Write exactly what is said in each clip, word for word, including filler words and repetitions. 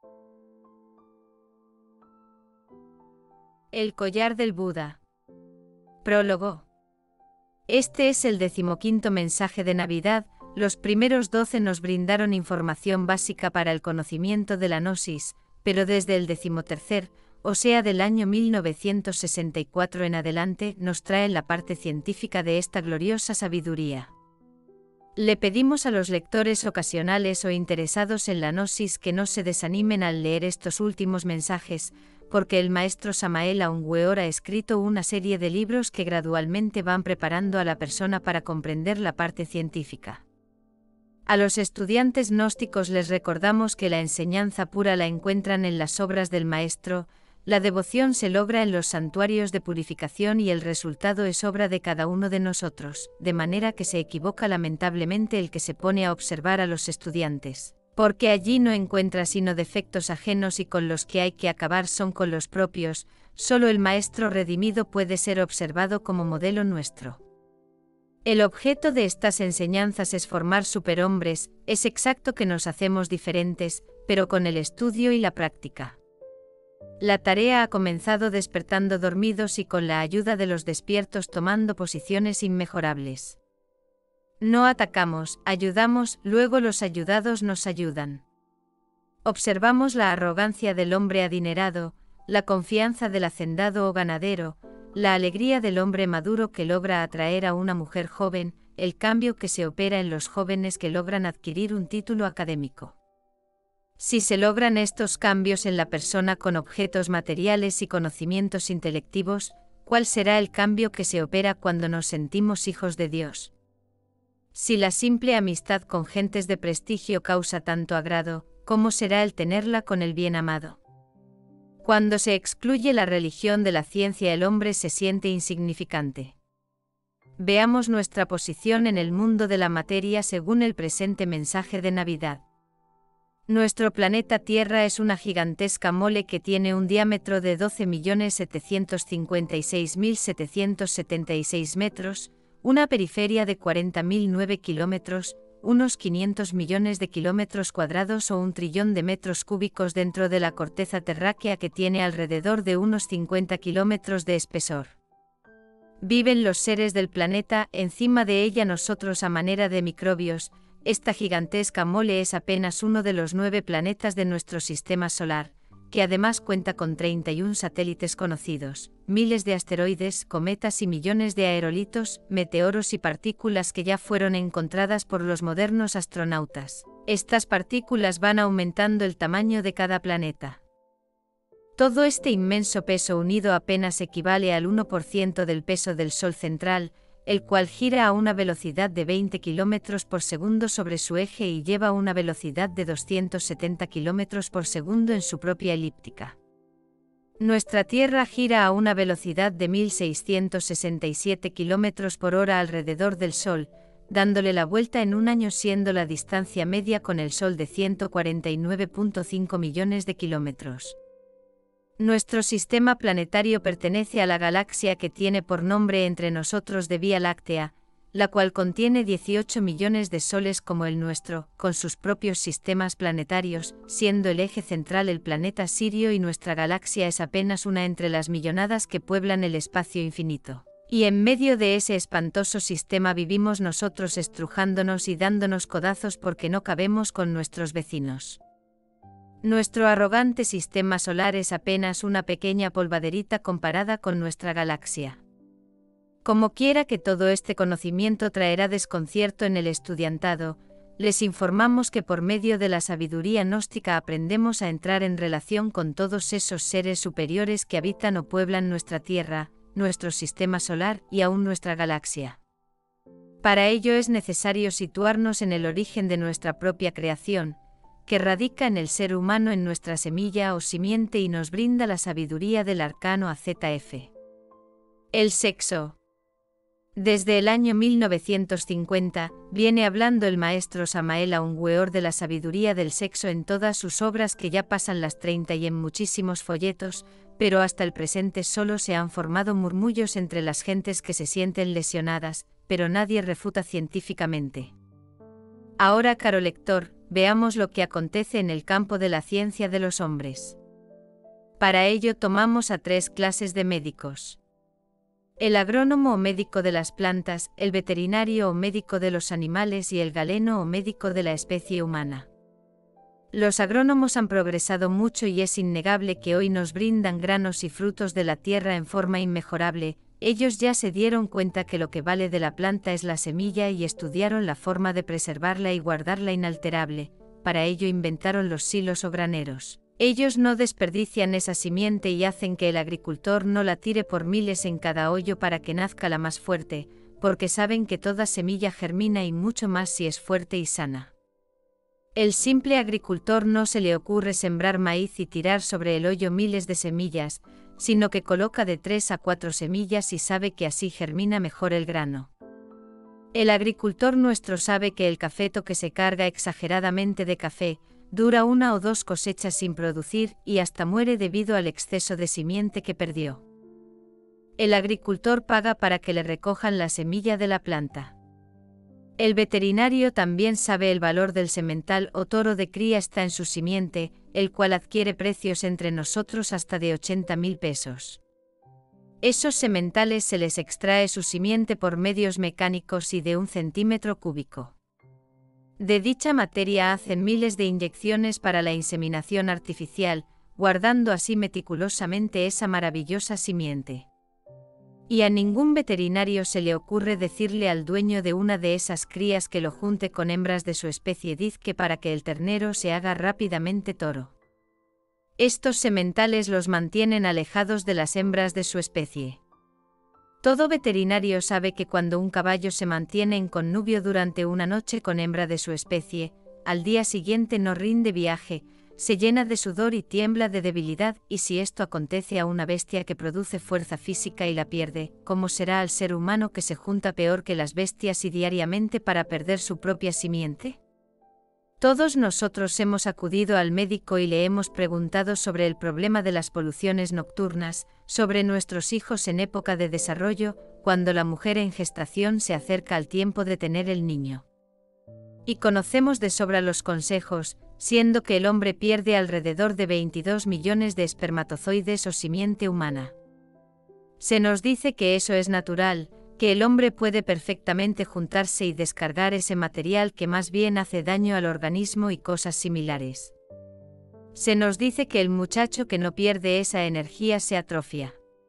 El collar del Buda. Prólogo. Este es el decimoquinto mensaje de Navidad. Los primeros doce nos brindaron información básica para el conocimiento de la gnosis, pero desde el decimotercer, o sea del año mil novecientos sesenta y cuatro en adelante, nos traen la parte científica de esta gloriosa sabiduría. Le pedimos a los lectores ocasionales o interesados en la gnosis que no se desanimen al leer estos últimos mensajes, porque el maestro Samael Aun Weor ha escrito una serie de libros que gradualmente van preparando a la persona para comprender la parte científica. A los estudiantes gnósticos les recordamos que la enseñanza pura la encuentran en las obras del maestro, la devoción se logra en los santuarios de purificación y el resultado es obra de cada uno de nosotros, de manera que se equivoca lamentablemente el que se pone a observar a los estudiantes, porque allí no encuentra sino defectos ajenos y con los que hay que acabar son con los propios. Solo el maestro redimido puede ser observado como modelo nuestro. El objeto de estas enseñanzas es formar superhombres. Es exacto que nos hacemos diferentes, pero con el estudio y la práctica. La tarea ha comenzado despertando dormidos y con la ayuda de los despiertos tomando posiciones inmejorables. No atacamos, ayudamos, luego los ayudados nos ayudan. Observamos la arrogancia del hombre adinerado, la confianza del hacendado o ganadero, la alegría del hombre maduro que logra atraer a una mujer joven, el cambio que se opera en los jóvenes que logran adquirir un título académico. Si se logran estos cambios en la persona con objetos materiales y conocimientos intelectivos, ¿cuál será el cambio que se opera cuando nos sentimos hijos de Dios? Si la simple amistad con gentes de prestigio causa tanto agrado, ¿cómo será el tenerla con el bien amado? Cuando se excluye la religión de la ciencia, el hombre se siente insignificante. Veamos nuestra posición en el mundo de la materia según el presente mensaje de Navidad. Nuestro planeta Tierra es una gigantesca mole que tiene un diámetro de doce millones setecientos cincuenta y seis mil setecientos setenta y seis metros, una periferia de cuarenta mil nueve kilómetros, unos quinientos millones de kilómetros cuadrados o un trillón de metros cúbicos dentro de la corteza terráquea que tiene alrededor de unos cincuenta kilómetros de espesor. Viven los seres del planeta, encima de ella nosotros a manera de microbios. Esta gigantesca mole es apenas uno de los nueve planetas de nuestro sistema solar, que además cuenta con treinta y un satélites conocidos, miles de asteroides, cometas y millones de aerolitos, meteoros y partículas que ya fueron encontradas por los modernos astronautas. Estas partículas van aumentando el tamaño de cada planeta. Todo este inmenso peso unido apenas equivale al uno por ciento del peso del Sol central, el cual gira a una velocidad de veinte kilómetros por segundo sobre su eje y lleva una velocidad de doscientos setenta kilómetros por segundo en su propia elíptica. Nuestra Tierra gira a una velocidad de mil seiscientos sesenta y siete kilómetros por hora alrededor del Sol, dándole la vuelta en un año, siendo la distancia media con el Sol de ciento cuarenta y nueve punto cinco millones de kilómetros. Nuestro sistema planetario pertenece a la galaxia que tiene por nombre entre nosotros de Vía Láctea, la cual contiene dieciocho millones de soles como el nuestro, con sus propios sistemas planetarios, siendo el eje central el planeta Sirio y nuestra galaxia es apenas una entre las millonadas que pueblan el espacio infinito. Y en medio de ese espantoso sistema vivimos nosotros estrujándonos y dándonos codazos porque no cabemos con nuestros vecinos. Nuestro arrogante sistema solar es apenas una pequeña polvaderita comparada con nuestra galaxia. Como quiera que todo este conocimiento traerá desconcierto en el estudiantado, les informamos que por medio de la sabiduría gnóstica aprendemos a entrar en relación con todos esos seres superiores que habitan o pueblan nuestra Tierra, nuestro sistema solar y aún nuestra galaxia. Para ello es necesario situarnos en el origen de nuestra propia creación, que radica en el ser humano, en nuestra semilla o simiente, y nos brinda la sabiduría del arcano A Z F. El sexo. Desde el año mil novecientos cincuenta, viene hablando el maestro Samael Aun Weor de la sabiduría del sexo en todas sus obras que ya pasan las treinta y en muchísimos folletos, pero hasta el presente solo se han formado murmullos entre las gentes que se sienten lesionadas, pero nadie refuta científicamente. Ahora, caro lector, veamos lo que acontece en el campo de la ciencia de los hombres. Para ello tomamos a tres clases de médicos: el agrónomo o médico de las plantas, el veterinario o médico de los animales y el galeno o médico de la especie humana. Los agrónomos han progresado mucho y es innegable que hoy nos brindan granos y frutos de la tierra en forma inmejorable. Ellos ya se dieron cuenta que lo que vale de la planta es la semilla y estudiaron la forma de preservarla y guardarla inalterable. Para ello inventaron los silos o graneros. Ellos no desperdician esa simiente y hacen que el agricultor no la tire por miles en cada hoyo para que nazca la más fuerte, porque saben que toda semilla germina y mucho más si es fuerte y sana. El simple agricultor no se le ocurre sembrar maíz y tirar sobre el hoyo miles de semillas, sino que coloca de tres a cuatro semillas y sabe que así germina mejor el grano. El agricultor nuestro sabe que el cafeto que se carga exageradamente de café, dura una o dos cosechas sin producir y hasta muere debido al exceso de simiente que perdió. El agricultor paga para que le recojan la semilla de la planta. El veterinario también sabe el valor del semental o toro de cría está en su simiente, el cual adquiere precios entre nosotros hasta de ochenta mil pesos. Esos sementales se les extrae su simiente por medios mecánicos y de un centímetro cúbico. De dicha materia hacen miles de inyecciones para la inseminación artificial, guardando así meticulosamente esa maravillosa simiente. Y a ningún veterinario se le ocurre decirle al dueño de una de esas crías que lo junte con hembras de su especie dizque para que el ternero se haga rápidamente toro. Estos sementales los mantienen alejados de las hembras de su especie. Todo veterinario sabe que cuando un caballo se mantiene en connubio durante una noche con hembra de su especie, al día siguiente no rinde viaje, se llena de sudor y tiembla de debilidad, y si esto acontece a una bestia que produce fuerza física y la pierde, ¿cómo será al ser humano que se junta peor que las bestias y diariamente para perder su propia simiente? Todos nosotros hemos acudido al médico y le hemos preguntado sobre el problema de las poluciones nocturnas, sobre nuestros hijos en época de desarrollo, cuando la mujer en gestación se acerca al tiempo de tener el niño. Y conocemos de sobra los consejos, siendo que el hombre pierde alrededor de veintidós millones de espermatozoides o simiente humana. Se nos dice que eso es natural, que el hombre puede perfectamente juntarse y descargar ese material que más bien hace daño al organismo y cosas similares. Se nos dice que el muchacho que no pierde esa energía se atrofia.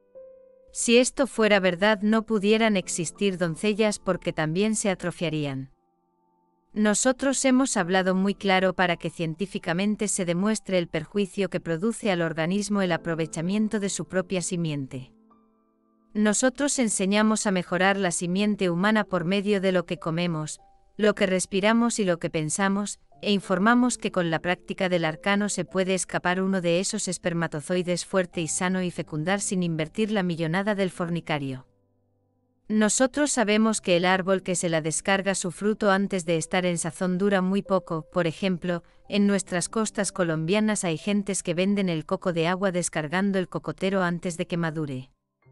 Si esto fuera verdad no pudieran existir doncellas porque también se atrofiarían. Nosotros hemos hablado muy claro para que científicamente se demuestre el perjuicio que produce al organismo el aprovechamiento de su propia simiente. Nosotros enseñamos a mejorar la simiente humana por medio de lo que comemos, lo que respiramos y lo que pensamos, e informamos que con la práctica del arcano se puede escapar uno de esos espermatozoides fuerte y sano y fecundar sin invertir la millonada del fornicario. Nosotros sabemos que el árbol que se la descarga su fruto antes de estar en sazón dura muy poco. Por ejemplo, en nuestras costas colombianas hay gentes que venden el coco de agua descargando el cocotero antes de que madure.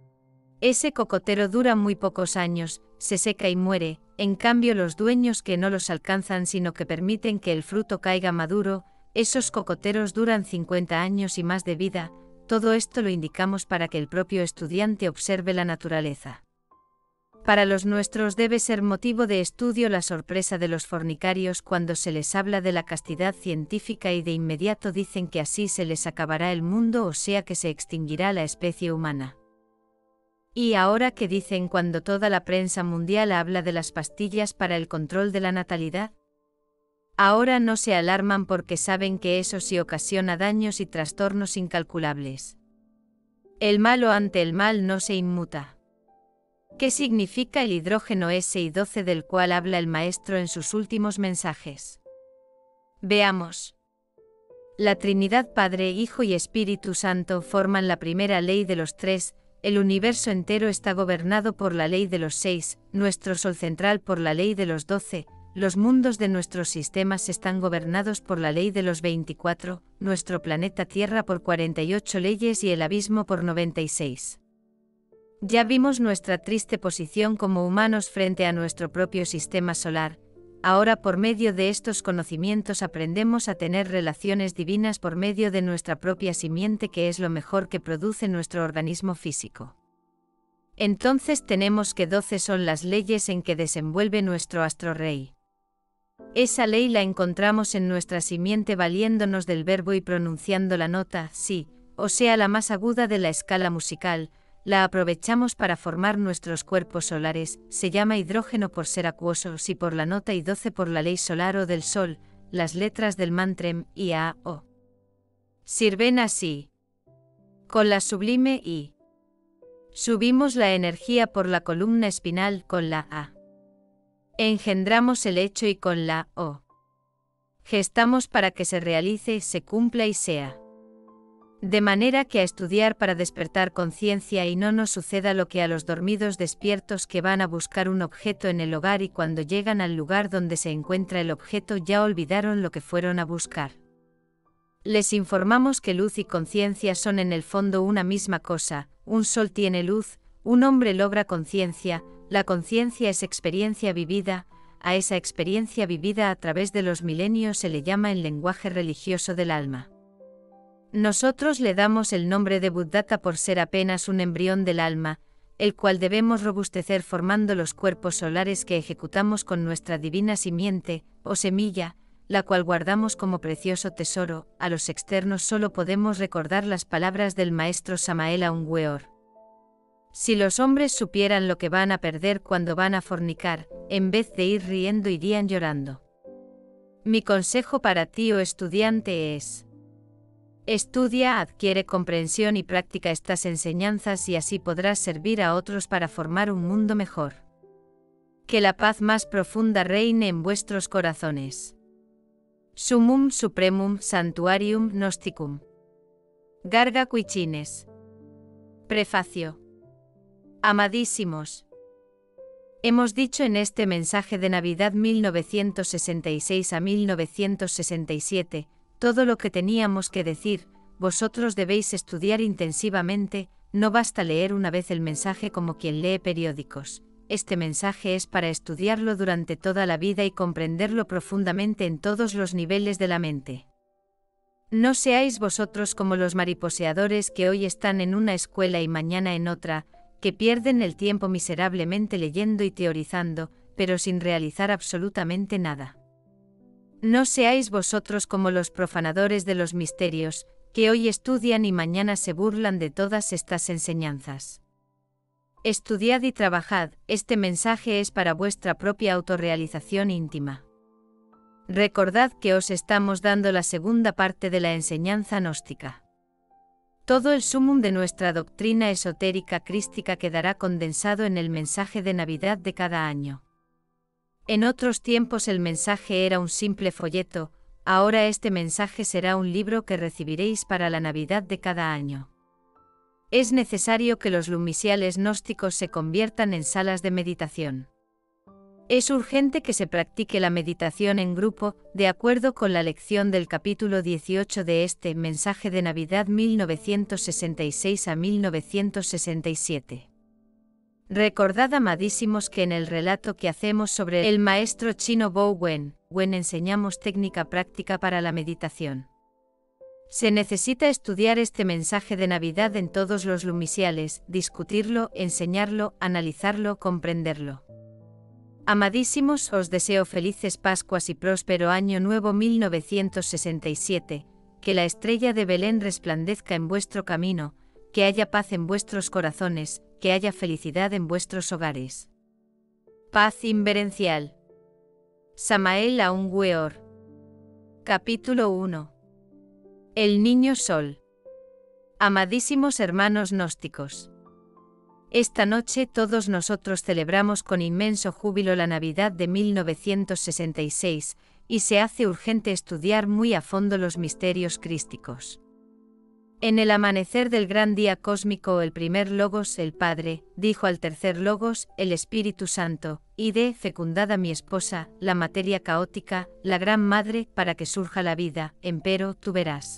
Ese cocotero dura muy pocos años, se seca y muere. En cambio los dueños que no los alcanzan sino que permiten que el fruto caiga maduro, esos cocoteros duran cincuenta años y más de vida. Todo esto lo indicamos para que el propio estudiante observe la naturaleza. Para los nuestros debe ser motivo de estudio la sorpresa de los fornicarios cuando se les habla de la castidad científica y de inmediato dicen que así se les acabará el mundo, o sea que se extinguirá la especie humana. Y ahora, ¿qué dicen cuando toda la prensa mundial habla de las pastillas para el control de la natalidad? Ahora no se alarman porque saben que eso sí ocasiona daños y trastornos incalculables. El malo ante el mal no se inmuta. ¿Qué significa el hidrógeno ese I doce del cual habla el maestro en sus últimos mensajes? Veamos. La Trinidad Padre, Hijo y Espíritu Santo forman la primera ley de los tres, el universo entero está gobernado por la ley de los seis, nuestro Sol central por la ley de los doce, los mundos de nuestros sistemas están gobernados por la ley de los veinticuatro, nuestro planeta Tierra por cuarenta y ocho leyes y el abismo por noventa y seis. Ya vimos nuestra triste posición como humanos frente a nuestro propio sistema solar, ahora por medio de estos conocimientos aprendemos a tener relaciones divinas por medio de nuestra propia simiente, que es lo mejor que produce nuestro organismo físico. Entonces tenemos que doce son las leyes en que desenvuelve nuestro astro rey. Esa ley la encontramos en nuestra simiente valiéndonos del verbo y pronunciando la nota si, o sea la más aguda de la escala musical, la aprovechamos para formar nuestros cuerpos solares. Se llama hidrógeno por ser acuoso, si por la nota y doce por la ley solar o del sol, las letras del mantrem I A O. Sirven así. Con la sublime I. Subimos la energía por la columna espinal con la A. Engendramos el hecho y con la O. Gestamos para que se realice, se cumpla y sea. De manera que a estudiar para despertar conciencia y no nos suceda lo que a los dormidos despiertos que van a buscar un objeto en el hogar y cuando llegan al lugar donde se encuentra el objeto ya olvidaron lo que fueron a buscar. Les informamos que luz y conciencia son en el fondo una misma cosa, un sol tiene luz, un hombre logra conciencia, la conciencia es experiencia vivida, a esa experiencia vivida a través de los milenios se le llama en lenguaje religioso del alma. Nosotros le damos el nombre de Buddhata por ser apenas un embrión del alma, el cual debemos robustecer formando los cuerpos solares que ejecutamos con nuestra divina simiente, o semilla, la cual guardamos como precioso tesoro. A los externos solo podemos recordar las palabras del maestro Samael Aung Weor. Si los hombres supieran lo que van a perder cuando van a fornicar, en vez de ir riendo irían llorando. Mi consejo para ti, oh estudiante, es: estudia, adquiere comprensión y práctica estas enseñanzas y así podrás servir a otros para formar un mundo mejor. Que la paz más profunda reine en vuestros corazones. Sumum Supremum Sanctuarium Gnosticum. Garga Cuichines. Prefacio. Amadísimos. Hemos dicho en este mensaje de Navidad mil novecientos sesenta y seis a mil novecientos sesenta y siete, todo lo que teníamos que decir. Vosotros debéis estudiar intensivamente, no basta leer una vez el mensaje como quien lee periódicos. Este mensaje es para estudiarlo durante toda la vida y comprenderlo profundamente en todos los niveles de la mente. No seáis vosotros como los mariposeadores que hoy están en una escuela y mañana en otra, que pierden el tiempo miserablemente leyendo y teorizando, pero sin realizar absolutamente nada. No seáis vosotros como los profanadores de los misterios, que hoy estudian y mañana se burlan de todas estas enseñanzas. Estudiad y trabajad, este mensaje es para vuestra propia autorrealización íntima. Recordad que os estamos dando la segunda parte de la enseñanza gnóstica. Todo el sumum de nuestra doctrina esotérica crística quedará condensado en el mensaje de Navidad de cada año. En otros tiempos el mensaje era un simple folleto, ahora este mensaje será un libro que recibiréis para la Navidad de cada año. Es necesario que los lumisiales gnósticos se conviertan en salas de meditación. Es urgente que se practique la meditación en grupo, de acuerdo con la lección del capítulo dieciocho de este mensaje de Navidad mil novecientos sesenta y seis a mil novecientos sesenta y siete. Recordad, amadísimos, que en el relato que hacemos sobre el maestro chino Bo Wen, Wen enseñamos técnica práctica para la meditación. Se necesita estudiar este mensaje de Navidad en todos los lumisiales, discutirlo, enseñarlo, analizarlo, comprenderlo. Amadísimos, os deseo felices Pascuas y próspero Año Nuevo mil novecientos sesenta y siete, que la estrella de Belén resplandezca en vuestro camino, que haya paz en vuestros corazones, que haya felicidad en vuestros hogares. Paz inverencial. Samael Aung Weor. Capítulo uno. El Niño Sol. Amadísimos hermanos gnósticos. Esta noche todos nosotros celebramos con inmenso júbilo la Navidad de mil novecientos sesenta y seis, y se hace urgente estudiar muy a fondo los misterios crísticos. En el amanecer del gran día cósmico, el primer Logos, el Padre, dijo al tercer Logos, el Espíritu Santo: Ide, fecundad a mi esposa, la materia caótica, la gran madre, para que surja la vida, empero tú verás.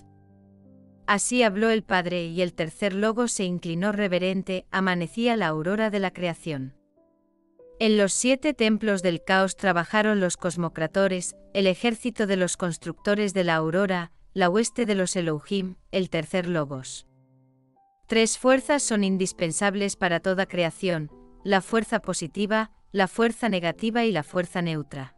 Así habló el Padre y el tercer Logos se inclinó reverente, amanecía la aurora de la creación. En los siete templos del caos trabajaron los cosmocratores, el ejército de los constructores de la aurora, la hueste de los Elohim, el tercer logos. Tres fuerzas son indispensables para toda creación: la fuerza positiva, la fuerza negativa y la fuerza neutra.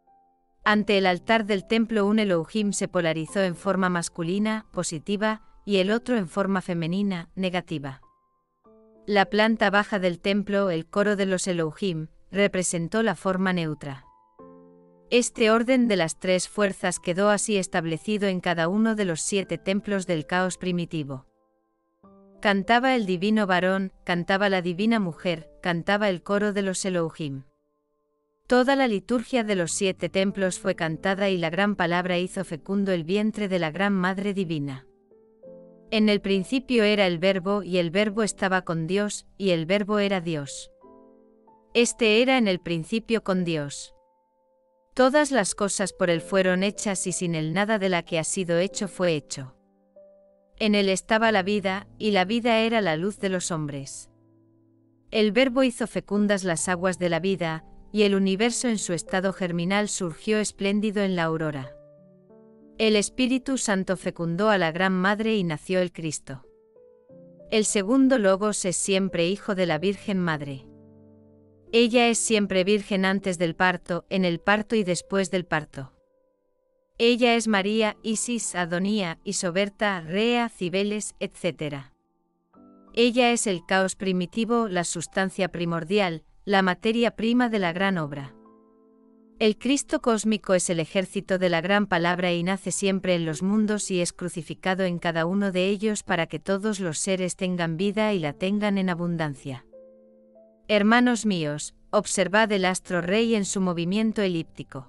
Ante el altar del templo un Elohim se polarizó en forma masculina, positiva, y el otro en forma femenina, negativa. La planta baja del templo, el coro de los Elohim, representó la forma neutra. Este orden de las tres fuerzas quedó así establecido en cada uno de los siete templos del caos primitivo. Cantaba el divino varón, cantaba la divina mujer, cantaba el coro de los Elohim. Toda la liturgia de los siete templos fue cantada y la gran palabra hizo fecundo el vientre de la gran Madre Divina. En el principio era el Verbo y el Verbo estaba con Dios, y el Verbo era Dios. Este era en el principio con Dios. Todas las cosas por él fueron hechas y sin él nada de la que ha sido hecho fue hecho. En él estaba la vida, y la vida era la luz de los hombres. El Verbo hizo fecundas las aguas de la vida, y el universo en su estado germinal surgió espléndido en la aurora. El Espíritu Santo fecundó a la Gran Madre y nació el Cristo. El segundo Logos es siempre hijo de la Virgen Madre. Ella es siempre virgen antes del parto, en el parto y después del parto. Ella es María, Isis, Adonía, Isoberta, Rea, Cibeles, etcétera. Ella es el caos primitivo, la sustancia primordial, la materia prima de la gran obra. El Cristo cósmico es el ejército de la gran palabra y nace siempre en los mundos y es crucificado en cada uno de ellos para que todos los seres tengan vida y la tengan en abundancia. Hermanos míos, observad el astro rey en su movimiento elíptico.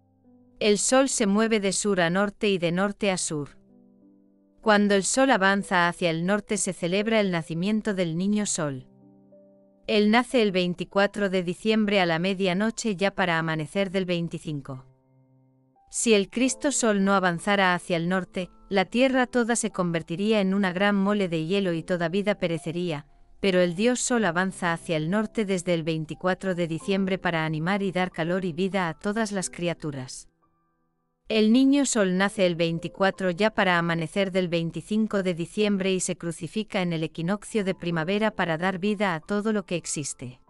El sol se mueve de sur a norte y de norte a sur. Cuando el sol avanza hacia el norte se celebra el nacimiento del niño sol. Él nace el veinticuatro de diciembre a la medianoche ya para amanecer del veinticinco. Si el Cristo Sol no avanzara hacia el norte, la tierra toda se convertiría en una gran mole de hielo y toda vida perecería, pero el Dios Sol avanza hacia el norte desde el veinticuatro de diciembre para animar y dar calor y vida a todas las criaturas. El niño Sol nace el veinticuatro ya para amanecer del veinticinco de diciembre y se crucifica en el equinoccio de primavera para dar vida a todo lo que existe.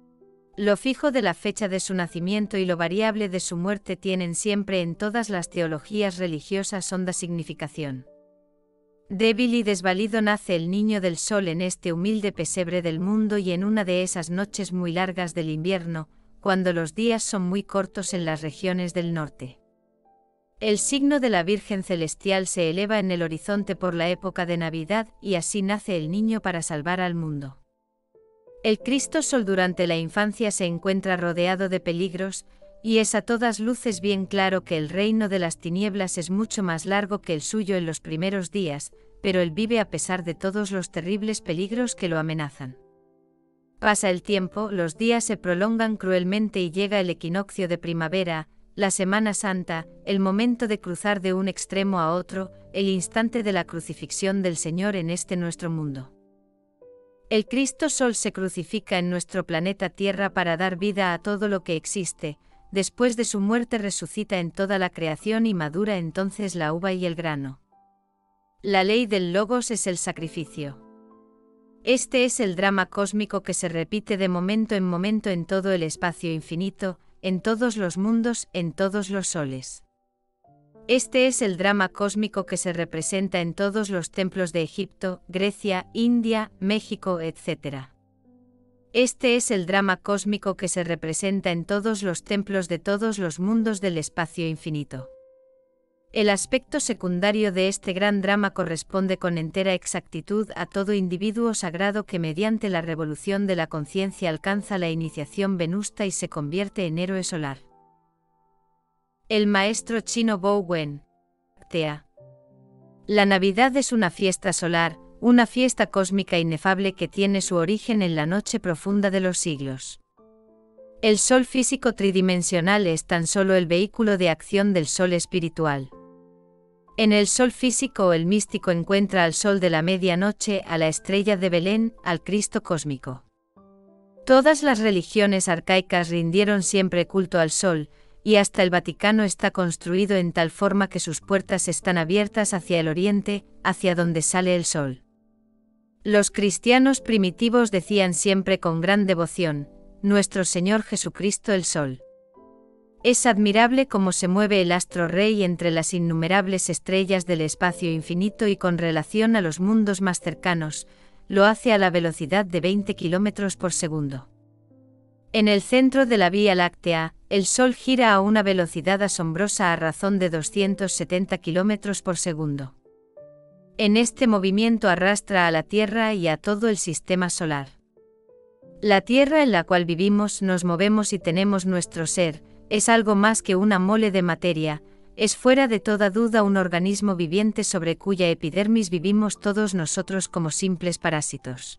Lo fijo de la fecha de su nacimiento y lo variable de su muerte tienen siempre en todas las teologías religiosas honda significación. Débil y desvalido nace el niño del sol en este humilde pesebre del mundo y en una de esas noches muy largas del invierno, cuando los días son muy cortos en las regiones del norte. El signo de la Virgen Celestial se eleva en el horizonte por la época de Navidad y así nace el niño para salvar al mundo. El Cristo Sol durante la infancia se encuentra rodeado de peligros, y es a todas luces bien claro que el reino de las tinieblas es mucho más largo que el suyo en los primeros días, pero él vive a pesar de todos los terribles peligros que lo amenazan. Pasa el tiempo, los días se prolongan cruelmente y llega el equinoccio de primavera, la Semana Santa, el momento de cruzar de un extremo a otro, el instante de la crucifixión del Señor en este nuestro mundo. El Cristo Sol se crucifica en nuestro planeta Tierra para dar vida a todo lo que existe, después de su muerte resucita en toda la creación y madura entonces la uva y el grano. La ley del Logos es el sacrificio. Este es el drama cósmico que se repite de momento en momento en todo el espacio infinito, en todos los mundos, en todos los soles. Este es el drama cósmico que se representa en todos los templos de Egipto, Grecia, India, México, etcétera. Este es el drama cósmico que se representa en todos los templos de todos los mundos del espacio infinito. El aspecto secundario de este gran drama corresponde con entera exactitud a todo individuo sagrado que mediante la revolución de la conciencia alcanza la iniciación venusta y se convierte en héroe solar. El maestro chino Bo Wen. Tea. La Navidad es una fiesta solar, una fiesta cósmica inefable que tiene su origen en la noche profunda de los siglos. El sol físico tridimensional es tan solo el vehículo de acción del sol espiritual. En el sol físico el místico encuentra al sol de la medianoche, a la estrella de Belén, al Cristo cósmico. Todas las religiones arcaicas rindieron siempre culto al Sol, y hasta el Vaticano está construido en tal forma que sus puertas están abiertas hacia el oriente, hacia donde sale el Sol. Los cristianos primitivos decían siempre con gran devoción: Nuestro Señor Jesucristo el Sol. Es admirable cómo se mueve el astro rey entre las innumerables estrellas del espacio infinito y con relación a los mundos más cercanos, lo hace a la velocidad de veinte kilómetros por segundo. En el centro de la Vía Láctea, el Sol gira a una velocidad asombrosa a razón de doscientos setenta kilómetros por segundo. En este movimiento arrastra a la Tierra y a todo el sistema solar. La Tierra en la cual vivimos, nos movemos y tenemos nuestro ser, es algo más que una mole de materia, es fuera de toda duda un organismo viviente sobre cuya epidermis vivimos todos nosotros como simples parásitos.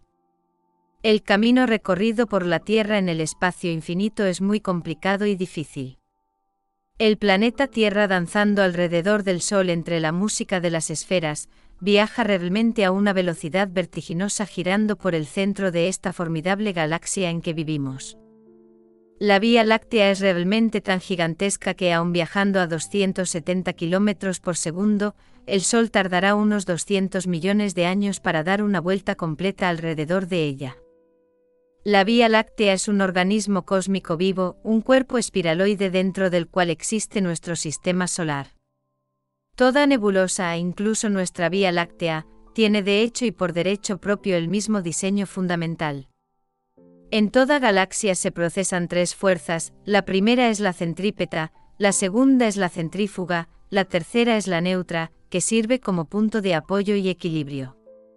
El camino recorrido por la Tierra en el espacio infinito es muy complicado y difícil. El planeta Tierra, danzando alrededor del Sol entre la música de las esferas, viaja realmente a una velocidad vertiginosa girando por el centro de esta formidable galaxia en que vivimos. La Vía Láctea es realmente tan gigantesca que, aun viajando a doscientos setenta kilómetros por segundo, el Sol tardará unos doscientos millones de años para dar una vuelta completa alrededor de ella. La Vía Láctea es un organismo cósmico vivo, un cuerpo espiraloide dentro del cual existe nuestro sistema solar. Toda nebulosa, incluso nuestra Vía Láctea, tiene de hecho y por derecho propio el mismo diseño fundamental. En toda galaxia se procesan tres fuerzas: la primera es la centrípeta, la segunda es la centrífuga, la tercera es la neutra, que sirve como punto de apoyo y equilibrio.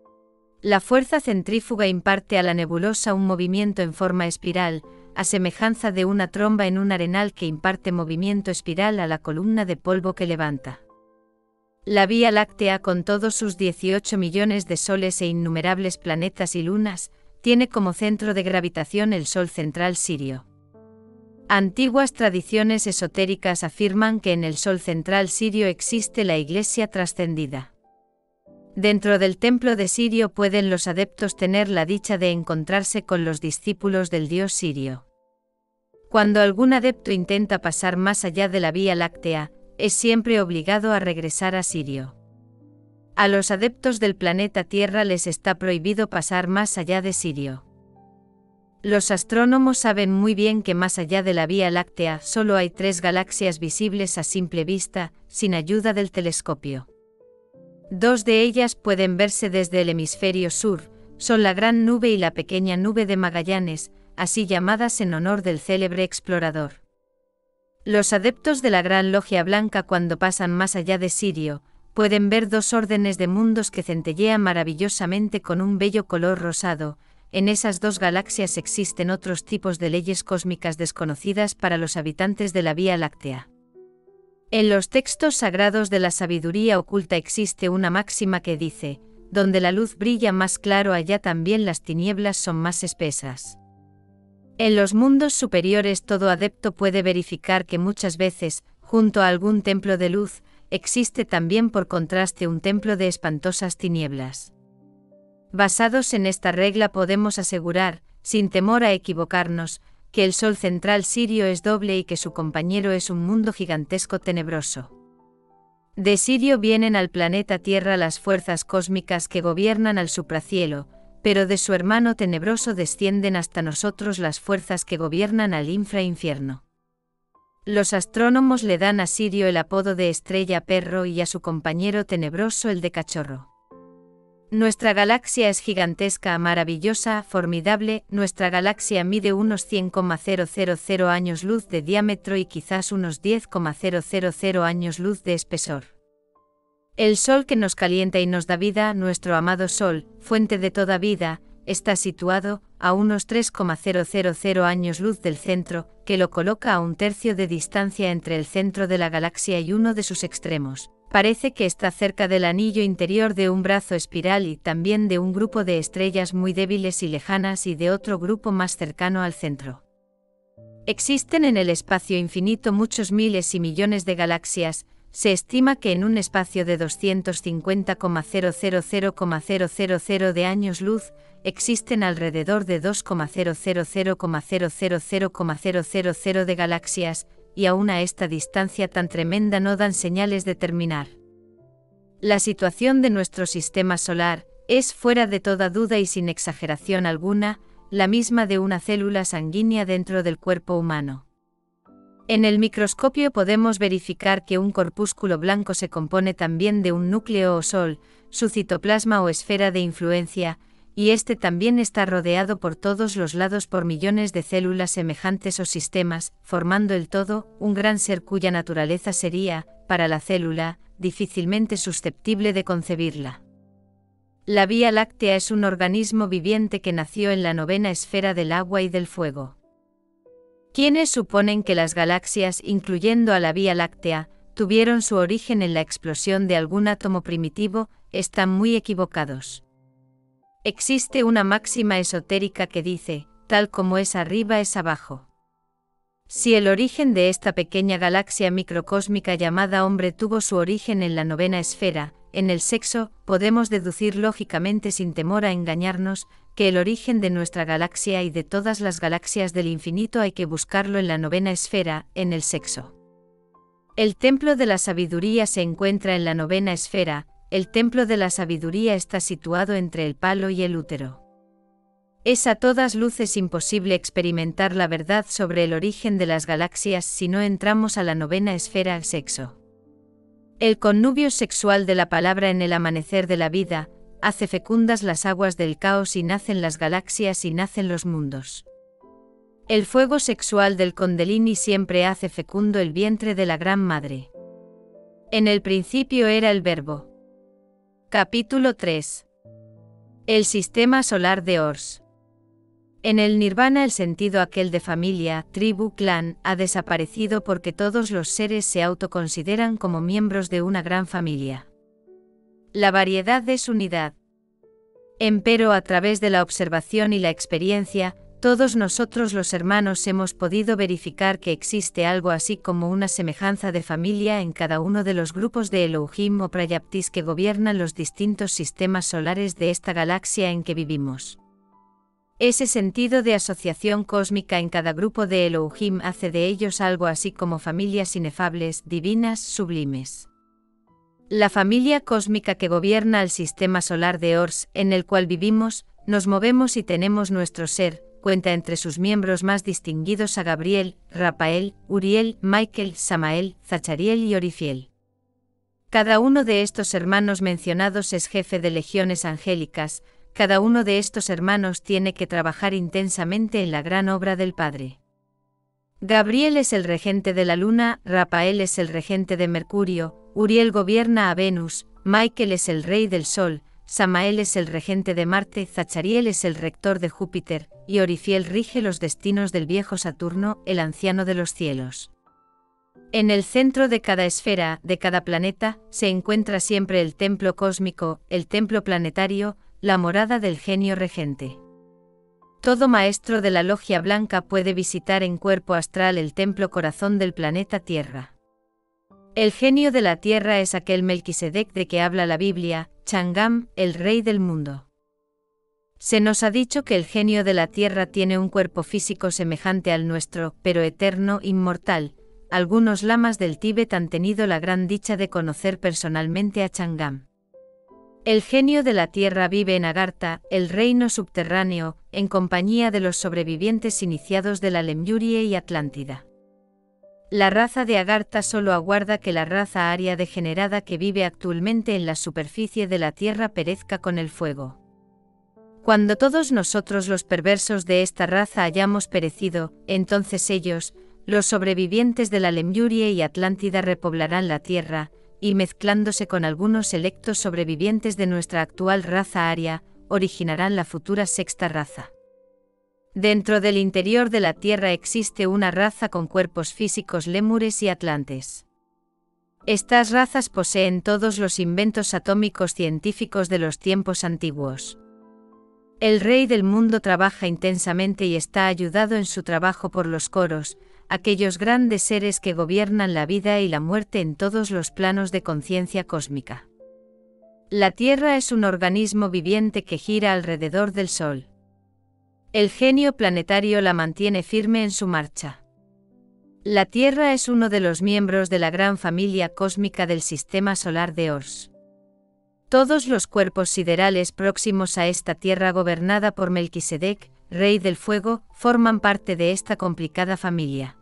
La fuerza centrífuga imparte a la nebulosa un movimiento en forma espiral, a semejanza de una tromba en un arenal que imparte movimiento espiral a la columna de polvo que levanta. La Vía Láctea, con todos sus dieciocho millones de soles e innumerables planetas y lunas, tiene como centro de gravitación el Sol central Sirio. Antiguas tradiciones esotéricas afirman que en el Sol central Sirio existe la Iglesia trascendida. Dentro del templo de Sirio pueden los adeptos tener la dicha de encontrarse con los discípulos del dios Sirio. Cuando algún adepto intenta pasar más allá de la Vía Láctea, es siempre obligado a regresar a Sirio. A los adeptos del planeta Tierra les está prohibido pasar más allá de Sirio. Los astrónomos saben muy bien que más allá de la Vía Láctea solo hay tres galaxias visibles a simple vista, sin ayuda del telescopio. Dos de ellas pueden verse desde el hemisferio sur, son la Gran Nube y la Pequeña Nube de Magallanes, así llamadas en honor del célebre explorador. Los adeptos de la Gran Logia Blanca, cuando pasan más allá de Sirio, pueden ver dos órdenes de mundos que centellean maravillosamente con un bello color rosado. En esas dos galaxias existen otros tipos de leyes cósmicas desconocidas para los habitantes de la Vía Láctea. En los textos sagrados de la sabiduría oculta existe una máxima que dice: donde la luz brilla más claro, allá también las tinieblas son más espesas. En los mundos superiores todo adepto puede verificar que muchas veces, junto a algún templo de luz, existe también por contraste un templo de espantosas tinieblas. Basados en esta regla podemos asegurar, sin temor a equivocarnos, que el Sol central Sirio es doble y que su compañero es un mundo gigantesco tenebroso. De Sirio vienen al planeta Tierra las fuerzas cósmicas que gobiernan al supracielo, pero de su hermano tenebroso descienden hasta nosotros las fuerzas que gobiernan al infrainfierno. Los astrónomos le dan a Sirio el apodo de estrella perro y a su compañero tenebroso el de cachorro. Nuestra galaxia es gigantesca, maravillosa, formidable. Nuestra galaxia mide unos cien coma cero cero cero años luz de diámetro y quizás unos diez coma cero cero cero años luz de espesor. El Sol que nos calienta y nos da vida, nuestro amado Sol, fuente de toda vida, está situado a unos tres coma cero cero cero años luz del centro, que lo coloca a un tercio de distancia entre el centro de la galaxia y uno de sus extremos. Parece que está cerca del anillo interior de un brazo espiral y también de un grupo de estrellas muy débiles y lejanas y de otro grupo más cercano al centro. Existen en el espacio infinito muchos miles y millones de galaxias, se estima que en un espacio de doscientos cincuenta coma cero cero cero coma cero cero cero de años luz, existen alrededor de dos coma cero cero cero coma cero cero cero coma cero cero cero de galaxias, y aún a esta distancia tan tremenda no dan señales de terminar. La situación de nuestro sistema solar es, fuera de toda duda y sin exageración alguna, la misma de una célula sanguínea dentro del cuerpo humano. En el microscopio podemos verificar que un corpúsculo blanco se compone también de un núcleo o sol, su citoplasma o esfera de influencia, y este también está rodeado por todos los lados por millones de células semejantes o sistemas, formando el todo, un gran ser cuya naturaleza sería, para la célula, difícilmente susceptible de concebirla. La Vía Láctea es un organismo viviente que nació en la novena esfera del agua y del fuego. Quienes suponen que las galaxias, incluyendo a la Vía Láctea, tuvieron su origen en la explosión de algún átomo primitivo, están muy equivocados. Existe una máxima esotérica que dice, tal como es arriba es abajo. Si el origen de esta pequeña galaxia microcósmica llamada hombre tuvo su origen en la novena esfera, en el sexo, podemos deducir lógicamente sin temor a engañarnos, que el origen de nuestra galaxia y de todas las galaxias del infinito hay que buscarlo en la novena esfera, en el sexo. El templo de la sabiduría se encuentra en la novena esfera, el templo de la sabiduría está situado entre el palo y el útero. Es a todas luces imposible experimentar la verdad sobre el origen de las galaxias si no entramos a la novena esfera, el sexo. El connubio sexual de la palabra en el amanecer de la vida, hace fecundas las aguas del caos y nacen las galaxias y nacen los mundos. El fuego sexual del Kundalini siempre hace fecundo el vientre de la Gran Madre. En el principio era el Verbo. Capítulo tres. El sistema solar de Ors. En el nirvana el sentido aquel de familia, tribu, clan, ha desaparecido porque todos los seres se autoconsideran como miembros de una gran familia. La variedad es unidad. Empero a través de la observación y la experiencia, todos nosotros los hermanos hemos podido verificar que existe algo así como una semejanza de familia en cada uno de los grupos de Elohim o Prayaptis que gobiernan los distintos sistemas solares de esta galaxia en que vivimos. Ese sentido de asociación cósmica en cada grupo de Elohim hace de ellos algo así como familias inefables, divinas, sublimes. La familia cósmica que gobierna el sistema solar de Ors, en el cual vivimos, nos movemos y tenemos nuestro ser, cuenta entre sus miembros más distinguidos a Gabriel, Rafael, Uriel, Michael, Samael, Zachariel y Orifiel. Cada uno de estos hermanos mencionados es jefe de legiones angélicas. Cada uno de estos hermanos tiene que trabajar intensamente en la gran obra del Padre. Gabriel es el regente de la Luna, Rafael es el regente de Mercurio, Uriel gobierna a Venus, Michael es el rey del Sol, Samael es el regente de Marte, Zachariel es el rector de Júpiter, y Orifiel rige los destinos del viejo Saturno, el anciano de los cielos. En el centro de cada esfera, de cada planeta, se encuentra siempre el templo cósmico, el templo planetario, la morada del genio regente. Todo maestro de la logia blanca puede visitar en cuerpo astral el templo corazón del planeta Tierra. El genio de la Tierra es aquel Melquisedec de que habla la Biblia, Changam, el rey del mundo. Se nos ha dicho que el genio de la Tierra tiene un cuerpo físico semejante al nuestro, pero eterno, inmortal. Algunos lamas del Tíbet han tenido la gran dicha de conocer personalmente a Changam. El genio de la Tierra vive en Agartha, el reino subterráneo, en compañía de los sobrevivientes iniciados de la Lemuria y Atlántida. La raza de Agartha solo aguarda que la raza aria degenerada que vive actualmente en la superficie de la Tierra perezca con el fuego. Cuando todos nosotros los perversos de esta raza hayamos perecido, entonces ellos, los sobrevivientes de la Lemuria y Atlántida repoblarán la Tierra, y mezclándose con algunos selectos sobrevivientes de nuestra actual raza aria, originarán la futura sexta raza. Dentro del interior de la Tierra existe una raza con cuerpos físicos lémures y atlantes. Estas razas poseen todos los inventos atómicos científicos de los tiempos antiguos. El rey del mundo trabaja intensamente y está ayudado en su trabajo por los coros, aquellos grandes seres que gobiernan la vida y la muerte en todos los planos de conciencia cósmica. La Tierra es un organismo viviente que gira alrededor del Sol. El genio planetario la mantiene firme en su marcha. La Tierra es uno de los miembros de la gran familia cósmica del sistema solar de Ors. Todos los cuerpos siderales próximos a esta Tierra gobernada por Melquisedec, Rey del Fuego, forman parte de esta complicada familia.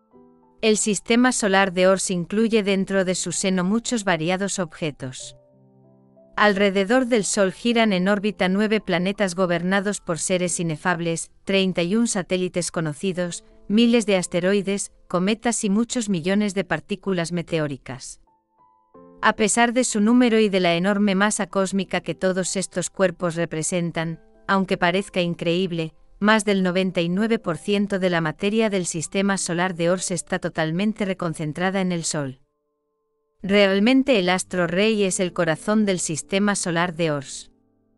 El sistema solar de Ors incluye dentro de su seno muchos variados objetos. Alrededor del Sol giran en órbita nueve planetas gobernados por seres inefables, treinta y un satélites conocidos, miles de asteroides, cometas y muchos millones de partículas meteóricas. A pesar de su número y de la enorme masa cósmica que todos estos cuerpos representan, aunque parezca increíble, más del noventa y nueve por ciento de la materia del sistema solar de Ors está totalmente reconcentrada en el Sol. Realmente el astro rey es el corazón del sistema solar de Ors.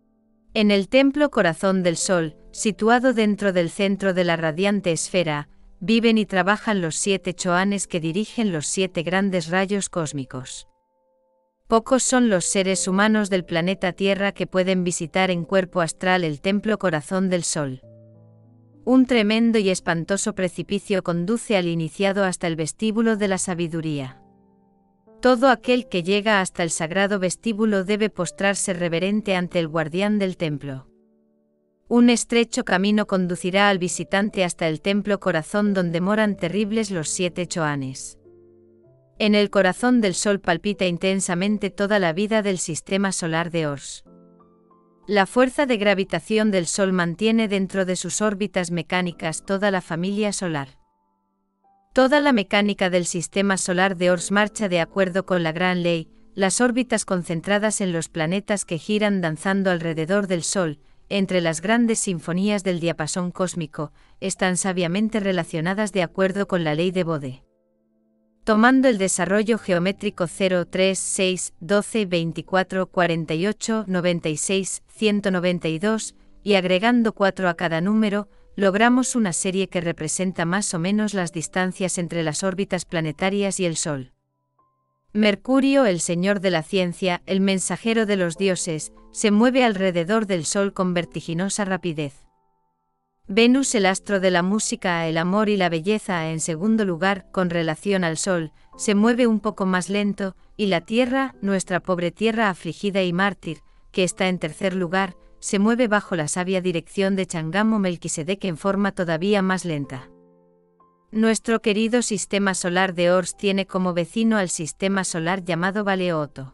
En el templo corazón del Sol, situado dentro del centro de la radiante esfera, viven y trabajan los siete choanes que dirigen los siete grandes rayos cósmicos. Pocos son los seres humanos del planeta Tierra que pueden visitar en cuerpo astral el templo corazón del Sol. Un tremendo y espantoso precipicio conduce al iniciado hasta el vestíbulo de la sabiduría. Todo aquel que llega hasta el sagrado vestíbulo debe postrarse reverente ante el guardián del templo. Un estrecho camino conducirá al visitante hasta el templo corazón donde moran terribles los siete choanes. En el corazón del Sol palpita intensamente toda la vida del sistema solar de Ors. La fuerza de gravitación del Sol mantiene dentro de sus órbitas mecánicas toda la familia solar. Toda la mecánica del sistema solar de Ors marcha de acuerdo con la gran ley, las órbitas concentradas en los planetas que giran danzando alrededor del Sol, entre las grandes sinfonías del diapasón cósmico, están sabiamente relacionadas de acuerdo con la ley de Bode. Tomando el desarrollo geométrico cero, tres, seis, doce, veinticuatro, cuarenta y ocho, noventa y seis, ciento noventa y dos, y agregando cuatro a cada número, logramos una serie que representa más o menos las distancias entre las órbitas planetarias y el Sol. Mercurio, el señor de la ciencia, el mensajero de los dioses, se mueve alrededor del Sol con vertiginosa rapidez. Venus, el astro de la música, el amor y la belleza, en segundo lugar, con relación al Sol, se mueve un poco más lento, y la Tierra, nuestra pobre Tierra afligida y mártir, que está en tercer lugar, se mueve bajo la sabia dirección de Changamo Melquisedec en forma todavía más lenta. Nuestro querido sistema solar de Ors tiene como vecino al sistema solar llamado Baleoto.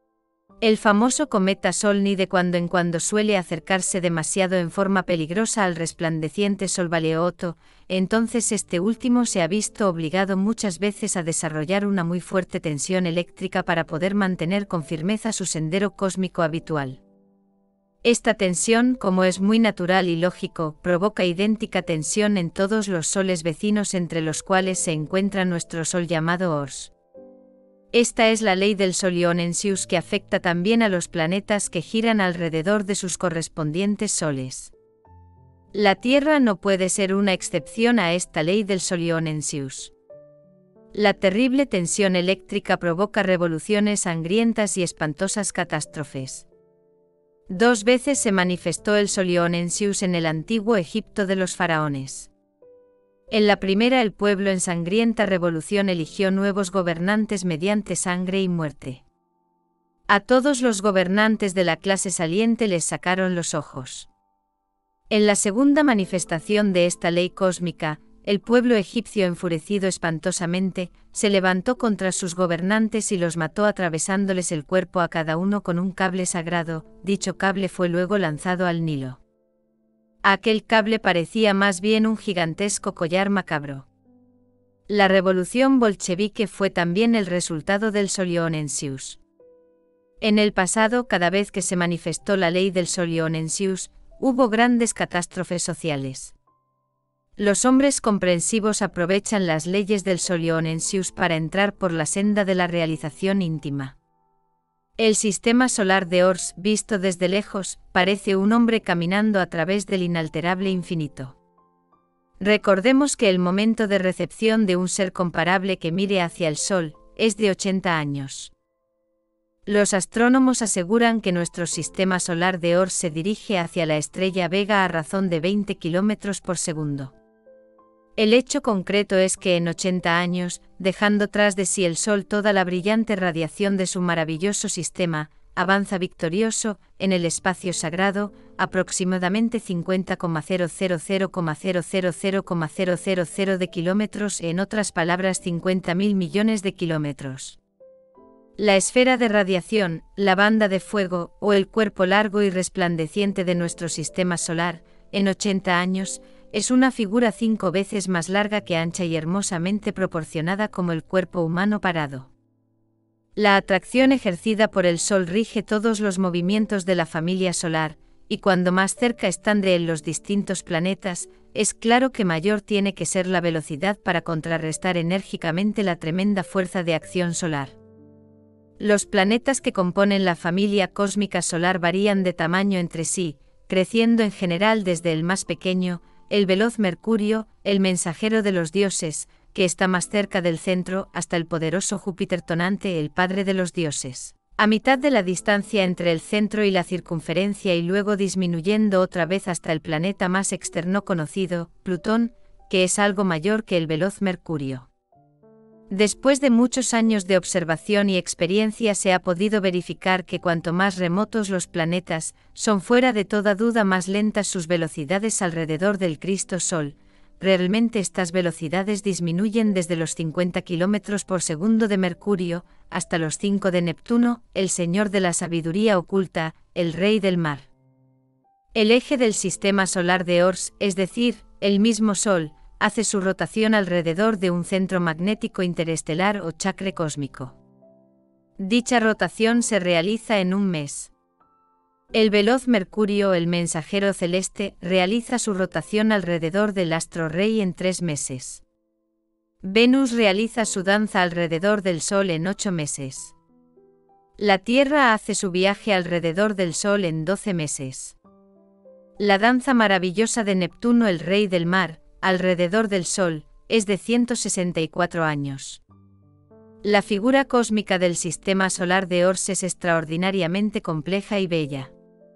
El famoso cometa Sol Ni de cuando en cuando suele acercarse demasiado en forma peligrosa al resplandeciente Sol Baleoto, entonces este último se ha visto obligado muchas veces a desarrollar una muy fuerte tensión eléctrica para poder mantener con firmeza su sendero cósmico habitual. Esta tensión, como es muy natural y lógico, provoca idéntica tensión en todos los soles vecinos entre los cuales se encuentra nuestro Sol llamado Ors. Esta es la ley del Solionensius que afecta también a los planetas que giran alrededor de sus correspondientes soles. La Tierra no puede ser una excepción a esta ley del Solionensius. La terrible tensión eléctrica provoca revoluciones sangrientas y espantosas catástrofes. Dos veces se manifestó el Solionensius en el antiguo Egipto de los faraones. En la primera el pueblo en sangrienta revolución eligió nuevos gobernantes mediante sangre y muerte. A todos los gobernantes de la clase saliente les sacaron los ojos. En la segunda manifestación de esta ley cósmica, el pueblo egipcio enfurecido espantosamente, se levantó contra sus gobernantes y los mató atravesándoles el cuerpo a cada uno con un cable sagrado. Dicho cable fue luego lanzado al Nilo. Aquel cable parecía más bien un gigantesco collar macabro. La revolución bolchevique fue también el resultado del Solionensius. En el pasado, cada vez que se manifestó la ley del Solionensius, hubo grandes catástrofes sociales. Los hombres comprensivos aprovechan las leyes del Solionensius para entrar por la senda de la realización íntima. El sistema solar de Ors, visto desde lejos, parece un hombre caminando a través del inalterable infinito. Recordemos que el momento de recepción de un ser comparable que mire hacia el Sol es de ochenta años. Los astrónomos aseguran que nuestro sistema solar de Oort se dirige hacia la estrella Vega a razón de veinte kilómetros por segundo. El hecho concreto es que en ochenta años, dejando tras de sí el Sol toda la brillante radiación de su maravilloso sistema, avanza victorioso, en el espacio sagrado, aproximadamente cincuenta coma cero cero cero coma cero cero cero coma cero cero cero de kilómetros, en otras palabras cincuenta mil millones de kilómetros. La esfera de radiación, la banda de fuego, o el cuerpo largo y resplandeciente de nuestro sistema solar, en ochenta años, es una figura cinco veces más larga que ancha y hermosamente proporcionada como el cuerpo humano parado. La atracción ejercida por el Sol rige todos los movimientos de la familia solar, y cuando más cerca están de él los distintos planetas, es claro que mayor tiene que ser la velocidad para contrarrestar enérgicamente la tremenda fuerza de acción solar. Los planetas que componen la familia cósmica solar varían de tamaño entre sí, creciendo en general desde el más pequeño, el veloz Mercurio, el mensajero de los dioses, que está más cerca del centro, hasta el poderoso Júpiter tonante, el padre de los dioses, a mitad de la distancia entre el centro y la circunferencia, y luego disminuyendo otra vez hasta el planeta más externo conocido, Plutón, que es algo mayor que el veloz Mercurio. Después de muchos años de observación y experiencia se ha podido verificar que cuanto más remotos los planetas, son fuera de toda duda más lentas sus velocidades alrededor del Cristo Sol. Realmente estas velocidades disminuyen desde los cincuenta kilómetros por segundo de Mercurio, hasta los cinco de Neptuno, el señor de la sabiduría oculta, el rey del mar. El eje del sistema solar de Oort, es decir, el mismo Sol, hace su rotación alrededor de un centro magnético interestelar o chakra cósmico. Dicha rotación se realiza en un mes. El veloz Mercurio, el mensajero celeste, realiza su rotación alrededor del astro rey en tres meses. Venus realiza su danza alrededor del Sol en ocho meses. La Tierra hace su viaje alrededor del Sol en doce meses. La danza maravillosa de Neptuno, el rey del mar, alrededor del Sol, es de ciento sesenta y cuatro años. La figura cósmica del sistema solar de Oort es extraordinariamente compleja y bella.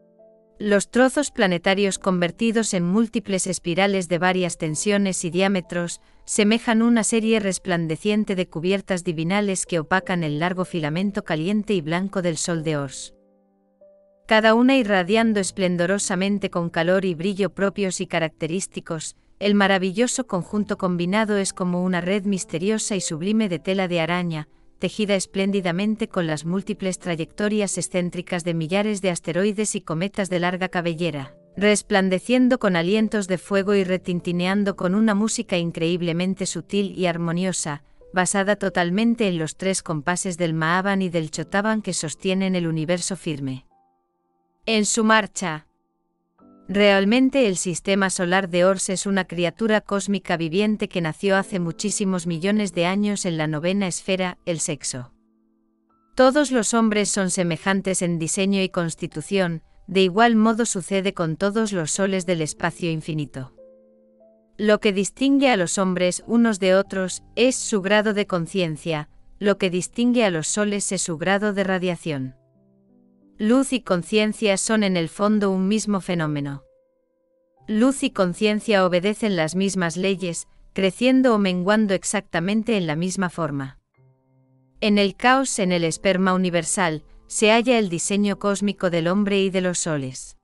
Los trozos planetarios convertidos en múltiples espirales de varias tensiones y diámetros, semejan una serie resplandeciente de cubiertas divinales que opacan el largo filamento caliente y blanco del Sol de Oort. Cada una irradiando esplendorosamente con calor y brillo propios y característicos, el maravilloso conjunto combinado es como una red misteriosa y sublime de tela de araña, tejida espléndidamente con las múltiples trayectorias excéntricas de millares de asteroides y cometas de larga cabellera, resplandeciendo con alientos de fuego y retintineando con una música increíblemente sutil y armoniosa, basada totalmente en los tres compases del Mahaban y del Chotaban que sostienen el universo firme en su marcha. Realmente el sistema solar de Oort es una criatura cósmica viviente que nació hace muchísimos millones de años en la novena esfera, el sexo. Todos los hombres son semejantes en diseño y constitución, de igual modo sucede con todos los soles del espacio infinito. Lo que distingue a los hombres unos de otros es su grado de conciencia, lo que distingue a los soles es su grado de radiación. Luz y conciencia son en el fondo un mismo fenómeno. Luz y conciencia obedecen las mismas leyes, creciendo o menguando exactamente en la misma forma. En el caos, en el esperma universal, se halla el diseño cósmico del hombre y de los soles.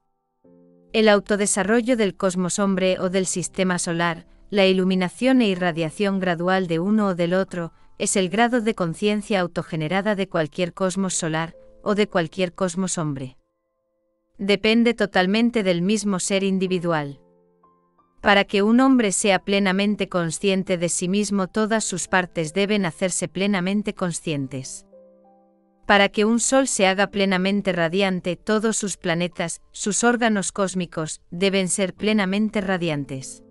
El autodesarrollo del cosmos hombre o del sistema solar, la iluminación e irradiación gradual de uno o del otro, es el grado de conciencia autogenerada de cualquier cosmos solar, o de cualquier cosmos hombre. Depende totalmente del mismo ser individual. Para que un hombre sea plenamente consciente de sí mismo, todas sus partes deben hacerse plenamente conscientes. Para que un sol se haga plenamente radiante, todos sus planetas, sus órganos cósmicos, deben ser plenamente radiantes.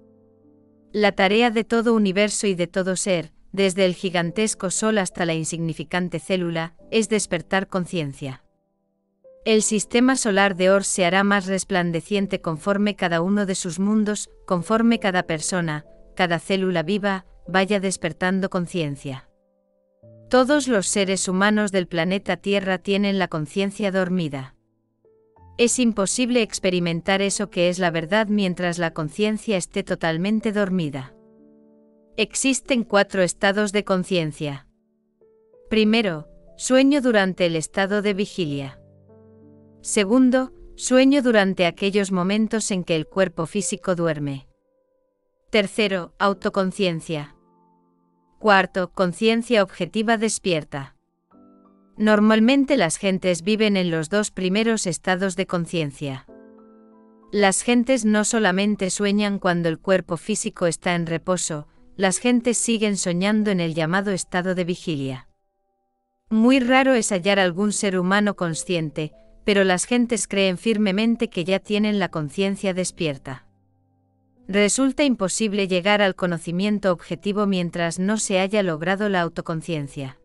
La tarea de todo universo y de todo ser, desde el gigantesco sol hasta la insignificante célula, es despertar conciencia. El sistema solar de Oort se hará más resplandeciente conforme cada uno de sus mundos, conforme cada persona, cada célula viva, vaya despertando conciencia. Todos los seres humanos del planeta Tierra tienen la conciencia dormida. Es imposible experimentar eso que es la verdad mientras la conciencia esté totalmente dormida. Existen cuatro estados de conciencia. Primero, sueño durante el estado de vigilia. Segundo, sueño durante aquellos momentos en que el cuerpo físico duerme. Tercero, autoconciencia. Cuarto, conciencia objetiva despierta. Normalmente las gentes viven en los dos primeros estados de conciencia. Las gentes no solamente sueñan cuando el cuerpo físico está en reposo, las gentes siguen soñando en el llamado estado de vigilia. Muy raro es hallar algún ser humano consciente, pero las gentes creen firmemente que ya tienen la conciencia despierta. Resulta imposible llegar al conocimiento objetivo mientras no se haya logrado la autoconciencia.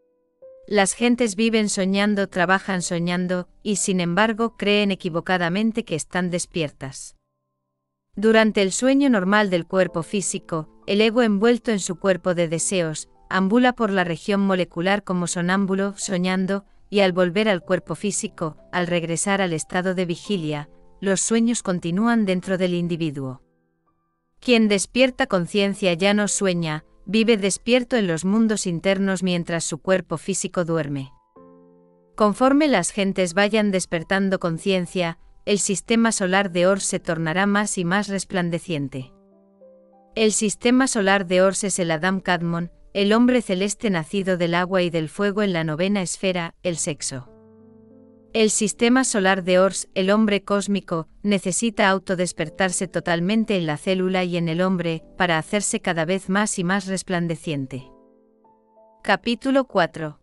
Las gentes viven soñando, trabajan soñando, y sin embargo creen equivocadamente que están despiertas. Durante el sueño normal del cuerpo físico, el ego envuelto en su cuerpo de deseos, ambula por la región molecular como sonámbulo, soñando, y al volver al cuerpo físico, al regresar al estado de vigilia, los sueños continúan dentro del individuo. Quien despierta conciencia ya no sueña, vive despierto en los mundos internos mientras su cuerpo físico duerme. Conforme las gentes vayan despertando conciencia, el sistema solar de Ors se tornará más y más resplandeciente. El sistema solar de Ors es el Adam Kadmon, el hombre celeste nacido del agua y del fuego en la novena esfera, el sexo. El sistema solar de Ors, el hombre cósmico, necesita autodespertarse totalmente en la célula y en el hombre, para hacerse cada vez más y más resplandeciente. Capítulo cuatro.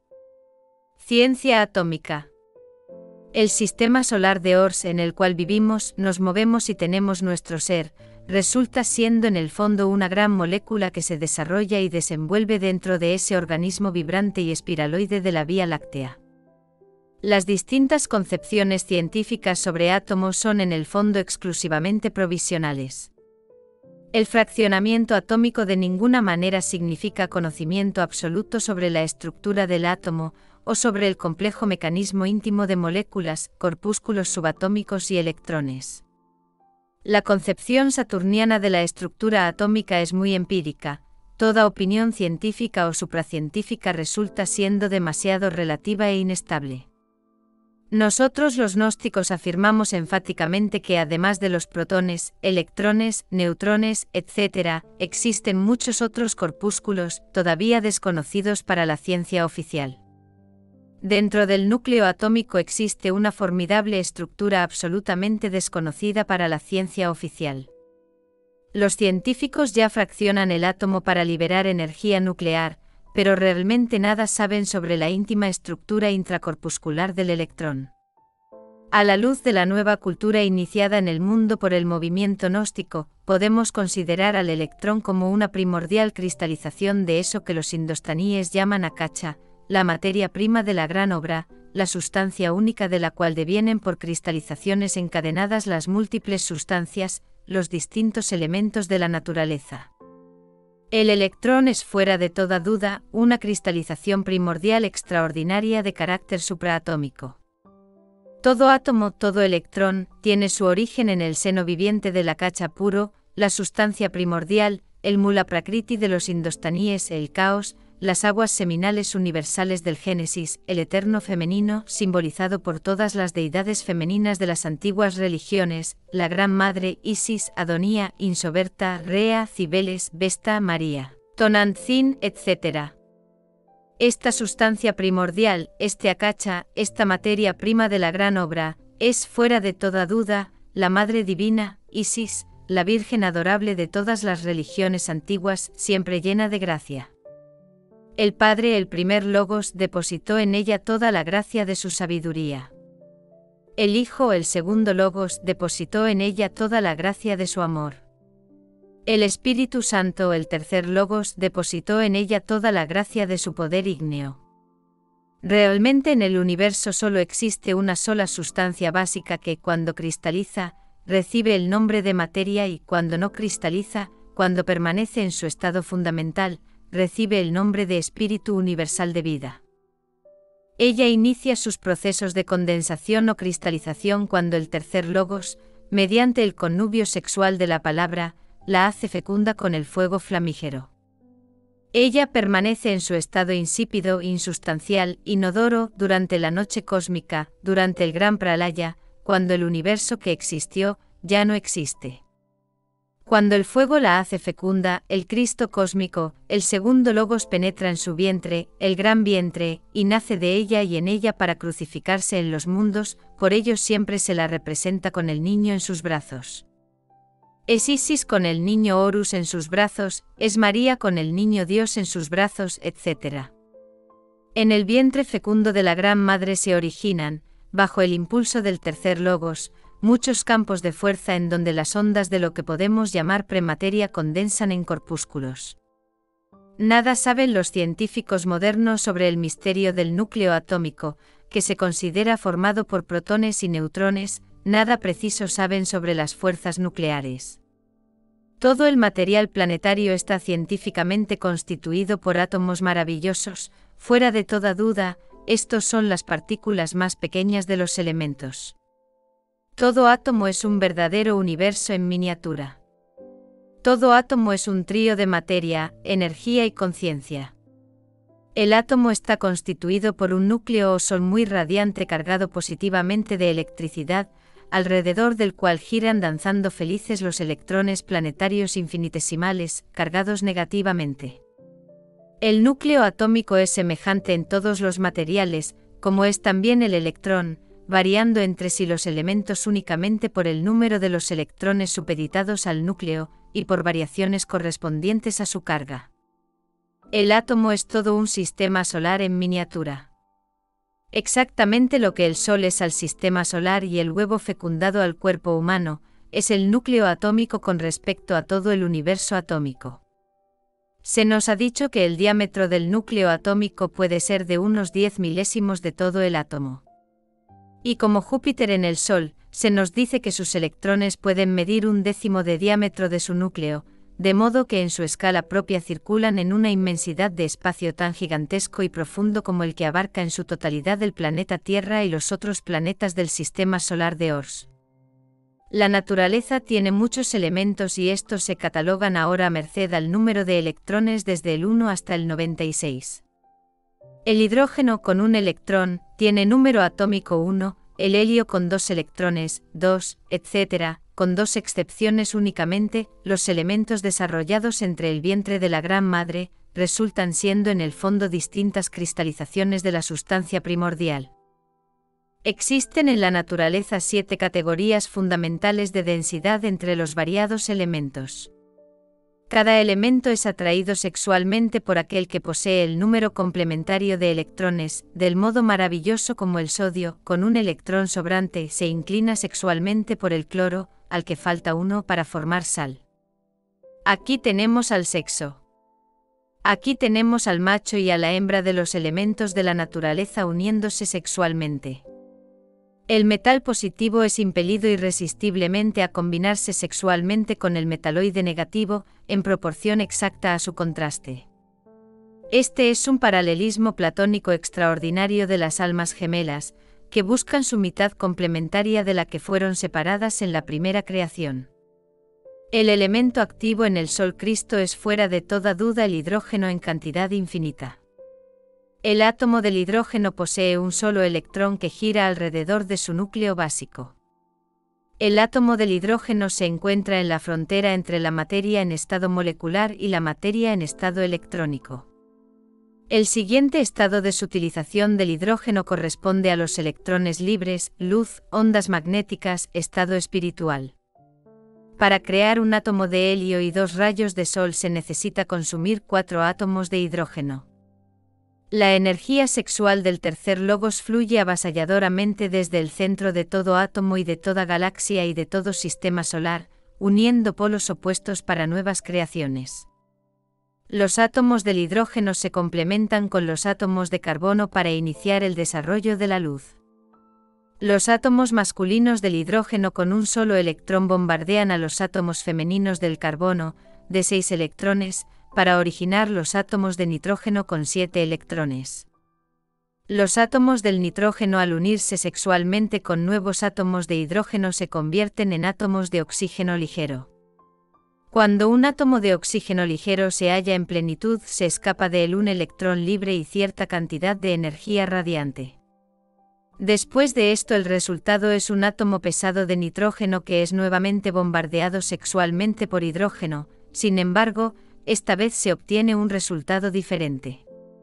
Ciencia atómica. El sistema solar de Ors en el cual vivimos, nos movemos y tenemos nuestro ser, resulta siendo en el fondo una gran molécula que se desarrolla y desenvuelve dentro de ese organismo vibrante y espiraloide de la Vía Láctea. Las distintas concepciones científicas sobre átomos son en el fondo exclusivamente provisionales. El fraccionamiento atómico de ninguna manera significa conocimiento absoluto sobre la estructura del átomo, o sobre el complejo mecanismo íntimo de moléculas, corpúsculos subatómicos y electrones. La concepción saturniana de la estructura atómica es muy empírica. Toda opinión científica o supracientífica resulta siendo demasiado relativa e inestable. Nosotros los gnósticos afirmamos enfáticamente que además de los protones, electrones, neutrones, etcétera, existen muchos otros corpúsculos, todavía desconocidos para la ciencia oficial. Dentro del núcleo atómico existe una formidable estructura absolutamente desconocida para la ciencia oficial. Los científicos ya fraccionan el átomo para liberar energía nuclear, pero realmente nada saben sobre la íntima estructura intracorpuscular del electrón. A la luz de la nueva cultura iniciada en el mundo por el movimiento gnóstico, podemos considerar al electrón como una primordial cristalización de eso que los indostaníes llaman akacha, la materia prima de la gran obra, la sustancia única de la cual devienen por cristalizaciones encadenadas las múltiples sustancias, los distintos elementos de la naturaleza. El electrón es fuera de toda duda una cristalización primordial extraordinaria de carácter supraatómico. Todo átomo, todo electrón, tiene su origen en el seno viviente del akacha puro, la sustancia primordial, el mula prakriti de los indostaníes, el caos, las aguas seminales universales del Génesis, el eterno femenino, simbolizado por todas las deidades femeninas de las antiguas religiones, la Gran Madre, Isis, Adonía, Insoberta, Rea, Cibeles, Vesta, María, Tonantzin, etcétera. Esta sustancia primordial, este akacha, esta materia prima de la gran obra, es, fuera de toda duda, la Madre Divina, Isis, la Virgen adorable de todas las religiones antiguas, siempre llena de gracia. El Padre, el primer Logos, depositó en ella toda la gracia de su sabiduría. El Hijo, el segundo Logos, depositó en ella toda la gracia de su amor. El Espíritu Santo, el tercer Logos, depositó en ella toda la gracia de su poder ígneo. Realmente en el universo solo existe una sola sustancia básica que, cuando cristaliza, recibe el nombre de materia y, cuando no cristaliza, cuando permanece en su estado fundamental, recibe el nombre de espíritu universal de vida. Ella inicia sus procesos de condensación o cristalización cuando el tercer logos, mediante el connubio sexual de la palabra, la hace fecunda con el fuego flamígero. Ella permanece en su estado insípido, insustancial, inodoro, durante la noche cósmica, durante el gran pralaya, cuando el universo que existió, ya no existe. Cuando el fuego la hace fecunda, el Cristo cósmico, el segundo logos penetra en su vientre, el gran vientre, y nace de ella y en ella para crucificarse en los mundos, por ello siempre se la representa con el niño en sus brazos. Es Isis con el niño Horus en sus brazos, es María con el niño Dios en sus brazos, etcétera. En el vientre fecundo de la Gran Madre se originan, bajo el impulso del tercer logos, muchos campos de fuerza en donde las ondas de lo que podemos llamar premateria condensan en corpúsculos. Nada saben los científicos modernos sobre el misterio del núcleo atómico, que se considera formado por protones y neutrones, nada preciso saben sobre las fuerzas nucleares. Todo el material planetario está científicamente constituido por átomos maravillosos, fuera de toda duda, estos son las partículas más pequeñas de los elementos. Todo átomo es un verdadero universo en miniatura. Todo átomo es un trío de materia, energía y conciencia. El átomo está constituido por un núcleo o sol muy radiante cargado positivamente de electricidad, alrededor del cual giran danzando felices los electrones planetarios infinitesimales, cargados negativamente. El núcleo atómico es semejante en todos los materiales, como es también el electrón, variando entre sí los elementos únicamente por el número de los electrones supeditados al núcleo, y por variaciones correspondientes a su carga. El átomo es todo un sistema solar en miniatura. Exactamente lo que el Sol es al sistema solar y el huevo fecundado al cuerpo humano, es el núcleo atómico con respecto a todo el universo atómico. Se nos ha dicho que el diámetro del núcleo atómico puede ser de unos diez milésimos de todo el átomo. Y como Júpiter en el Sol, se nos dice que sus electrones pueden medir un décimo de diámetro de su núcleo, de modo que en su escala propia circulan en una inmensidad de espacio tan gigantesco y profundo como el que abarca en su totalidad el planeta Tierra y los otros planetas del sistema solar de Ors. La naturaleza tiene muchos elementos y estos se catalogan ahora a merced al número de electrones desde el uno hasta el noventa y seis. El hidrógeno con un electrón tiene número atómico uno, el helio con dos electrones, dos, etcétera, con dos excepciones únicamente, los elementos desarrollados entre el vientre de la Gran Madre, resultan siendo en el fondo distintas cristalizaciones de la sustancia primordial. Existen en la naturaleza siete categorías fundamentales de densidad entre los variados elementos. Cada elemento es atraído sexualmente por aquel que posee el número complementario de electrones, del modo maravilloso como el sodio, con un electrón sobrante, se inclina sexualmente por el cloro, al que falta uno para formar sal. Aquí tenemos al sexo. Aquí tenemos al macho y a la hembra de los elementos de la naturaleza uniéndose sexualmente. El metal positivo es impelido irresistiblemente a combinarse sexualmente con el metaloide negativo, en proporción exacta a su contraste. Este es un paralelismo platónico extraordinario de las almas gemelas, que buscan su mitad complementaria de la que fueron separadas en la primera creación. El elemento activo en el Sol Cristo es fuera de toda duda el hidrógeno en cantidad infinita. El átomo del hidrógeno posee un solo electrón que gira alrededor de su núcleo básico. El átomo del hidrógeno se encuentra en la frontera entre la materia en estado molecular y la materia en estado electrónico. El siguiente estado de sutilización del hidrógeno corresponde a los electrones libres, luz, ondas magnéticas, estado espiritual. Para crear un átomo de helio y dos rayos de sol se necesita consumir cuatro átomos de hidrógeno. La energía sexual del tercer logos fluye avasalladoramente desde el centro de todo átomo y de toda galaxia y de todo sistema solar, uniendo polos opuestos para nuevas creaciones. Los átomos del hidrógeno se complementan con los átomos de carbono para iniciar el desarrollo de la luz. Los átomos masculinos del hidrógeno con un solo electrón bombardean a los átomos femeninos del carbono, de seis electrones, para originar los átomos de nitrógeno con siete electrones. Los átomos del nitrógeno al unirse sexualmente con nuevos átomos de hidrógeno se convierten en átomos de oxígeno ligero. Cuando un átomo de oxígeno ligero se halla en plenitud, se escapa de él un electrón libre y cierta cantidad de energía radiante. Después de esto, el resultado es un átomo pesado de nitrógeno que es nuevamente bombardeado sexualmente por hidrógeno. Sin embargo, esta vez se obtiene un resultado diferente.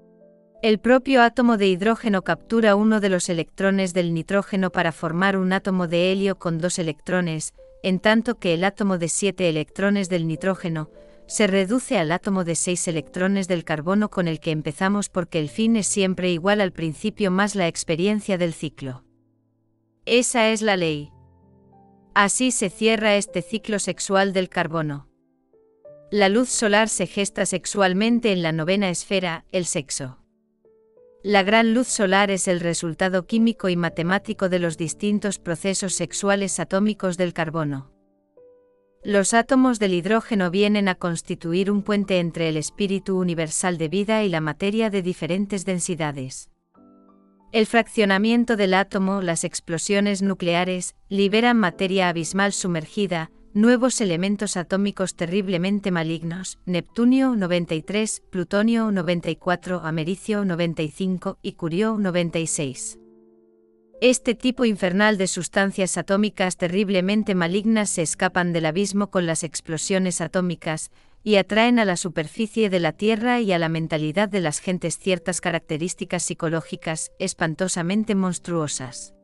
El propio átomo de hidrógeno captura uno de los electrones del nitrógeno para formar un átomo de helio con dos electrones, en tanto que el átomo de siete electrones del nitrógeno se reduce al átomo de seis electrones del carbono con el que empezamos, porque el fin es siempre igual al principio más la experiencia del ciclo. Esa es la ley. Así se cierra este ciclo sexual del carbono. La luz solar se gesta sexualmente en la novena esfera, el sexo. La gran luz solar es el resultado químico y matemático de los distintos procesos sexuales atómicos del carbono. Los átomos del hidrógeno vienen a constituir un puente entre el espíritu universal de vida y la materia de diferentes densidades. El fraccionamiento del átomo, las explosiones nucleares, liberan materia abismal sumergida, nuevos elementos atómicos terriblemente malignos, neptunio noventa y tres, plutonio noventa y cuatro, americio noventa y cinco y curio noventa y seis. Este tipo infernal de sustancias atómicas terriblemente malignas se escapan del abismo con las explosiones atómicas, y atraen a la superficie de la Tierra y a la mentalidad de las gentes ciertas características psicológicas espantosamente monstruosas.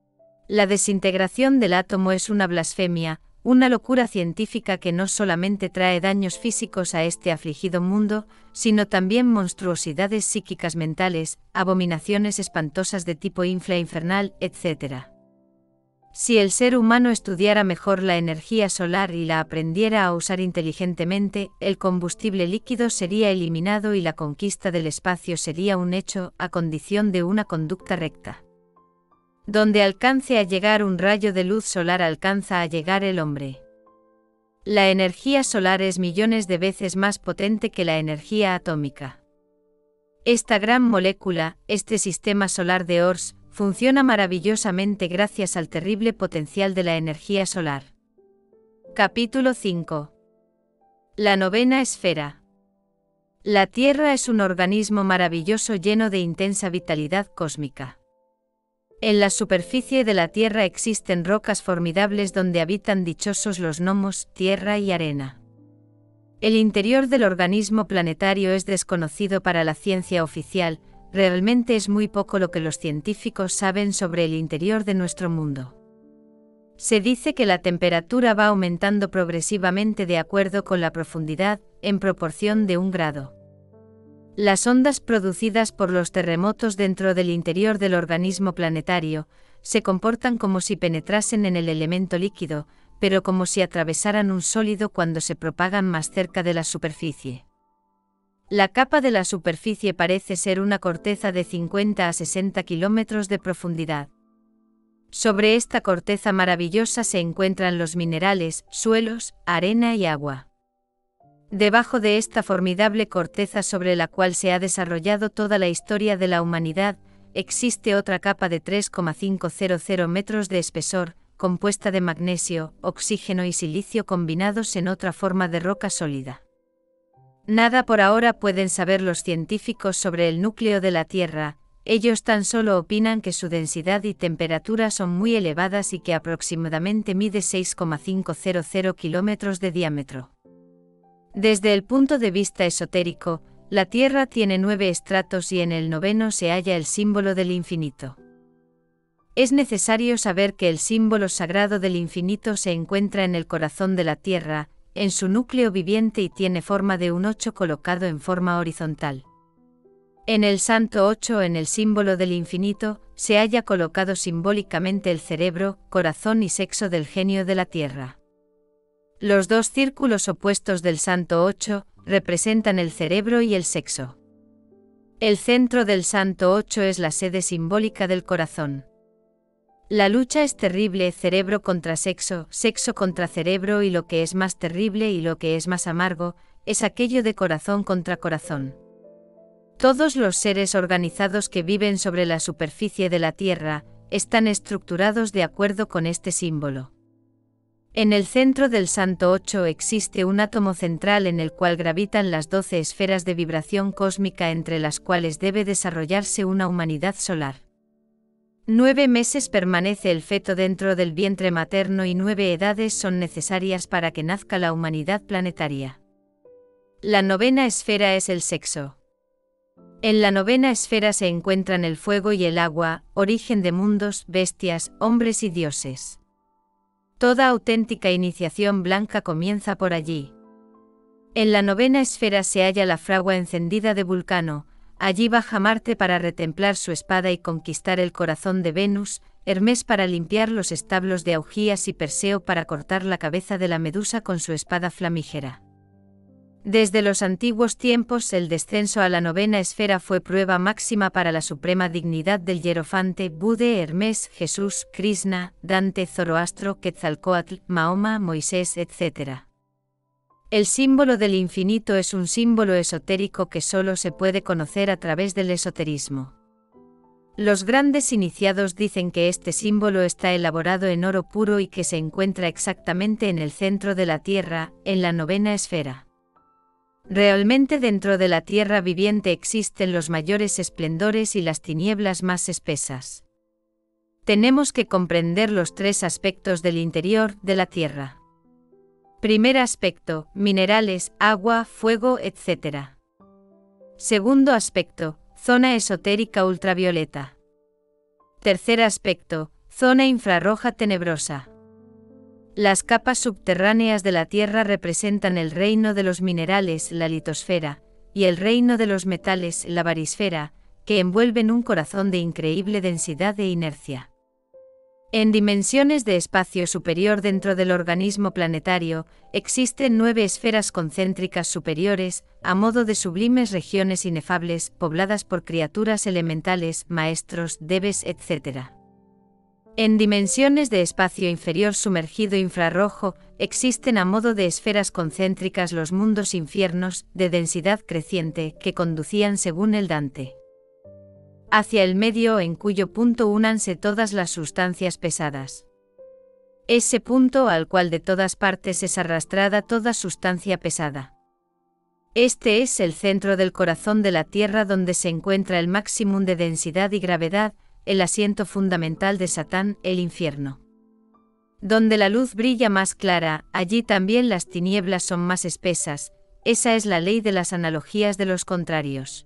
La desintegración del átomo es una blasfemia, una locura científica que no solamente trae daños físicos a este afligido mundo, sino también monstruosidades psíquicas mentales, abominaciones espantosas de tipo infra-infernal, etcétera. Si el ser humano estudiara mejor la energía solar y la aprendiera a usar inteligentemente, el combustible líquido sería eliminado y la conquista del espacio sería un hecho, a condición de una conducta recta. Donde alcance a llegar un rayo de luz solar, alcanza a llegar el hombre. La energía solar es millones de veces más potente que la energía atómica. Esta gran molécula, este sistema solar de Ors, funciona maravillosamente gracias al terrible potencial de la energía solar. Capítulo cinco. La novena esfera. La Tierra es un organismo maravilloso lleno de intensa vitalidad cósmica. En la superficie de la Tierra existen rocas formidables donde habitan dichosos los gnomos, tierra y arena. El interior del organismo planetario es desconocido para la ciencia oficial, realmente es muy poco lo que los científicos saben sobre el interior de nuestro mundo. Se dice que la temperatura va aumentando progresivamente de acuerdo con la profundidad, en proporción de un grado. Las ondas producidas por los terremotos dentro del interior del organismo planetario se comportan como si penetrasen en el elemento líquido, pero como si atravesaran un sólido cuando se propagan más cerca de la superficie. La capa de la superficie parece ser una corteza de cincuenta a sesenta kilómetros de profundidad. Sobre esta corteza maravillosa se encuentran los minerales, suelos, arena y agua. Debajo de esta formidable corteza sobre la cual se ha desarrollado toda la historia de la humanidad, existe otra capa de tres coma quinientos metros de espesor, compuesta de magnesio, oxígeno y silicio combinados en otra forma de roca sólida. Nada por ahora pueden saber los científicos sobre el núcleo de la Tierra, ellos tan solo opinan que su densidad y temperatura son muy elevadas y que aproximadamente mide seis coma quinientos kilómetros de diámetro. Desde el punto de vista esotérico, la Tierra tiene nueve estratos y en el noveno se halla el símbolo del infinito. Es necesario saber que el símbolo sagrado del infinito se encuentra en el corazón de la Tierra, en su núcleo viviente y tiene forma de un ocho colocado en forma horizontal. En el santo ocho, en el símbolo del infinito, se halla colocado simbólicamente el cerebro, corazón y sexo del genio de la Tierra. Los dos círculos opuestos del santo ocho representan el cerebro y el sexo. El centro del santo ocho es la sede simbólica del corazón. La lucha es terrible, cerebro contra sexo, sexo contra cerebro, y lo que es más terrible y lo que es más amargo, es aquello de corazón contra corazón. Todos los seres organizados que viven sobre la superficie de la Tierra están estructurados de acuerdo con este símbolo. En el centro del Santo ocho existe un átomo central en el cual gravitan las doce esferas de vibración cósmica entre las cuales debe desarrollarse una humanidad solar. Nueve meses permanece el feto dentro del vientre materno y nueve edades son necesarias para que nazca la humanidad planetaria. La novena esfera es el sexo. En la novena esfera se encuentran el fuego y el agua, origen de mundos, bestias, hombres y dioses. Toda auténtica iniciación blanca comienza por allí. En la novena esfera se halla la fragua encendida de Vulcano. Allí baja Marte para retemplar su espada y conquistar el corazón de Venus, Hermes para limpiar los establos de Augías y Perseo para cortar la cabeza de la Medusa con su espada flamígera. Desde los antiguos tiempos el descenso a la novena esfera fue prueba máxima para la suprema dignidad del hierofante, Bude, Hermes, Jesús, Krishna, Dante, Zoroastro, Quetzalcóatl, Mahoma, Moisés, etcétera. El símbolo del infinito es un símbolo esotérico que solo se puede conocer a través del esoterismo. Los grandes iniciados dicen que este símbolo está elaborado en oro puro y que se encuentra exactamente en el centro de la Tierra, en la novena esfera. Realmente dentro de la Tierra viviente existen los mayores esplendores y las tinieblas más espesas. Tenemos que comprender los tres aspectos del interior de la Tierra. Primer aspecto, minerales, agua, fuego, etcétera. Segundo aspecto, zona esotérica ultravioleta. Tercer aspecto, zona infrarroja tenebrosa. Las capas subterráneas de la Tierra representan el reino de los minerales, la litosfera, y el reino de los metales, la barisfera, que envuelven un corazón de increíble densidad e inercia. En dimensiones de espacio superior dentro del organismo planetario, existen nueve esferas concéntricas superiores, a modo de sublimes regiones inefables, pobladas por criaturas elementales, maestros, deves, etcétera. En dimensiones de espacio inferior sumergido infrarrojo, existen a modo de esferas concéntricas los mundos infiernos, de densidad creciente, que conducían según el Dante hacia el medio en cuyo punto únanse todas las sustancias pesadas. Ese punto al cual de todas partes es arrastrada toda sustancia pesada. Este es el centro del corazón de la Tierra donde se encuentra el máximo de densidad y gravedad, el asiento fundamental de Satán, el infierno. Donde la luz brilla más clara, allí también las tinieblas son más espesas, esa es la ley de las analogías de los contrarios.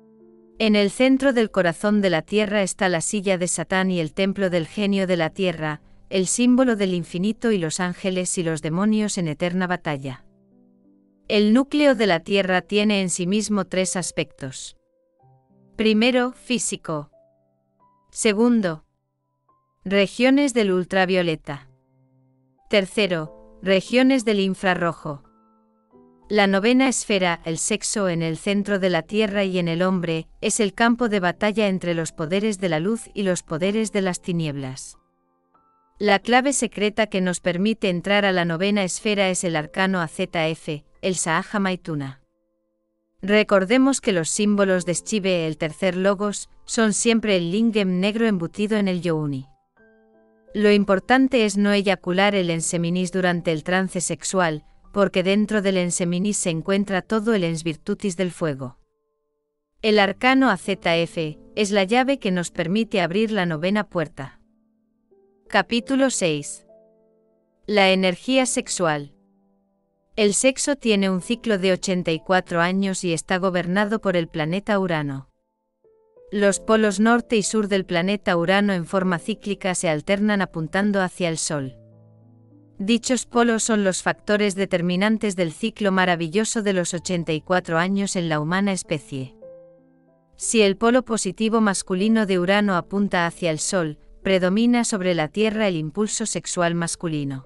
En el centro del corazón de la Tierra está la silla de Satán y el templo del genio de la Tierra, el símbolo del infinito y los ángeles y los demonios en eterna batalla. El núcleo de la Tierra tiene en sí mismo tres aspectos. Primero, físico. Segundo, regiones del ultravioleta. Tercero, regiones del infrarrojo. La novena esfera, el sexo en el centro de la Tierra y en el hombre, es el campo de batalla entre los poderes de la luz y los poderes de las tinieblas. La clave secreta que nos permite entrar a la novena esfera es el arcano A Z F, el Sahaja Maituna. Recordemos que los símbolos de Shive, el tercer logos, son siempre el lingam negro embutido en el yoni. Lo importante es no eyacular el enseminis durante el trance sexual, porque dentro del enseminis se encuentra todo el ens virtutis del fuego. El arcano A Z F es la llave que nos permite abrir la novena puerta. Capítulo seis. La energía sexual. El sexo tiene un ciclo de ochenta y cuatro años y está gobernado por el planeta Urano. Los polos norte y sur del planeta Urano en forma cíclica se alternan apuntando hacia el Sol. Dichos polos son los factores determinantes del ciclo maravilloso de los ochenta y cuatro años en la humana especie. Si el polo positivo masculino de Urano apunta hacia el Sol, predomina sobre la Tierra el impulso sexual masculino.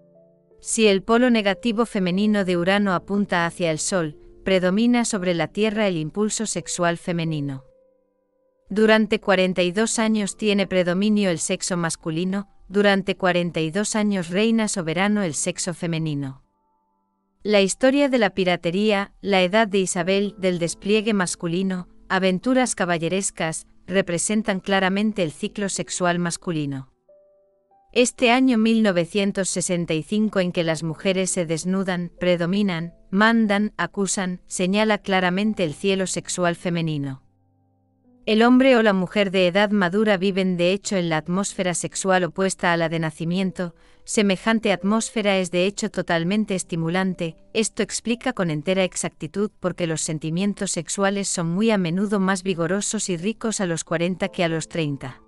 Si el polo negativo femenino de Urano apunta hacia el Sol, predomina sobre la Tierra el impulso sexual femenino. Durante cuarenta y dos años tiene predominio el sexo masculino, durante cuarenta y dos años reina soberano el sexo femenino. La historia de la piratería, la edad de Isabel, del despliegue masculino, aventuras caballerescas, representan claramente el ciclo sexual masculino. Este año mil novecientos sesenta y cinco en que las mujeres se desnudan, predominan, mandan, acusan, señala claramente el cielo sexual femenino. El hombre o la mujer de edad madura viven de hecho en la atmósfera sexual opuesta a la de nacimiento, semejante atmósfera es de hecho totalmente estimulante, esto explica con entera exactitud porque los sentimientos sexuales son muy a menudo más vigorosos y ricos a los cuarenta que a los treinta.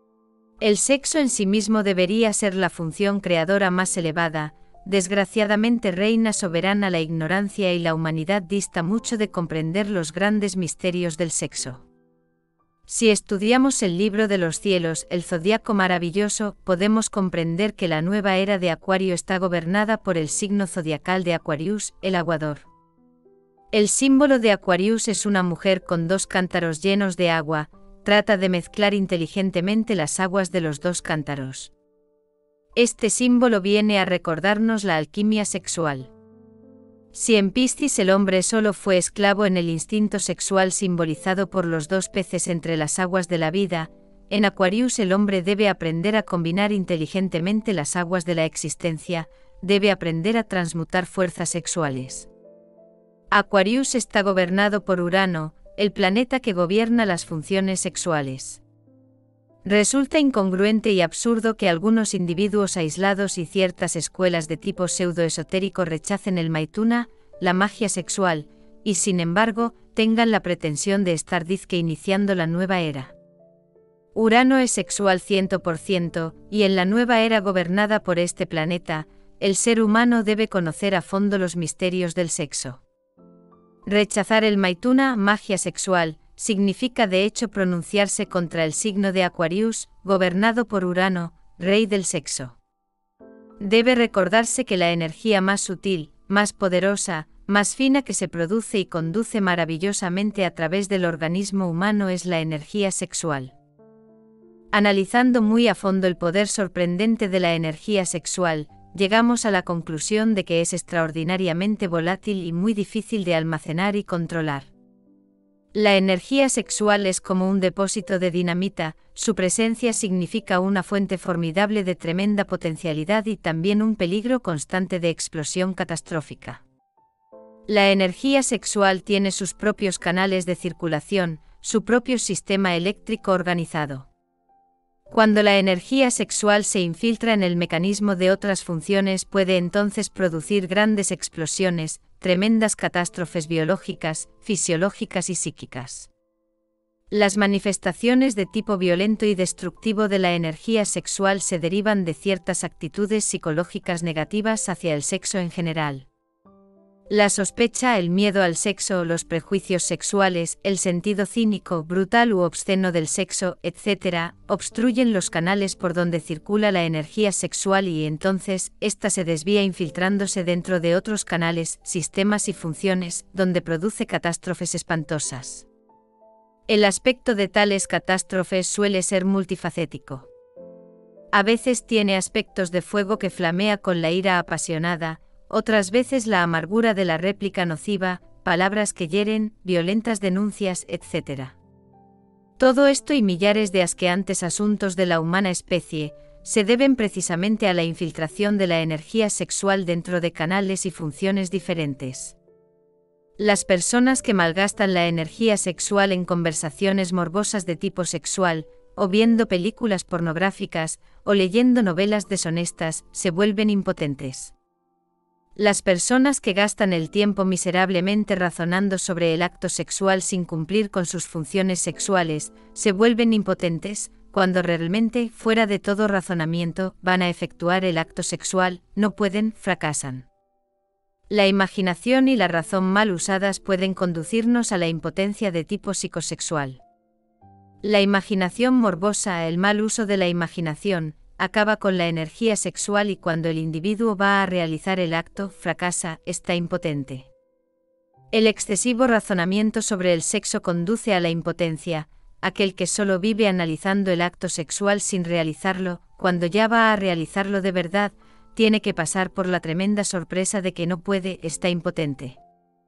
El sexo en sí mismo debería ser la función creadora más elevada, desgraciadamente reina soberana la ignorancia y la humanidad dista mucho de comprender los grandes misterios del sexo. Si estudiamos el libro de los cielos, el zodiaco maravilloso, podemos comprender que la nueva era de Acuario está gobernada por el signo zodiacal de Aquarius, el aguador. El símbolo de Aquarius es una mujer con dos cántaros llenos de agua, trata de mezclar inteligentemente las aguas de los dos cántaros. Este símbolo viene a recordarnos la alquimia sexual. Si en Piscis el hombre solo fue esclavo en el instinto sexual simbolizado por los dos peces entre las aguas de la vida, en Aquarius el hombre debe aprender a combinar inteligentemente las aguas de la existencia, debe aprender a transmutar fuerzas sexuales. Aquarius está gobernado por Urano, el planeta que gobierna las funciones sexuales. Resulta incongruente y absurdo que algunos individuos aislados y ciertas escuelas de tipo pseudoesotérico rechacen el maituna, la magia sexual, y sin embargo, tengan la pretensión de estar dizque iniciando la nueva era. Urano es sexual cien por ciento, y en la nueva era gobernada por este planeta, el ser humano debe conocer a fondo los misterios del sexo. Rechazar el maituna, magia sexual, significa de hecho pronunciarse contra el signo de Aquarius, gobernado por Urano, rey del sexo. Debe recordarse que la energía más sutil, más poderosa, más fina que se produce y conduce maravillosamente a través del organismo humano es la energía sexual. Analizando muy a fondo el poder sorprendente de la energía sexual, llegamos a la conclusión de que es extraordinariamente volátil y muy difícil de almacenar y controlar. La energía sexual es como un depósito de dinamita, su presencia significa una fuente formidable de tremenda potencialidad y también un peligro constante de explosión catastrófica. La energía sexual tiene sus propios canales de circulación, su propio sistema eléctrico organizado. Cuando la energía sexual se infiltra en el mecanismo de otras funciones puede entonces producir grandes explosiones, tremendas catástrofes biológicas, fisiológicas y psíquicas. Las manifestaciones de tipo violento y destructivo de la energía sexual se derivan de ciertas actitudes psicológicas negativas hacia el sexo en general. La sospecha, el miedo al sexo, los prejuicios sexuales, el sentido cínico, brutal u obsceno del sexo, etcétera, obstruyen los canales por donde circula la energía sexual y entonces, ésta se desvía infiltrándose dentro de otros canales, sistemas y funciones, donde produce catástrofes espantosas. El aspecto de tales catástrofes suele ser multifacético. A veces tiene aspectos de fuego que flamea con la ira apasionada, otras veces la amargura de la réplica nociva, palabras que hieren, violentas denuncias, etcétera. Todo esto y millares de asqueantes asuntos de la humana especie, se deben precisamente a la infiltración de la energía sexual dentro de canales y funciones diferentes. Las personas que malgastan la energía sexual en conversaciones morbosas de tipo sexual, o viendo películas pornográficas, o leyendo novelas deshonestas, se vuelven impotentes. Las personas que gastan el tiempo miserablemente razonando sobre el acto sexual sin cumplir con sus funciones sexuales, se vuelven impotentes, cuando realmente, fuera de todo razonamiento, van a efectuar el acto sexual, no pueden, fracasan. La imaginación y la razón mal usadas pueden conducirnos a la impotencia de tipo psicosexual. La imaginación morbosa, el mal uso de la imaginación, acaba con la energía sexual y cuando el individuo va a realizar el acto, fracasa, está impotente. El excesivo razonamiento sobre el sexo conduce a la impotencia, aquel que solo vive analizando el acto sexual sin realizarlo, cuando ya va a realizarlo de verdad, tiene que pasar por la tremenda sorpresa de que no puede, está impotente.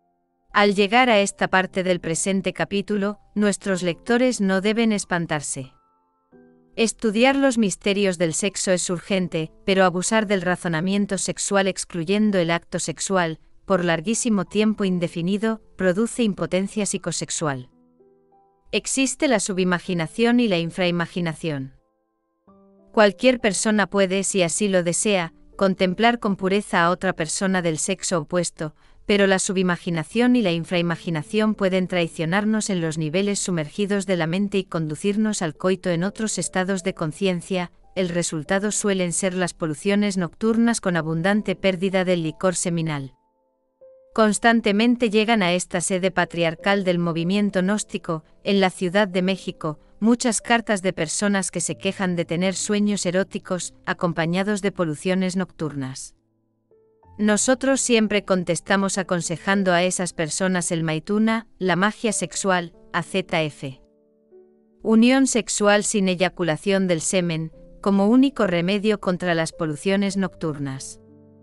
Al llegar a esta parte del presente capítulo, nuestros lectores no deben espantarse. Estudiar los misterios del sexo es urgente, pero abusar del razonamiento sexual excluyendo el acto sexual, por larguísimo tiempo indefinido, produce impotencia psicosexual. Existe la subimaginación y la infraimaginación. Cualquier persona puede, si así lo desea, contemplar con pureza a otra persona del sexo opuesto, pero la subimaginación y la infraimaginación pueden traicionarnos en los niveles sumergidos de la mente y conducirnos al coito en otros estados de conciencia. El resultado suelen ser las poluciones nocturnas con abundante pérdida del licor seminal. Constantemente llegan a esta sede patriarcal del movimiento gnóstico, en la Ciudad de México, muchas cartas de personas que se quejan de tener sueños eróticos, acompañados de poluciones nocturnas. Nosotros siempre contestamos aconsejando a esas personas el maituna, la magia sexual, A Z F. Unión sexual sin eyaculación del semen, como único remedio contra las poluciones nocturnas.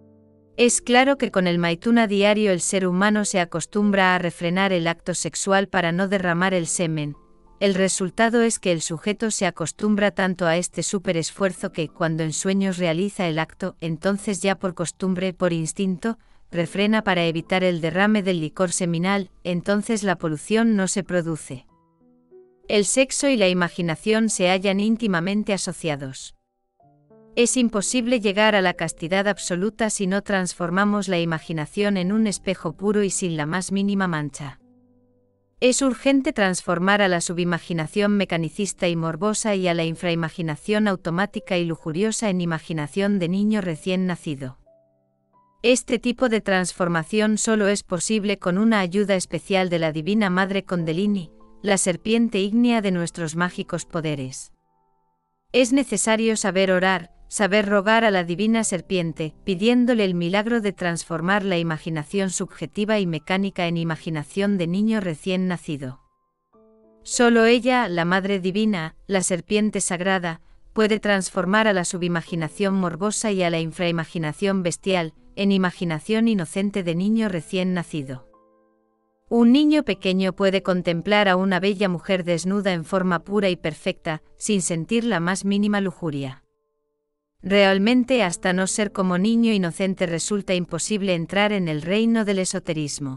Es claro que con el maituna diario el ser humano se acostumbra a refrenar el acto sexual para no derramar el semen. El resultado es que el sujeto se acostumbra tanto a este superesfuerzo que, cuando en sueños realiza el acto, entonces ya por costumbre, por instinto, refrena para evitar el derrame del licor seminal, entonces la polución no se produce. El sexo y la imaginación se hallan íntimamente asociados. Es imposible llegar a la castidad absoluta si no transformamos la imaginación en un espejo puro y sin la más mínima mancha. Es urgente transformar a la subimaginación mecanicista y morbosa y a la infraimaginación automática y lujuriosa en imaginación de niño recién nacido. Este tipo de transformación solo es posible con una ayuda especial de la Divina Madre Kundalini, la serpiente ígnea de nuestros mágicos poderes. Es necesario saber orar, saber rogar a la divina serpiente, pidiéndole el milagro de transformar la imaginación subjetiva y mecánica en imaginación de niño recién nacido. Solo ella, la Madre Divina, la serpiente sagrada, puede transformar a la subimaginación morbosa y a la infraimaginación bestial, en imaginación inocente de niño recién nacido. Un niño pequeño puede contemplar a una bella mujer desnuda en forma pura y perfecta, sin sentir la más mínima lujuria. Realmente, hasta no ser como niño inocente resulta imposible entrar en el reino del esoterismo.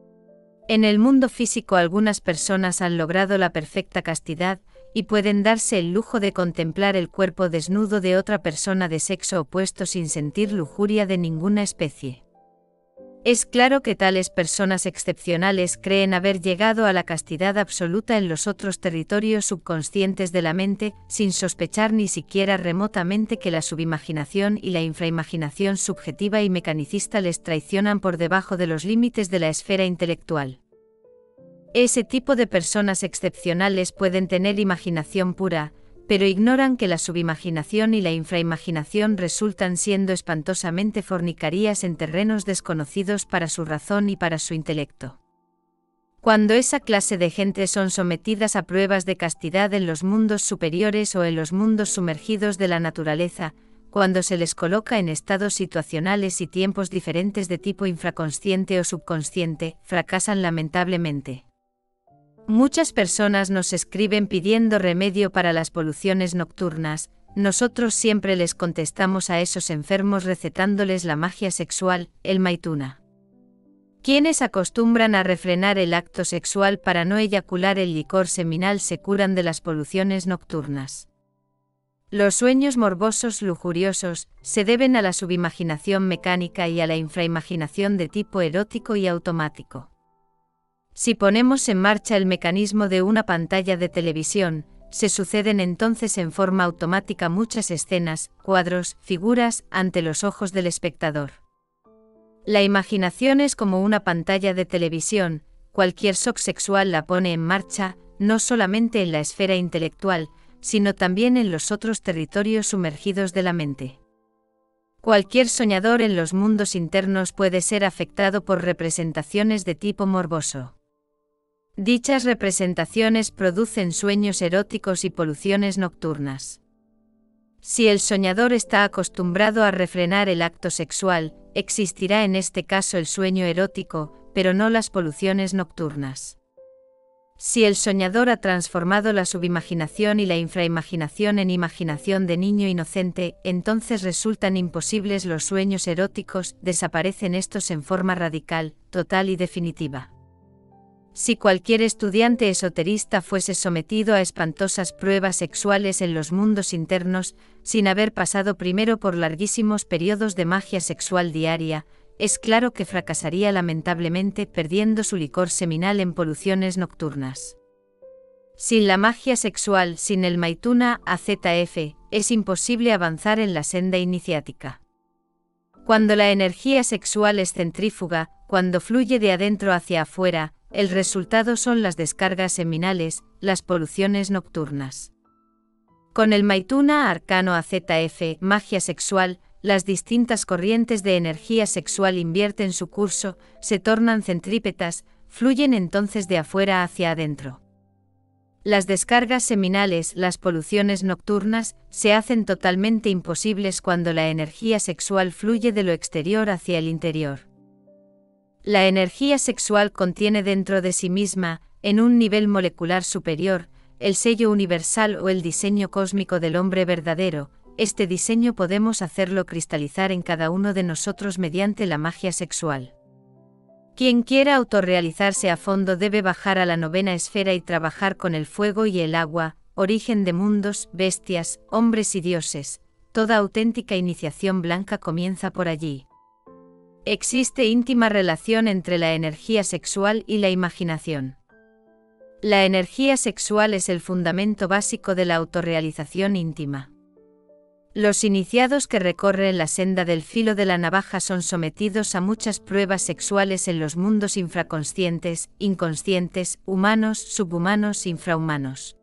En el mundo físico algunas personas han logrado la perfecta castidad, y pueden darse el lujo de contemplar el cuerpo desnudo de otra persona de sexo opuesto sin sentir lujuria de ninguna especie. Es claro que tales personas excepcionales creen haber llegado a la castidad absoluta en los otros territorios subconscientes de la mente, sin sospechar ni siquiera remotamente que la subimaginación y la infraimaginación subjetiva y mecanicista les traicionan por debajo de los límites de la esfera intelectual. Ese tipo de personas excepcionales pueden tener imaginación pura, pero ignoran que la subimaginación y la infraimaginación resultan siendo espantosamente fornicarías en terrenos desconocidos para su razón y para su intelecto. Cuando esa clase de gente son sometidas a pruebas de castidad en los mundos superiores o en los mundos sumergidos de la naturaleza, cuando se les coloca en estados situacionales y tiempos diferentes de tipo infraconsciente o subconsciente, fracasan lamentablemente. Muchas personas nos escriben pidiendo remedio para las poluciones nocturnas. Nosotros siempre les contestamos a esos enfermos recetándoles la magia sexual, el maituna. Quienes acostumbran a refrenar el acto sexual para no eyacular el licor seminal se curan de las poluciones nocturnas. Los sueños morbosos lujuriosos se deben a la subimaginación mecánica y a la infraimaginación de tipo erótico y automático. Si ponemos en marcha el mecanismo de una pantalla de televisión, se suceden entonces en forma automática muchas escenas, cuadros, figuras, ante los ojos del espectador. La imaginación es como una pantalla de televisión, cualquier shock sexual la pone en marcha, no solamente en la esfera intelectual, sino también en los otros territorios sumergidos de la mente. Cualquier soñador en los mundos internos puede ser afectado por representaciones de tipo morboso. Dichas representaciones producen sueños eróticos y poluciones nocturnas. Si el soñador está acostumbrado a refrenar el acto sexual, existirá en este caso el sueño erótico, pero no las poluciones nocturnas. Si el soñador ha transformado la subimaginación y la infraimaginación en imaginación de niño inocente, entonces resultan imposibles los sueños eróticos, desaparecen estos en forma radical, total y definitiva. Si cualquier estudiante esoterista fuese sometido a espantosas pruebas sexuales en los mundos internos, sin haber pasado primero por larguísimos periodos de magia sexual diaria, es claro que fracasaría lamentablemente perdiendo su licor seminal en poluciones nocturnas. Sin la magia sexual, sin el Maituna A Z F, es imposible avanzar en la senda iniciática. Cuando la energía sexual es centrífuga, cuando fluye de adentro hacia afuera, el resultado son las descargas seminales, las poluciones nocturnas. Con el Maituna Arcano A Z F, magia sexual, las distintas corrientes de energía sexual invierten su curso, se tornan centrípetas, fluyen entonces de afuera hacia adentro. Las descargas seminales, las poluciones nocturnas, se hacen totalmente imposibles cuando la energía sexual fluye de lo exterior hacia el interior. La energía sexual contiene dentro de sí misma, en un nivel molecular superior, el sello universal o el diseño cósmico del hombre verdadero. Este diseño podemos hacerlo cristalizar en cada uno de nosotros mediante la magia sexual. Quien quiera autorrealizarse a fondo debe bajar a la novena esfera y trabajar con el fuego y el agua, origen de mundos, bestias, hombres y dioses. Toda auténtica iniciación blanca comienza por allí. Existe íntima relación entre la energía sexual y la imaginación. La energía sexual es el fundamento básico de la autorrealización íntima. Los iniciados que recorren la senda del filo de la navaja son sometidos a muchas pruebas sexuales en los mundos infraconscientes, inconscientes, humanos, subhumanos, infrahumanos.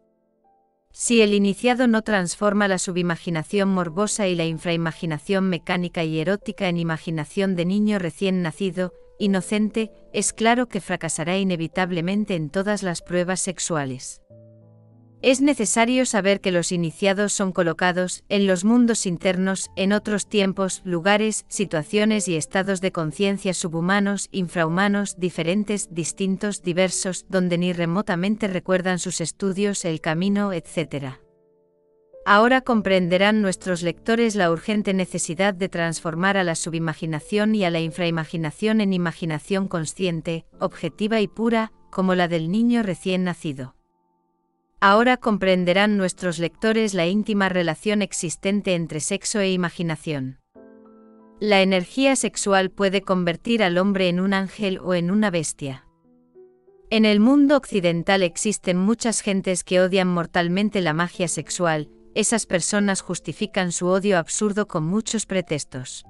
Si el iniciado no transforma la subimaginación morbosa y la infraimaginación mecánica y erótica en imaginación de niño recién nacido, inocente, es claro que fracasará inevitablemente en todas las pruebas sexuales. Es necesario saber que los iniciados son colocados, en los mundos internos, en otros tiempos, lugares, situaciones y estados de conciencia subhumanos, infrahumanos, diferentes, distintos, diversos, donde ni remotamente recuerdan sus estudios, el camino, etcétera. Ahora comprenderán nuestros lectores la urgente necesidad de transformar a la subimaginación y a la infraimaginación en imaginación consciente, objetiva y pura, como la del niño recién nacido. Ahora comprenderán nuestros lectores la íntima relación existente entre sexo e imaginación. La energía sexual puede convertir al hombre en un ángel o en una bestia. En el mundo occidental existen muchas gentes que odian mortalmente la magia sexual. Esas personas justifican su odio absurdo con muchos pretextos.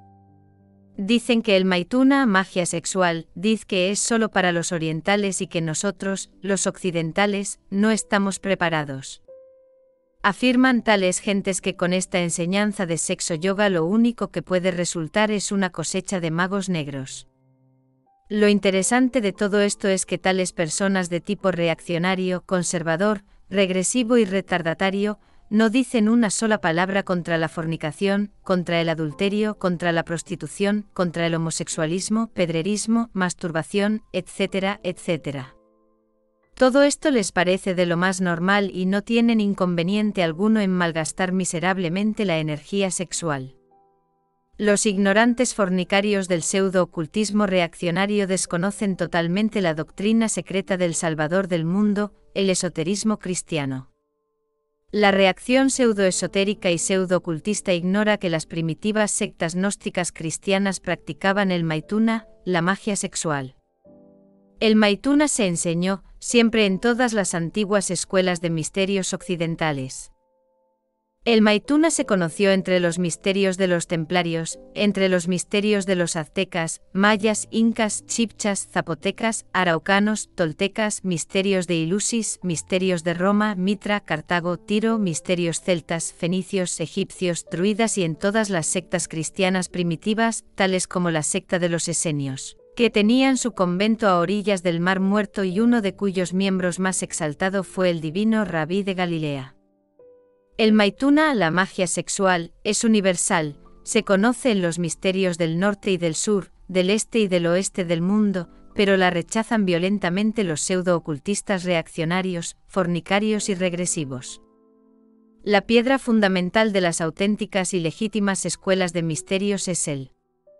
Dicen que el Maituna, magia sexual, dice que es solo para los orientales y que nosotros, los occidentales, no estamos preparados. Afirman tales gentes que con esta enseñanza de sexo yoga lo único que puede resultar es una cosecha de magos negros. Lo interesante de todo esto es que tales personas de tipo reaccionario, conservador, regresivo y retardatario, no dicen una sola palabra contra la fornicación, contra el adulterio, contra la prostitución, contra el homosexualismo, pedrerismo, masturbación, etcétera, etcétera. Todo esto les parece de lo más normal y no tienen inconveniente alguno en malgastar miserablemente la energía sexual. Los ignorantes fornicarios del pseudo-ocultismo reaccionario desconocen totalmente la doctrina secreta del Salvador del mundo, el esoterismo cristiano. La reacción pseudoesotérica y pseudo-ocultista ignora que las primitivas sectas gnósticas cristianas practicaban el Maituna, la magia sexual. El Maituna se enseñó, siempre en todas las antiguas escuelas de misterios occidentales. El Maituna se conoció entre los misterios de los templarios, entre los misterios de los aztecas, mayas, incas, chibchas, zapotecas, araucanos, toltecas, misterios de Ilusis, misterios de Roma, Mitra, Cartago, Tiro, misterios celtas, fenicios, egipcios, druidas y en todas las sectas cristianas primitivas, tales como la secta de los esenios. que tenían su convento a orillas del Mar Muerto y uno de cuyos miembros más exaltado fue el divino Rabí de Galilea. El Maituna, la magia sexual, es universal, se conoce en los misterios del norte y del sur, del este y del oeste del mundo, pero la rechazan violentamente los pseudo-ocultistas reaccionarios, fornicarios y regresivos. La piedra fundamental de las auténticas y legítimas escuelas de misterios es el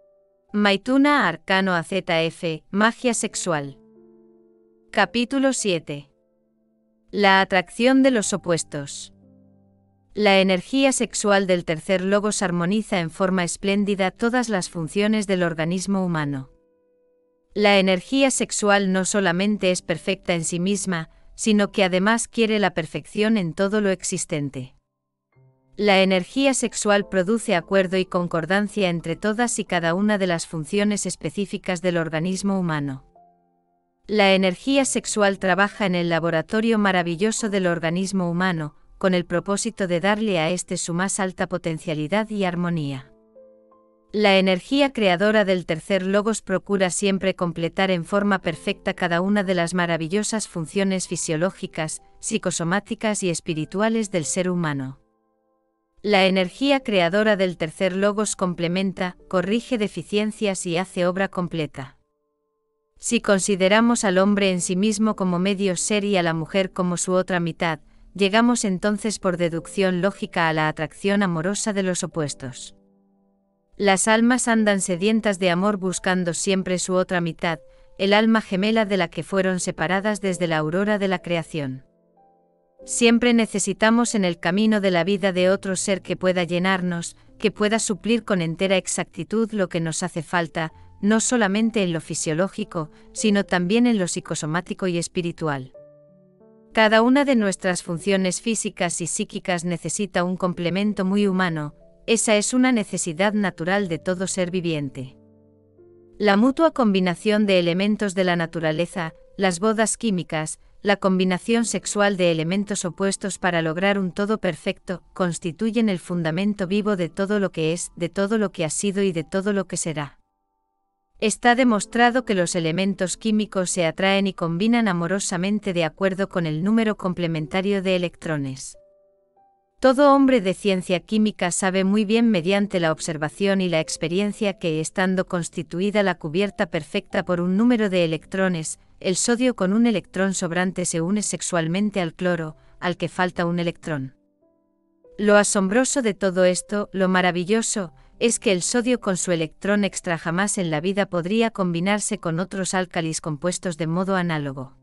Maituna Arcano A Z F, magia sexual. Capítulo siete. La atracción de los opuestos. La energía sexual del tercer logos armoniza en forma espléndida todas las funciones del organismo humano. La energía sexual no solamente es perfecta en sí misma, sino que además quiere la perfección en todo lo existente. La energía sexual produce acuerdo y concordancia entre todas y cada una de las funciones específicas del organismo humano. La energía sexual trabaja en el laboratorio maravilloso del organismo humano, con el propósito de darle a éste su más alta potencialidad y armonía. La energía creadora del tercer logos procura siempre completar en forma perfecta cada una de las maravillosas funciones fisiológicas, psicosomáticas y espirituales del ser humano. La energía creadora del tercer logos complementa, corrige deficiencias y hace obra completa. Si consideramos al hombre en sí mismo como medio ser y a la mujer como su otra mitad, llegamos entonces por deducción lógica a la atracción amorosa de los opuestos. Las almas andan sedientas de amor buscando siempre su otra mitad, el alma gemela de la que fueron separadas desde la aurora de la creación. Siempre necesitamos en el camino de la vida de otro ser que pueda llenarnos, que pueda suplir con entera exactitud lo que nos hace falta, no solamente en lo fisiológico, sino también en lo psicosomático y espiritual. Cada una de nuestras funciones físicas y psíquicas necesita un complemento muy humano, esa es una necesidad natural de todo ser viviente. La mutua combinación de elementos de la naturaleza, las bodas químicas, la combinación sexual de elementos opuestos para lograr un todo perfecto, constituyen el fundamento vivo de todo lo que es, de todo lo que ha sido y de todo lo que será. Está demostrado que los elementos químicos se atraen y combinan amorosamente de acuerdo con el número complementario de electrones. Todo hombre de ciencia química sabe muy bien mediante la observación y la experiencia que, estando constituida la cubierta perfecta por un número de electrones, el sodio con un electrón sobrante se une sexualmente al cloro, al que falta un electrón. Lo asombroso de todo esto, lo maravilloso, es que el sodio con su electrón extra jamás en la vida podría combinarse con otros álcalis compuestos de modo análogo.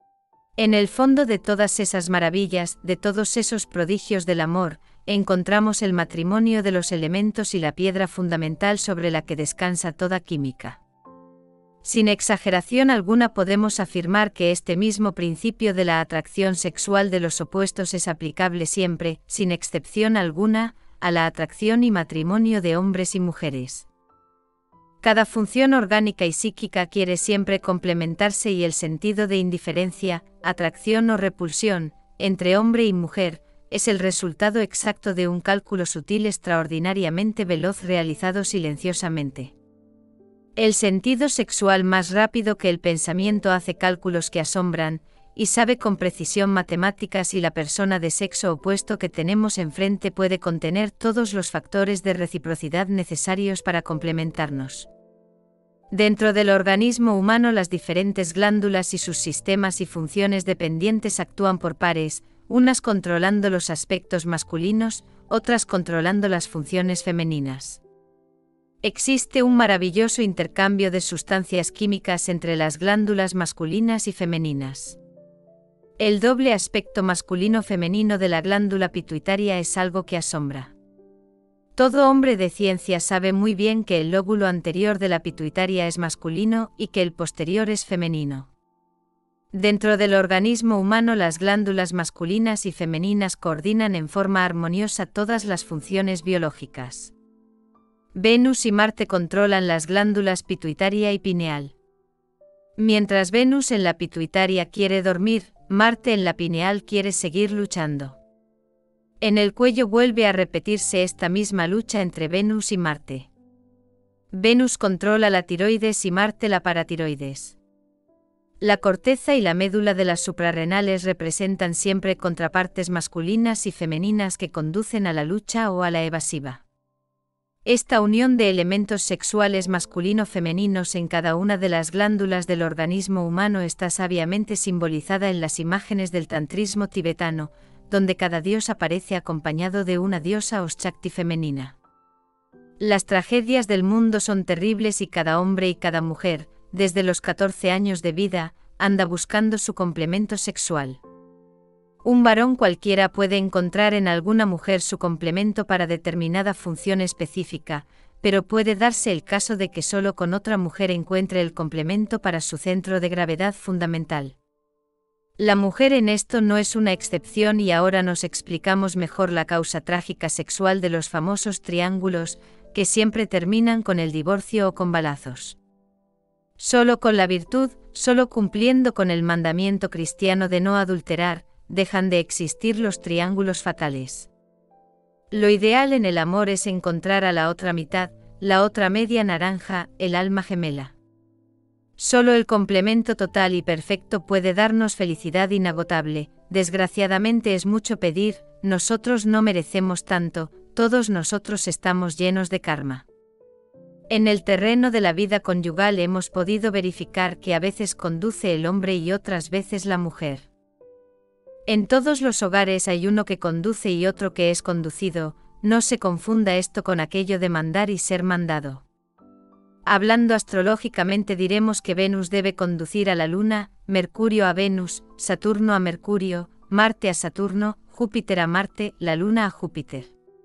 En el fondo de todas esas maravillas, de todos esos prodigios del amor, encontramos el matrimonio de los elementos y la piedra fundamental sobre la que descansa toda química. Sin exageración alguna podemos afirmar que este mismo principio de la atracción sexual de los opuestos es aplicable siempre, sin excepción alguna, a la atracción y matrimonio de hombres y mujeres. Cada función orgánica y psíquica quiere siempre complementarse y el sentido de indiferencia, atracción o repulsión, entre hombre y mujer, es el resultado exacto de un cálculo sutil extraordinariamente veloz realizado silenciosamente. El sentido sexual más rápido que el pensamiento hace cálculos que asombran, y sabe con precisión matemática si la persona de sexo opuesto que tenemos enfrente puede contener todos los factores de reciprocidad necesarios para complementarnos. Dentro del organismo humano las diferentes glándulas y sus sistemas y funciones dependientes actúan por pares, unas controlando los aspectos masculinos, otras controlando las funciones femeninas. Existe un maravilloso intercambio de sustancias químicas entre las glándulas masculinas y femeninas. El doble aspecto masculino-femenino de la glándula pituitaria es algo que asombra. Todo hombre de ciencia sabe muy bien que el lóbulo anterior de la pituitaria es masculino y que el posterior es femenino. Dentro del organismo humano las glándulas masculinas y femeninas coordinan en forma armoniosa todas las funciones biológicas. Venus y Marte controlan las glándulas pituitaria y pineal. Mientras Venus en la pituitaria quiere dormir, Marte en la pineal quiere seguir luchando. En el cuello vuelve a repetirse esta misma lucha entre Venus y Marte. Venus controla la tiroides y Marte la paratiroides. La corteza y la médula de las suprarrenales representan siempre contrapartes masculinas y femeninas que conducen a la lucha o a la evasiva. Esta unión de elementos sexuales masculino-femeninos en cada una de las glándulas del organismo humano está sabiamente simbolizada en las imágenes del tantrismo tibetano, donde cada dios aparece acompañado de una diosa o shakti femenina. Las tragedias del mundo son terribles y cada hombre y cada mujer, desde los catorce años de vida, anda buscando su complemento sexual. Un varón cualquiera puede encontrar en alguna mujer su complemento para determinada función específica, pero puede darse el caso de que solo con otra mujer encuentre el complemento para su centro de gravedad fundamental. La mujer en esto no es una excepción y ahora nos explicamos mejor la causa trágica sexual de los famosos triángulos, que siempre terminan con el divorcio o con balazos. Solo con la virtud, solo cumpliendo con el mandamiento cristiano de no adulterar, dejan de existir los triángulos fatales. Lo ideal en el amor es encontrar a la otra mitad, la otra media naranja, el alma gemela. Solo el complemento total y perfecto puede darnos felicidad inagotable. Desgraciadamente es mucho pedir, nosotros no merecemos tanto, todos nosotros estamos llenos de karma. En el terreno de la vida conyugal hemos podido verificar que a veces conduce el hombre y otras veces la mujer. En todos los hogares hay uno que conduce y otro que es conducido, no se confunda esto con aquello de mandar y ser mandado. Hablando astrológicamente diremos que Venus debe conducir a la Luna, Mercurio a Venus, Saturno a Mercurio, Marte a Saturno, Júpiter a Marte, la Luna a Júpiter.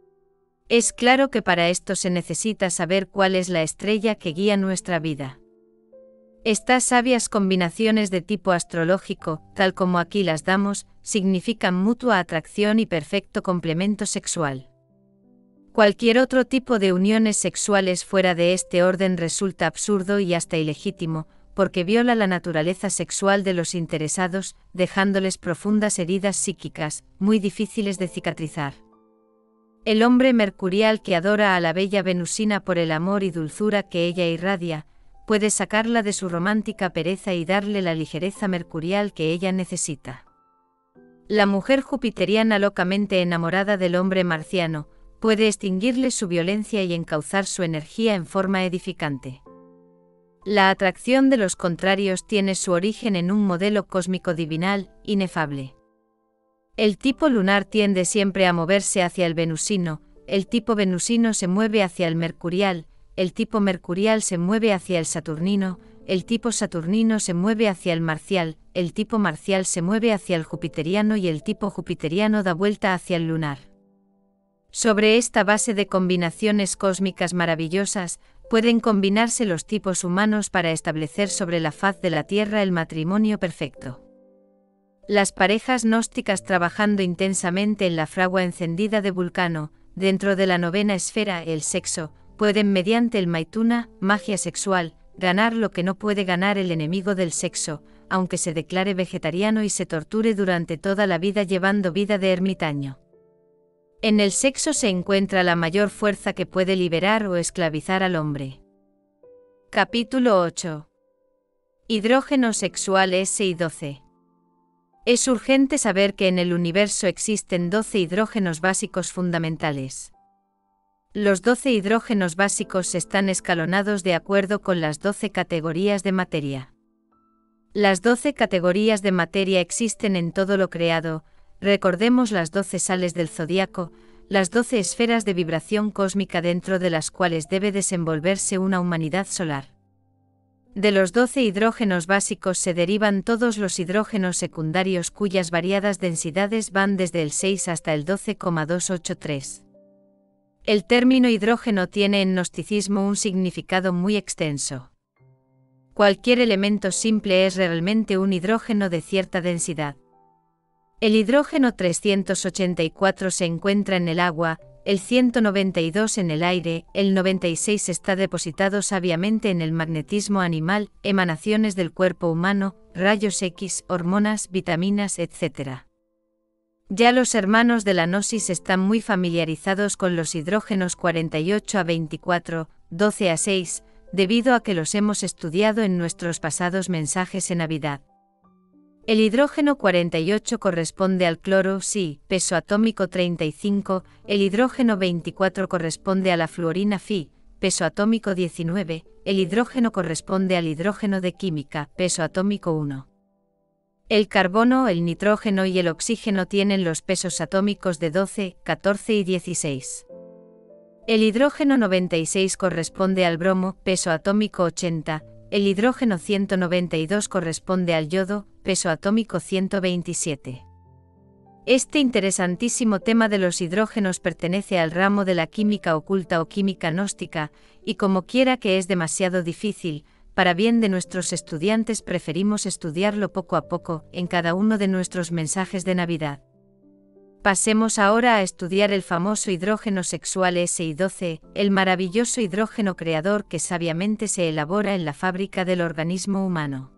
Es claro que para esto se necesita saber cuál es la estrella que guía nuestra vida. Estas sabias combinaciones de tipo astrológico, tal como aquí las damos, significan mutua atracción y perfecto complemento sexual. Cualquier otro tipo de uniones sexuales fuera de este orden resulta absurdo y hasta ilegítimo, porque viola la naturaleza sexual de los interesados, dejándoles profundas heridas psíquicas, muy difíciles de cicatrizar. El hombre mercurial que adora a la bella venusina por el amor y dulzura que ella irradia, puede sacarla de su romántica pereza y darle la ligereza mercurial que ella necesita. La mujer jupiteriana locamente enamorada del hombre marciano, puede extinguirle su violencia y encauzar su energía en forma edificante. La atracción de los contrarios tiene su origen en un modelo cósmico divinal, inefable. El tipo lunar tiende siempre a moverse hacia el venusino, el tipo venusino se mueve hacia el mercurial, el tipo mercurial se mueve hacia el saturnino, el tipo saturnino se mueve hacia el marcial, el tipo marcial se mueve hacia el jupiteriano y el tipo jupiteriano da vuelta hacia el lunar. Sobre esta base de combinaciones cósmicas maravillosas, pueden combinarse los tipos humanos para establecer sobre la faz de la Tierra el matrimonio perfecto. Las parejas gnósticas trabajando intensamente en la fragua encendida de Vulcano, dentro de la novena esfera, el sexo, pueden mediante el maituna, magia sexual, ganar lo que no puede ganar el enemigo del sexo, aunque se declare vegetariano y se torture durante toda la vida llevando vida de ermitaño. En el sexo se encuentra la mayor fuerza que puede liberar o esclavizar al hombre. Capítulo ocho. Hidrógeno sexual S I doce. Es urgente saber que en el universo existen doce hidrógenos básicos fundamentales. Los doce hidrógenos básicos están escalonados de acuerdo con las doce categorías de materia. Las doce categorías de materia existen en todo lo creado. Recordemos las doce sales del zodiaco, las doce esferas de vibración cósmica dentro de las cuales debe desenvolverse una humanidad solar. De los doce hidrógenos básicos se derivan todos los hidrógenos secundarios cuyas variadas densidades van desde el seis hasta el doce coma doscientos ochenta y tres. El término hidrógeno tiene en gnosticismo un significado muy extenso. Cualquier elemento simple es realmente un hidrógeno de cierta densidad. El hidrógeno trescientos ochenta y cuatro se encuentra en el agua, el ciento noventa y dos en el aire, el noventa y seis está depositado sabiamente en el magnetismo animal, emanaciones del cuerpo humano, rayos X, hormonas, vitaminas, etcétera. Ya los hermanos de la gnosis están muy familiarizados con los hidrógenos cuarenta y ocho a veinticuatro, doce a seis, debido a que los hemos estudiado en nuestros pasados mensajes en Navidad. El hidrógeno cuarenta y ocho corresponde al cloro, Fi, peso atómico treinta y cinco, el hidrógeno veinticuatro corresponde a la fluorina, Fi, peso atómico diecinueve, el hidrógeno corresponde al hidrógeno de química, peso atómico uno. El carbono, el nitrógeno y el oxígeno tienen los pesos atómicos de doce, catorce y dieciséis. El hidrógeno noventa y seis corresponde al bromo, peso atómico ochenta, el hidrógeno ciento noventa y dos corresponde al yodo, peso atómico ciento veintisiete. Este interesantísimo tema de los hidrógenos pertenece al ramo de la química oculta o química gnóstica, y como quiera que es demasiado difícil, para bien de nuestros estudiantes preferimos estudiarlo poco a poco, en cada uno de nuestros mensajes de Navidad. Pasemos ahora a estudiar el famoso hidrógeno sexual S I doce, el maravilloso hidrógeno creador que sabiamente se elabora en la fábrica del organismo humano.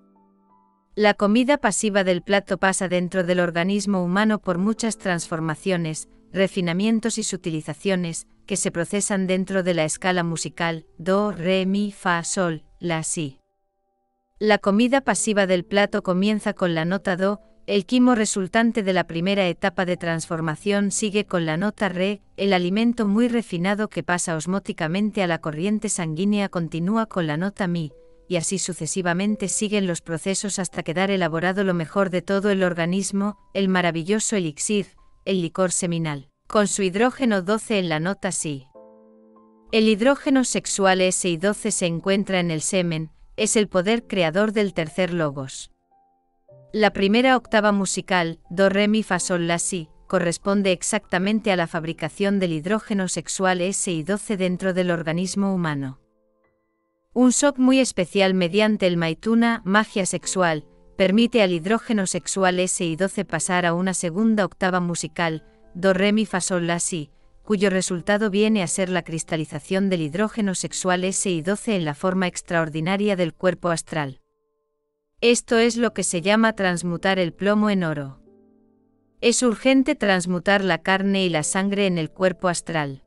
La comida pasiva del plato pasa dentro del organismo humano por muchas transformaciones, refinamientos y sutilizaciones, que se procesan dentro de la escala musical, do, re, mi, fa, sol, la, si. La comida pasiva del plato comienza con la nota do, el quimo resultante de la primera etapa de transformación sigue con la nota re, el alimento muy refinado que pasa osmóticamente a la corriente sanguínea continúa con la nota mi, y así sucesivamente siguen los procesos hasta quedar elaborado lo mejor de todo el organismo, el maravilloso elixir, el licor seminal, con su hidrógeno doce en la nota si. El hidrógeno sexual S I doce se encuentra en el semen, es el poder creador del tercer logos. La primera octava musical, do, re, mi, fa, sol, la, si, corresponde exactamente a la fabricación del hidrógeno sexual S I doce dentro del organismo humano. Un shock muy especial mediante el maituna, magia sexual, permite al hidrógeno sexual S I doce pasar a una segunda octava musical, do, re, mi, fa, sol, la, si, cuyo resultado viene a ser la cristalización del hidrógeno sexual S I doce en la forma extraordinaria del cuerpo astral. Esto es lo que se llama transmutar el plomo en oro. Es urgente transmutar la carne y la sangre en el cuerpo astral.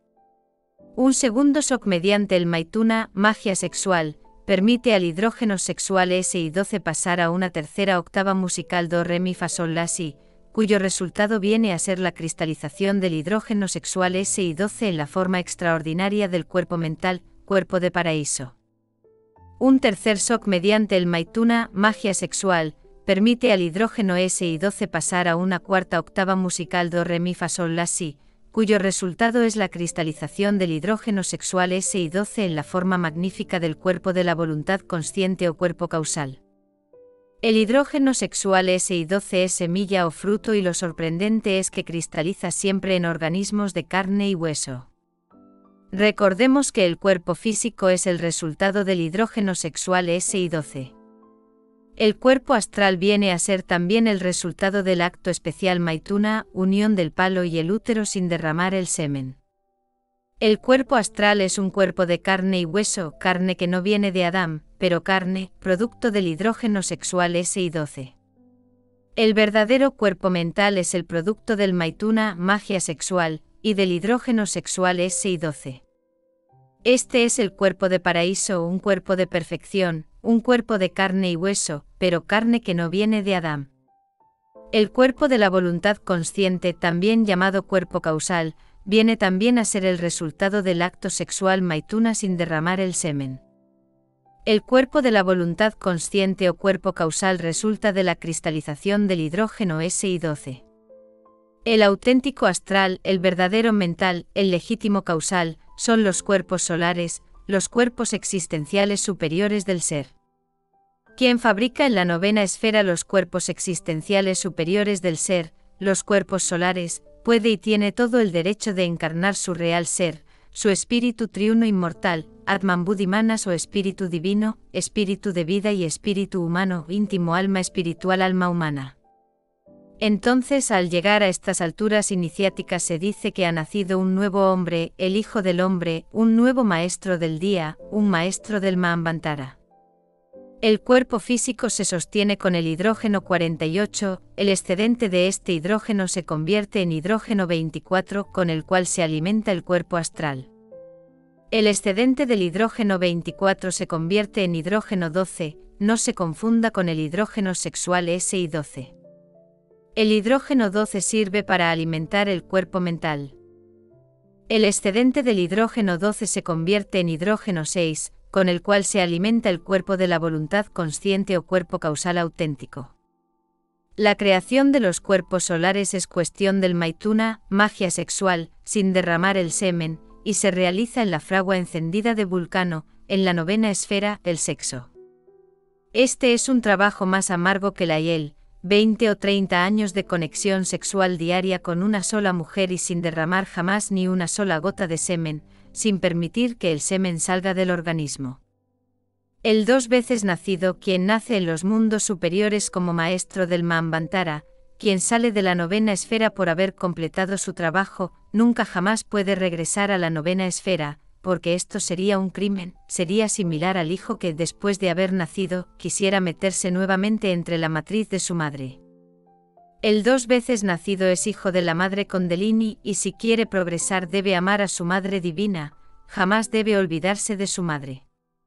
Un segundo shock mediante el maituna, magia sexual, permite al hidrógeno sexual S I doce pasar a una tercera octava musical do, re, mi, fa, sol, la, si, cuyo resultado viene a ser la cristalización del hidrógeno sexual S I doce en la forma extraordinaria del cuerpo mental, cuerpo de paraíso. Un tercer shock mediante el maituna, magia sexual, permite al hidrógeno S I doce pasar a una cuarta octava musical do, re, mi, fa, sol, la, si, cuyo resultado es la cristalización del hidrógeno sexual S I doce en la forma magnífica del cuerpo de la voluntad consciente o cuerpo causal. El hidrógeno sexual S I doce es semilla o fruto y lo sorprendente es que cristaliza siempre en organismos de carne y hueso. Recordemos que el cuerpo físico es el resultado del hidrógeno sexual S I doce. El cuerpo astral viene a ser también el resultado del acto especial maituna, unión del palo y el útero sin derramar el semen. El cuerpo astral es un cuerpo de carne y hueso, carne que no viene de Adán, pero carne, producto del hidrógeno sexual S I doce. El verdadero cuerpo mental es el producto del maituna, magia sexual, y del hidrógeno sexual S I doce. Este es el cuerpo de paraíso, un cuerpo de perfección, un cuerpo de carne y hueso, pero carne que no viene de Adán. El cuerpo de la voluntad consciente, también llamado cuerpo causal, viene también a ser el resultado del acto sexual maituna sin derramar el semen. El cuerpo de la voluntad consciente o cuerpo causal resulta de la cristalización del hidrógeno S I doce. El auténtico astral, el verdadero mental, el legítimo causal, son los cuerpos solares, los cuerpos existenciales superiores del ser. Quien fabrica en la novena esfera los cuerpos existenciales superiores del ser, los cuerpos solares, puede y tiene todo el derecho de encarnar su real ser, su espíritu triuno inmortal, Atman Buddhimanas o espíritu divino, espíritu de vida y espíritu humano, íntimo alma espiritual alma humana. Entonces, al llegar a estas alturas iniciáticas se dice que ha nacido un nuevo hombre, el Hijo del Hombre, un nuevo maestro del día, un maestro del Manvantara. El cuerpo físico se sostiene con el hidrógeno cuarenta y ocho, el excedente de este hidrógeno se convierte en hidrógeno veinticuatro, con el cual se alimenta el cuerpo astral. El excedente del hidrógeno veinticuatro se convierte en hidrógeno doce, no se confunda con el hidrógeno sexual S I doce. El hidrógeno doce sirve para alimentar el cuerpo mental. El excedente del hidrógeno doce se convierte en hidrógeno seis, con el cual se alimenta el cuerpo de la voluntad consciente o cuerpo causal auténtico. La creación de los cuerpos solares es cuestión del Maituna, magia sexual, sin derramar el semen, y se realiza en la fragua encendida de Vulcano, en la novena esfera, el sexo. Este es un trabajo más amargo que la hiel, veinte o treinta años de conexión sexual diaria con una sola mujer y sin derramar jamás ni una sola gota de semen, sin permitir que el semen salga del organismo. El dos veces nacido, quien nace en los mundos superiores como maestro del Manvantara, quien sale de la novena esfera por haber completado su trabajo, nunca jamás puede regresar a la novena esfera, porque esto sería un crimen, sería similar al hijo que después de haber nacido, quisiera meterse nuevamente entre la matriz de su madre. El dos veces nacido es hijo de la madre Kundalini y si quiere progresar debe amar a su madre divina, jamás debe olvidarse de su madre.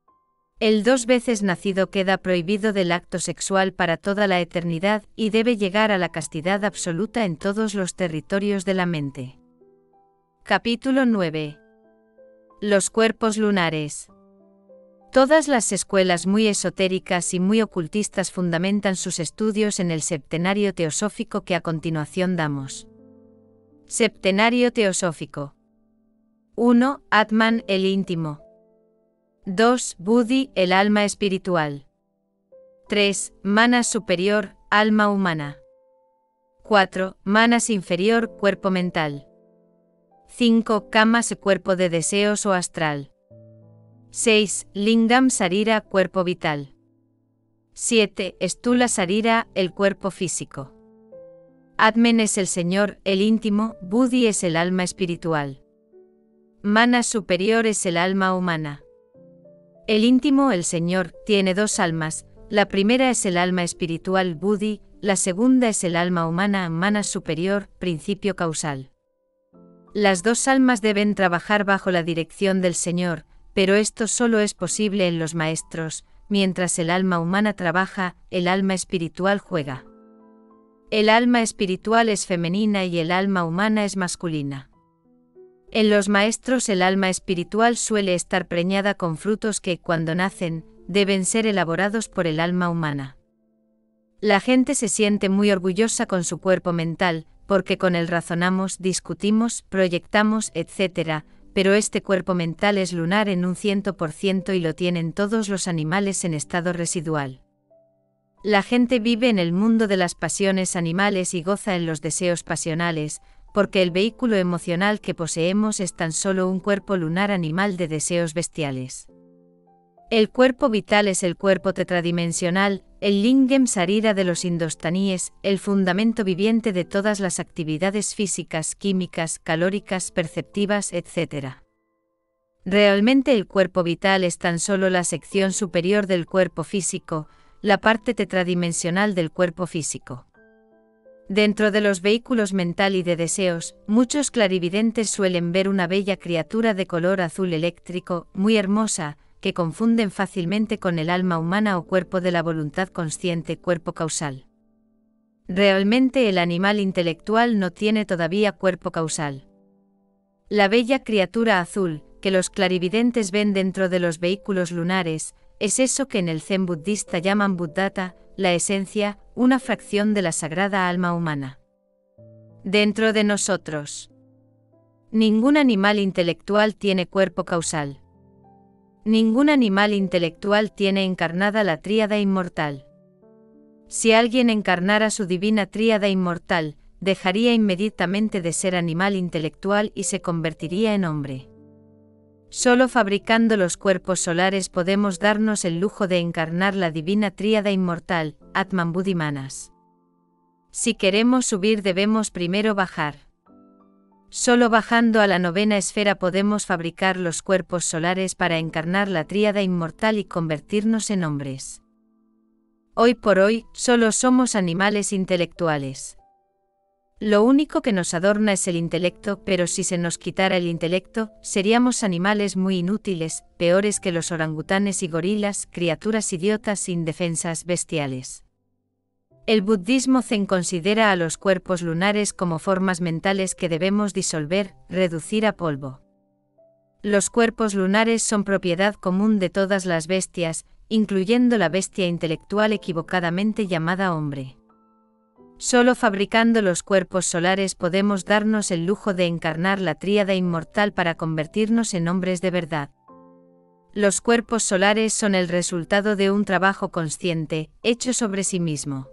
El dos veces nacido queda prohibido del acto sexual para toda la eternidad y debe llegar a la castidad absoluta en todos los territorios de la mente. Capítulo nueve. Los cuerpos lunares. Todas las escuelas muy esotéricas y muy ocultistas fundamentan sus estudios en el septenario teosófico que a continuación damos. Septenario teosófico. uno. Atman, el íntimo. dos. Buddhi, el alma espiritual. tres. Manas superior, alma humana. cuatro. Manas inferior, cuerpo mental. cinco. Kamas, cuerpo de deseos o astral. seis. Lingam Sarira, cuerpo vital. siete. Stula Sarira, el cuerpo físico. Atmen es el Señor, el íntimo, Buddhi es el alma espiritual. Manas superior es el alma humana. El íntimo, el Señor, tiene dos almas, la primera es el alma espiritual Buddhi, la segunda es el alma humana Manas superior, principio causal. Las dos almas deben trabajar bajo la dirección del Señor, pero esto solo es posible en los maestros, mientras el alma humana trabaja, el alma espiritual juega. El alma espiritual es femenina y el alma humana es masculina. En los maestros el alma espiritual suele estar preñada con frutos que, cuando nacen, deben ser elaborados por el alma humana. La gente se siente muy orgullosa con su cuerpo mental, porque con él razonamos, discutimos, proyectamos, etcétera, pero este cuerpo mental es lunar en un cien por ciento y lo tienen todos los animales en estado residual. La gente vive en el mundo de las pasiones animales y goza en los deseos pasionales, porque el vehículo emocional que poseemos es tan solo un cuerpo lunar animal de deseos bestiales. El cuerpo vital es el cuerpo tetradimensional, el lingam sarira de los indostaníes, el fundamento viviente de todas las actividades físicas, químicas, calóricas, perceptivas, etcétera. Realmente el cuerpo vital es tan solo la sección superior del cuerpo físico, la parte tetradimensional del cuerpo físico. Dentro de los vehículos mental y de deseos, muchos clarividentes suelen ver una bella criatura de color azul eléctrico, muy hermosa, que confunden fácilmente con el alma humana o cuerpo de la voluntad consciente, cuerpo causal. Realmente el animal intelectual no tiene todavía cuerpo causal. La bella criatura azul, que los clarividentes ven dentro de los vehículos lunares, es eso que en el Zen budista llaman Buddhata, la esencia, una fracción de la sagrada alma humana. Dentro de nosotros. Ningún animal intelectual tiene cuerpo causal. Ningún animal intelectual tiene encarnada la tríada inmortal. Si alguien encarnara su divina tríada inmortal, dejaría inmediatamente de ser animal intelectual y se convertiría en hombre. Solo fabricando los cuerpos solares podemos darnos el lujo de encarnar la divina tríada inmortal, Atman Buddhi Manas. Si queremos subir debemos primero bajar. Solo bajando a la novena esfera podemos fabricar los cuerpos solares para encarnar la tríada inmortal y convertirnos en hombres. Hoy por hoy, solo somos animales intelectuales. Lo único que nos adorna es el intelecto, pero si se nos quitara el intelecto, seríamos animales muy inútiles, peores que los orangutanes y gorilas, criaturas idiotas, indefensas, bestiales. El budismo zen considera a los cuerpos lunares como formas mentales que debemos disolver, reducir a polvo. Los cuerpos lunares son propiedad común de todas las bestias, incluyendo la bestia intelectual equivocadamente llamada hombre. Solo fabricando los cuerpos solares podemos darnos el lujo de encarnar la tríada inmortal para convertirnos en hombres de verdad. Los cuerpos solares son el resultado de un trabajo consciente, hecho sobre sí mismo.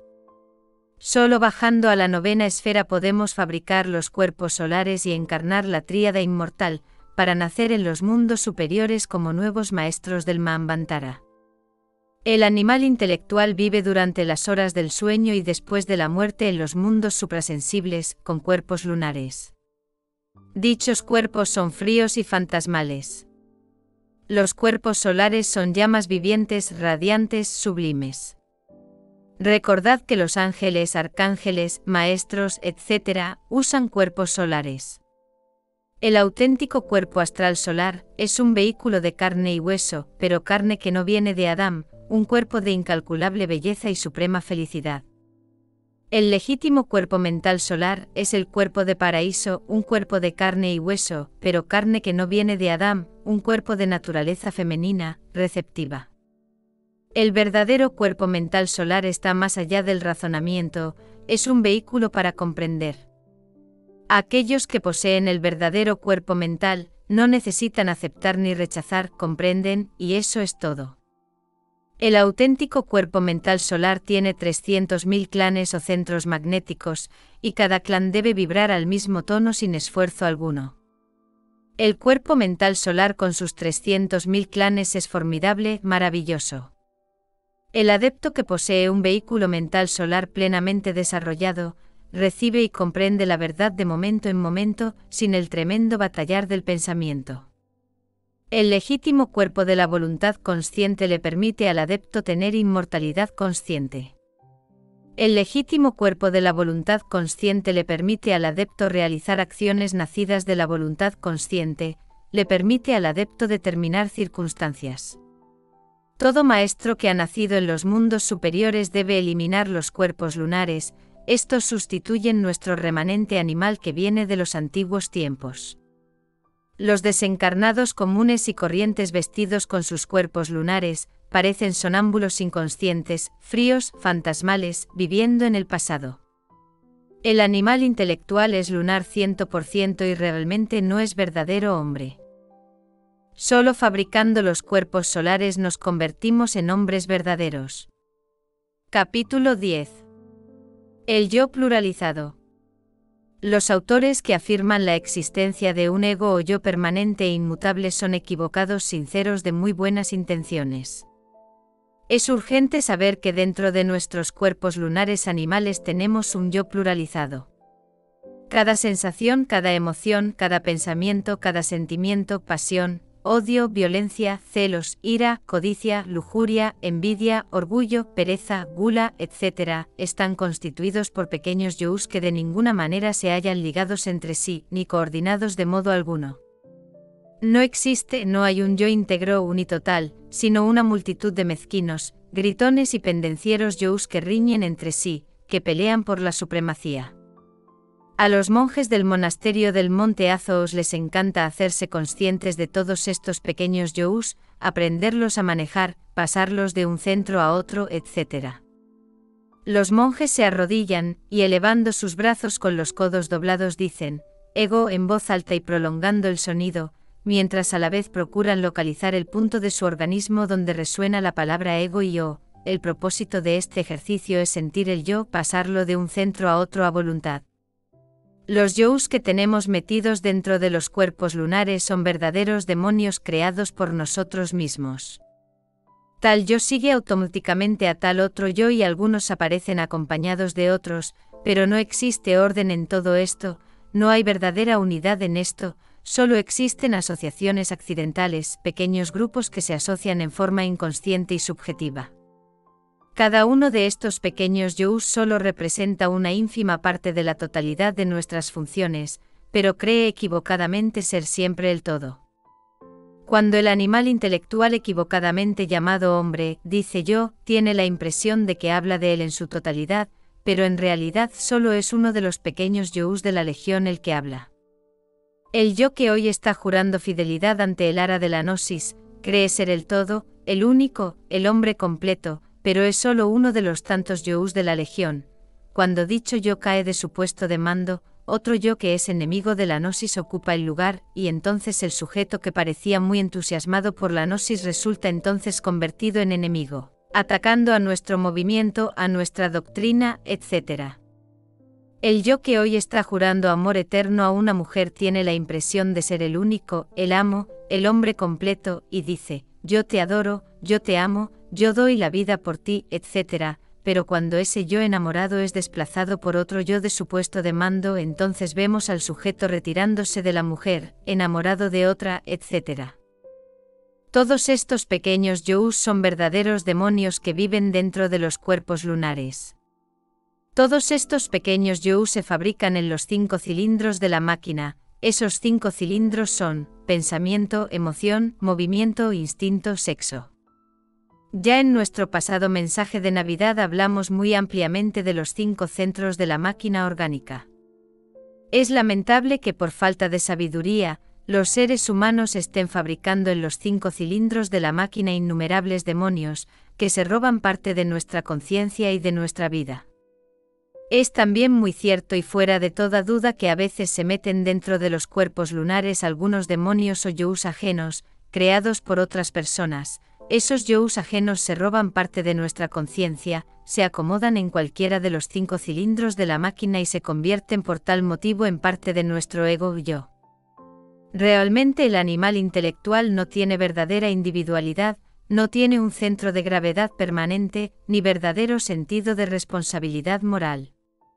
Solo bajando a la novena esfera podemos fabricar los cuerpos solares y encarnar la tríada inmortal, para nacer en los mundos superiores como nuevos maestros del Manvantara. El animal intelectual vive durante las horas del sueño y después de la muerte en los mundos suprasensibles, con cuerpos lunares. Dichos cuerpos son fríos y fantasmales. Los cuerpos solares son llamas vivientes, radiantes, sublimes. Recordad que los ángeles, arcángeles, maestros, etcétera, usan cuerpos solares. El auténtico cuerpo astral solar es un vehículo de carne y hueso, pero carne que no viene de Adán, un cuerpo de incalculable belleza y suprema felicidad. El legítimo cuerpo mental solar es el cuerpo de paraíso, un cuerpo de carne y hueso, pero carne que no viene de Adán, un cuerpo de naturaleza femenina, receptiva. El verdadero cuerpo mental solar está más allá del razonamiento, es un vehículo para comprender. Aquellos que poseen el verdadero cuerpo mental, no necesitan aceptar ni rechazar, comprenden, y eso es todo. El auténtico cuerpo mental solar tiene trescientos mil clanes o centros magnéticos, y cada clan debe vibrar al mismo tono sin esfuerzo alguno. El cuerpo mental solar con sus trescientos mil clanes es formidable, maravilloso. El adepto que posee un vehículo mental solar plenamente desarrollado, recibe y comprende la verdad de momento en momento, sin el tremendo batallar del pensamiento. El legítimo cuerpo de la voluntad consciente le permite al adepto tener inmortalidad consciente. El legítimo cuerpo de la voluntad consciente le permite al adepto realizar acciones nacidas de la voluntad consciente, le permite al adepto determinar circunstancias. Todo maestro que ha nacido en los mundos superiores debe eliminar los cuerpos lunares, estos sustituyen nuestro remanente animal que viene de los antiguos tiempos. Los desencarnados comunes y corrientes vestidos con sus cuerpos lunares, parecen sonámbulos inconscientes, fríos, fantasmales, viviendo en el pasado. El animal intelectual es lunar cien por ciento y realmente no es verdadero hombre. Solo fabricando los cuerpos solares nos convertimos en hombres verdaderos. Capítulo diez. El yo pluralizado. Los autores que afirman la existencia de un ego o yo permanente e inmutable son equivocados sinceros de muy buenas intenciones. Es urgente saber que dentro de nuestros cuerpos lunares animales tenemos un yo pluralizado. Cada sensación, cada emoción, cada pensamiento, cada sentimiento, pasión, odio, violencia, celos, ira, codicia, lujuria, envidia, orgullo, pereza, gula, etcétera, están constituidos por pequeños yous que de ninguna manera se hallan ligados entre sí, ni coordinados de modo alguno. No existe, no hay un yo íntegro unitotal, sino una multitud de mezquinos, gritones y pendencieros yous que riñen entre sí, que pelean por la supremacía. A los monjes del monasterio del Monte Athos les encanta hacerse conscientes de todos estos pequeños yous, aprenderlos a manejar, pasarlos de un centro a otro, etcétera. Los monjes se arrodillan, y elevando sus brazos con los codos doblados dicen, ego en voz alta y prolongando el sonido, mientras a la vez procuran localizar el punto de su organismo donde resuena la palabra ego y yo. El propósito de este ejercicio es sentir el yo, pasarlo de un centro a otro a voluntad. Los yous que tenemos metidos dentro de los cuerpos lunares son verdaderos demonios creados por nosotros mismos. Tal yo sigue automáticamente a tal otro yo y algunos aparecen acompañados de otros, pero no existe orden en todo esto, no hay verdadera unidad en esto, solo existen asociaciones accidentales, pequeños grupos que se asocian en forma inconsciente y subjetiva. Cada uno de estos pequeños yous solo representa una ínfima parte de la totalidad de nuestras funciones, pero cree equivocadamente ser siempre el todo. Cuando el animal intelectual equivocadamente llamado hombre dice yo, tiene la impresión de que habla de él en su totalidad, pero en realidad solo es uno de los pequeños yous de la legión el que habla. El yo que hoy está jurando fidelidad ante el ara de la gnosis, cree ser el todo, el único, el hombre completo, pero es solo uno de los tantos yous de la legión. Cuando dicho yo cae de su puesto de mando, otro yo que es enemigo de la gnosis ocupa el lugar, y entonces el sujeto que parecía muy entusiasmado por la gnosis resulta entonces convertido en enemigo, atacando a nuestro movimiento, a nuestra doctrina, etcétera. El yo que hoy está jurando amor eterno a una mujer tiene la impresión de ser el único, el amo, el hombre completo, y dice, yo te adoro, yo te amo, yo doy la vida por ti, etcétera. Pero cuando ese yo enamorado es desplazado por otro yo de su puesto de mando, entonces vemos al sujeto retirándose de la mujer, enamorado de otra, etcétera. Todos estos pequeños yous son verdaderos demonios que viven dentro de los cuerpos lunares. Todos estos pequeños yous se fabrican en los cinco cilindros de la máquina. Esos cinco cilindros son pensamiento, emoción, movimiento, instinto, sexo. Ya en nuestro pasado mensaje de Navidad hablamos muy ampliamente de los cinco centros de la máquina orgánica. Es lamentable que por falta de sabiduría, los seres humanos estén fabricando en los cinco cilindros de la máquina innumerables demonios, que se roban parte de nuestra conciencia y de nuestra vida. Es también muy cierto y fuera de toda duda que a veces se meten dentro de los cuerpos lunares algunos demonios o yous ajenos, creados por otras personas. Esos yous ajenos se roban parte de nuestra conciencia, se acomodan en cualquiera de los cinco cilindros de la máquina y se convierten por tal motivo en parte de nuestro ego yo. Realmente el animal intelectual no tiene verdadera individualidad, no tiene un centro de gravedad permanente, ni verdadero sentido de responsabilidad moral.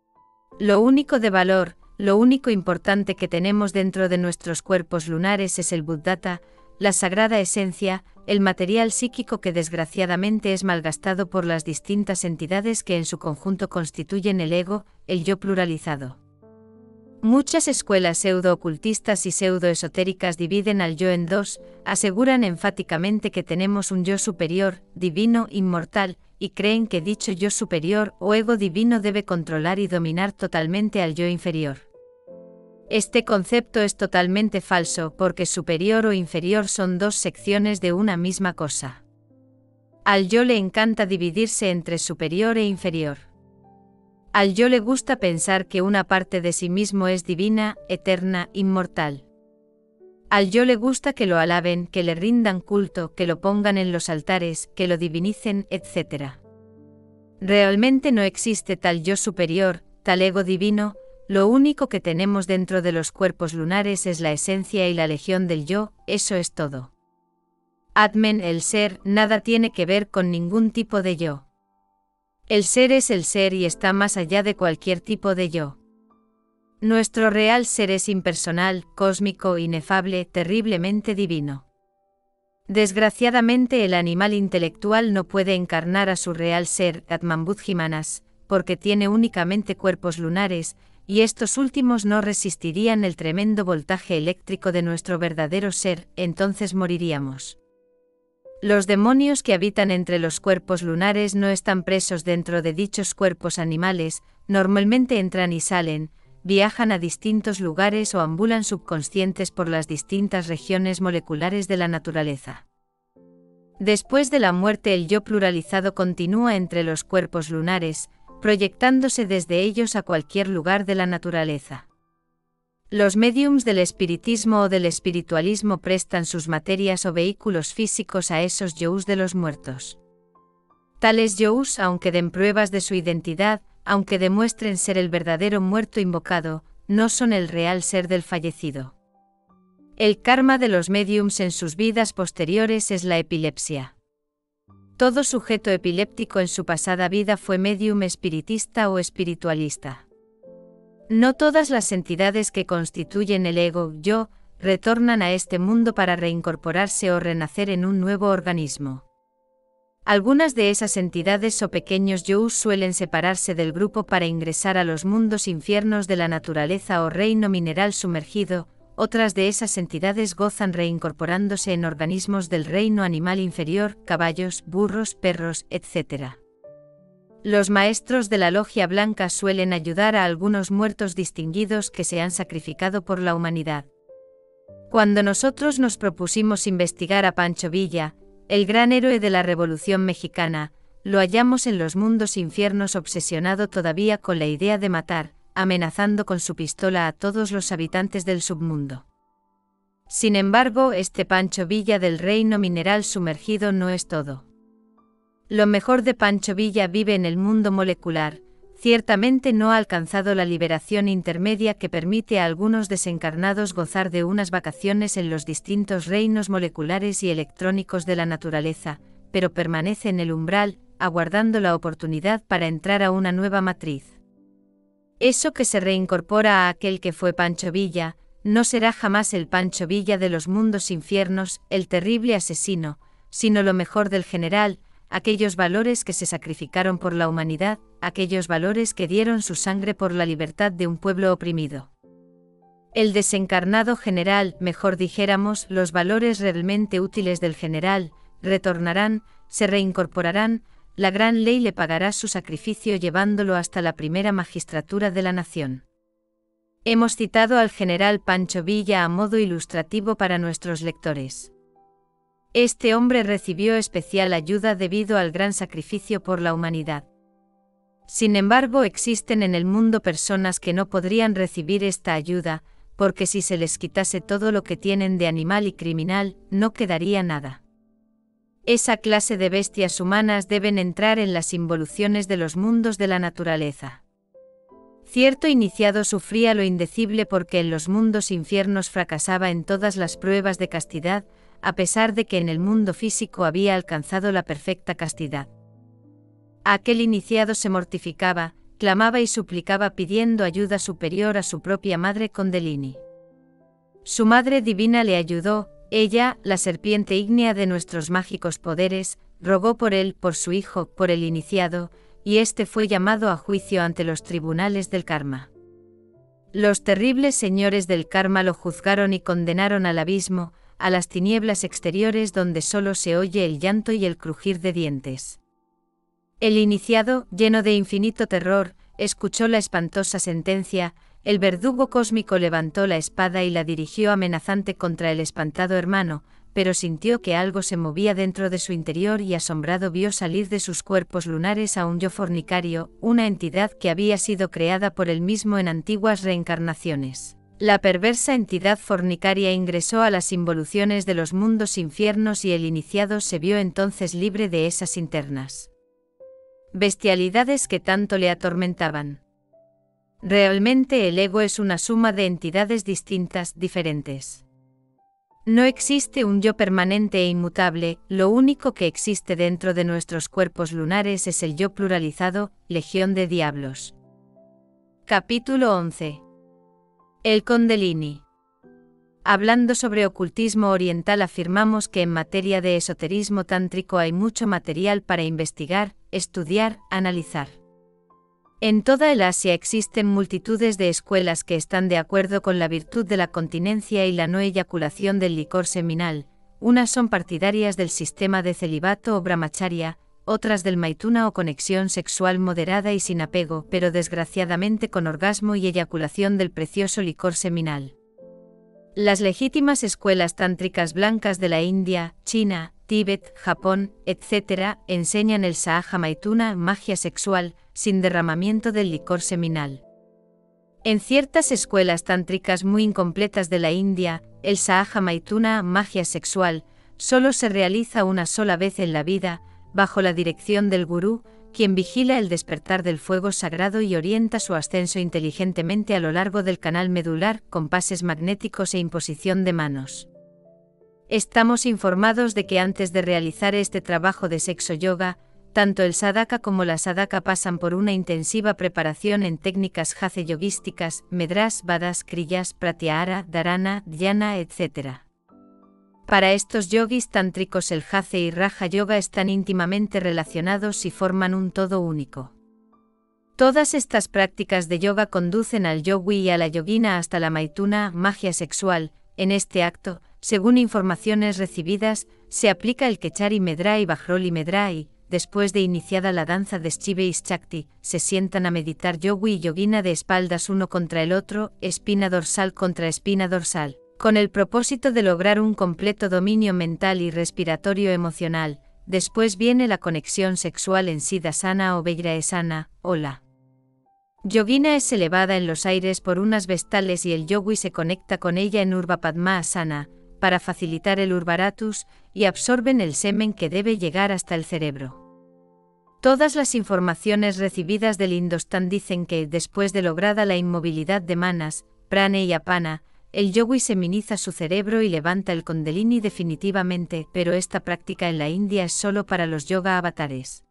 Lo único de valor, lo único importante que tenemos dentro de nuestros cuerpos lunares es el Buddhata, la sagrada esencia, el material psíquico que desgraciadamente es malgastado por las distintas entidades que en su conjunto constituyen el ego, el yo pluralizado. Muchas escuelas pseudo-ocultistas y pseudo-esotéricas dividen al yo en dos, aseguran enfáticamente que tenemos un yo superior, divino, inmortal, y creen que dicho yo superior o ego divino debe controlar y dominar totalmente al yo inferior. Este concepto es totalmente falso porque superior o inferior son dos secciones de una misma cosa. Al yo le encanta dividirse entre superior e inferior. Al yo le gusta pensar que una parte de sí mismo es divina, eterna, inmortal. Al yo le gusta que lo alaben, que le rindan culto, que lo pongan en los altares, que lo divinicen, etcétera. Realmente no existe tal yo superior, tal ego divino. Lo único que tenemos dentro de los cuerpos lunares es la esencia y la legión del yo, eso es todo. Atmen, el ser, nada tiene que ver con ningún tipo de yo. El ser es el ser y está más allá de cualquier tipo de yo. Nuestro real ser es impersonal, cósmico, inefable, terriblemente divino. Desgraciadamente el animal intelectual no puede encarnar a su real ser, Atman Buddhimanas, porque tiene únicamente cuerpos lunares, y estos últimos no resistirían el tremendo voltaje eléctrico de nuestro verdadero ser, entonces moriríamos. Los demonios que habitan entre los cuerpos lunares no están presos dentro de dichos cuerpos animales, normalmente entran y salen, viajan a distintos lugares o ambulan subconscientes por las distintas regiones moleculares de la naturaleza. Después de la muerte el yo pluralizado continúa entre los cuerpos lunares, proyectándose desde ellos a cualquier lugar de la naturaleza. Los médiums del espiritismo o del espiritualismo prestan sus materias o vehículos físicos a esos yous de los muertos. Tales yous, aunque den pruebas de su identidad, aunque demuestren ser el verdadero muerto invocado, no son el real ser del fallecido. El karma de los médiums en sus vidas posteriores es la epilepsia. Todo sujeto epiléptico en su pasada vida fue médium espiritista o espiritualista. No todas las entidades que constituyen el ego, yo, retornan a este mundo para reincorporarse o renacer en un nuevo organismo. Algunas de esas entidades o pequeños yous suelen separarse del grupo para ingresar a los mundos infiernos de la naturaleza o reino mineral sumergido. Otras de esas entidades gozan reincorporándose en organismos del reino animal inferior, caballos, burros, perros, etcétera. Los maestros de la Logia Blanca suelen ayudar a algunos muertos distinguidos que se han sacrificado por la humanidad. Cuando nosotros nos propusimos investigar a Pancho Villa, el gran héroe de la Revolución Mexicana, lo hallamos en los mundos infiernos obsesionado todavía con la idea de matar, amenazando con su pistola a todos los habitantes del submundo. Sin embargo, este Pancho Villa del reino mineral sumergido no es todo. Lo mejor de Pancho Villa vive en el mundo molecular. Ciertamente no ha alcanzado la liberación intermedia que permite a algunos desencarnados gozar de unas vacaciones en los distintos reinos moleculares y electrónicos de la naturaleza, pero permanece en el umbral, aguardando la oportunidad para entrar a una nueva matriz. Eso que se reincorpora a aquel que fue Pancho Villa, no será jamás el Pancho Villa de los mundos infiernos, el terrible asesino, sino lo mejor del general, aquellos valores que se sacrificaron por la humanidad, aquellos valores que dieron su sangre por la libertad de un pueblo oprimido. El desencarnado general, mejor dijéramos, los valores realmente útiles del general, retornarán, se reincorporarán, la gran ley le pagará su sacrificio llevándolo hasta la primera magistratura de la nación. Hemos citado al general Pancho Villa a modo ilustrativo para nuestros lectores. Este hombre recibió especial ayuda debido al gran sacrificio por la humanidad. Sin embargo, existen en el mundo personas que no podrían recibir esta ayuda, porque si se les quitase todo lo que tienen de animal y criminal, no quedaría nada. Esa clase de bestias humanas deben entrar en las involuciones de los mundos de la naturaleza. Cierto iniciado sufría lo indecible porque en los mundos infiernos fracasaba en todas las pruebas de castidad, a pesar de que en el mundo físico había alcanzado la perfecta castidad. Aquel iniciado se mortificaba, clamaba y suplicaba pidiendo ayuda superior a su propia madre Kundalini. Su madre divina le ayudó, ella, la serpiente ígnea de nuestros mágicos poderes, rogó por él, por su hijo, por el iniciado, y éste fue llamado a juicio ante los tribunales del karma. Los terribles señores del karma lo juzgaron y condenaron al abismo, a las tinieblas exteriores donde solo se oye el llanto y el crujir de dientes. El iniciado, lleno de infinito terror, escuchó la espantosa sentencia. El verdugo cósmico levantó la espada y la dirigió amenazante contra el espantado hermano, pero sintió que algo se movía dentro de su interior y asombrado vio salir de sus cuerpos lunares a un yo fornicario, una entidad que había sido creada por él mismo en antiguas reencarnaciones. La perversa entidad fornicaria ingresó a las involuciones de los mundos infiernos y el iniciado se vio entonces libre de esas internas bestialidades que tanto le atormentaban. Realmente el ego es una suma de entidades distintas, diferentes. No existe un yo permanente e inmutable, lo único que existe dentro de nuestros cuerpos lunares es el yo pluralizado, legión de diablos. Capítulo once. El Kundalini. Hablando sobre ocultismo oriental afirmamos que en materia de esoterismo tántrico hay mucho material para investigar, estudiar, analizar. En toda el Asia existen multitudes de escuelas que están de acuerdo con la virtud de la continencia y la no eyaculación del licor seminal. Unas son partidarias del sistema de celibato o brahmacharya, otras del maituna o conexión sexual moderada y sin apego, pero desgraciadamente con orgasmo y eyaculación del precioso licor seminal. Las legítimas escuelas tántricas blancas de la India, China, Tíbet, Japón, etcétera, enseñan el Sahaja Maituna, magia sexual, sin derramamiento del licor seminal. En ciertas escuelas tántricas muy incompletas de la India, el Sahaja Maituna, magia sexual, solo se realiza una sola vez en la vida, bajo la dirección del gurú, quien vigila el despertar del fuego sagrado y orienta su ascenso inteligentemente a lo largo del canal medular con pases magnéticos e imposición de manos. Estamos informados de que antes de realizar este trabajo de sexo yoga, tanto el sadhaka como la sadhaka pasan por una intensiva preparación en técnicas hatha yogísticas, medras, vadas, kriyas, pratyahara, dharana, dhyana, etcétera. Para estos yogis tántricos el Hatha y Raja Yoga están íntimamente relacionados y forman un todo único. Todas estas prácticas de yoga conducen al yogui y a la yogina hasta la maituna, magia sexual. En este acto, según informaciones recibidas, se aplica el Kechari Medra y Bajroli Medra y, después de iniciada la danza de Shiva y Shakti, se sientan a meditar yogui y yogina de espaldas uno contra el otro, espina dorsal contra espina dorsal, con el propósito de lograr un completo dominio mental y respiratorio emocional. Después viene la conexión sexual en Siddhasana o Vajrayasana, o la yogina es elevada en los aires por unas vestales y el yogui se conecta con ella en Urdhva Padmasana, para facilitar el Urvaratus, y absorben el semen que debe llegar hasta el cerebro. Todas las informaciones recibidas del Indostán dicen que, después de lograda la inmovilidad de manas, prana y apana, el yogui seminiza su cerebro y levanta el kundalini definitivamente, pero esta práctica en la India es solo para los yoga avatares.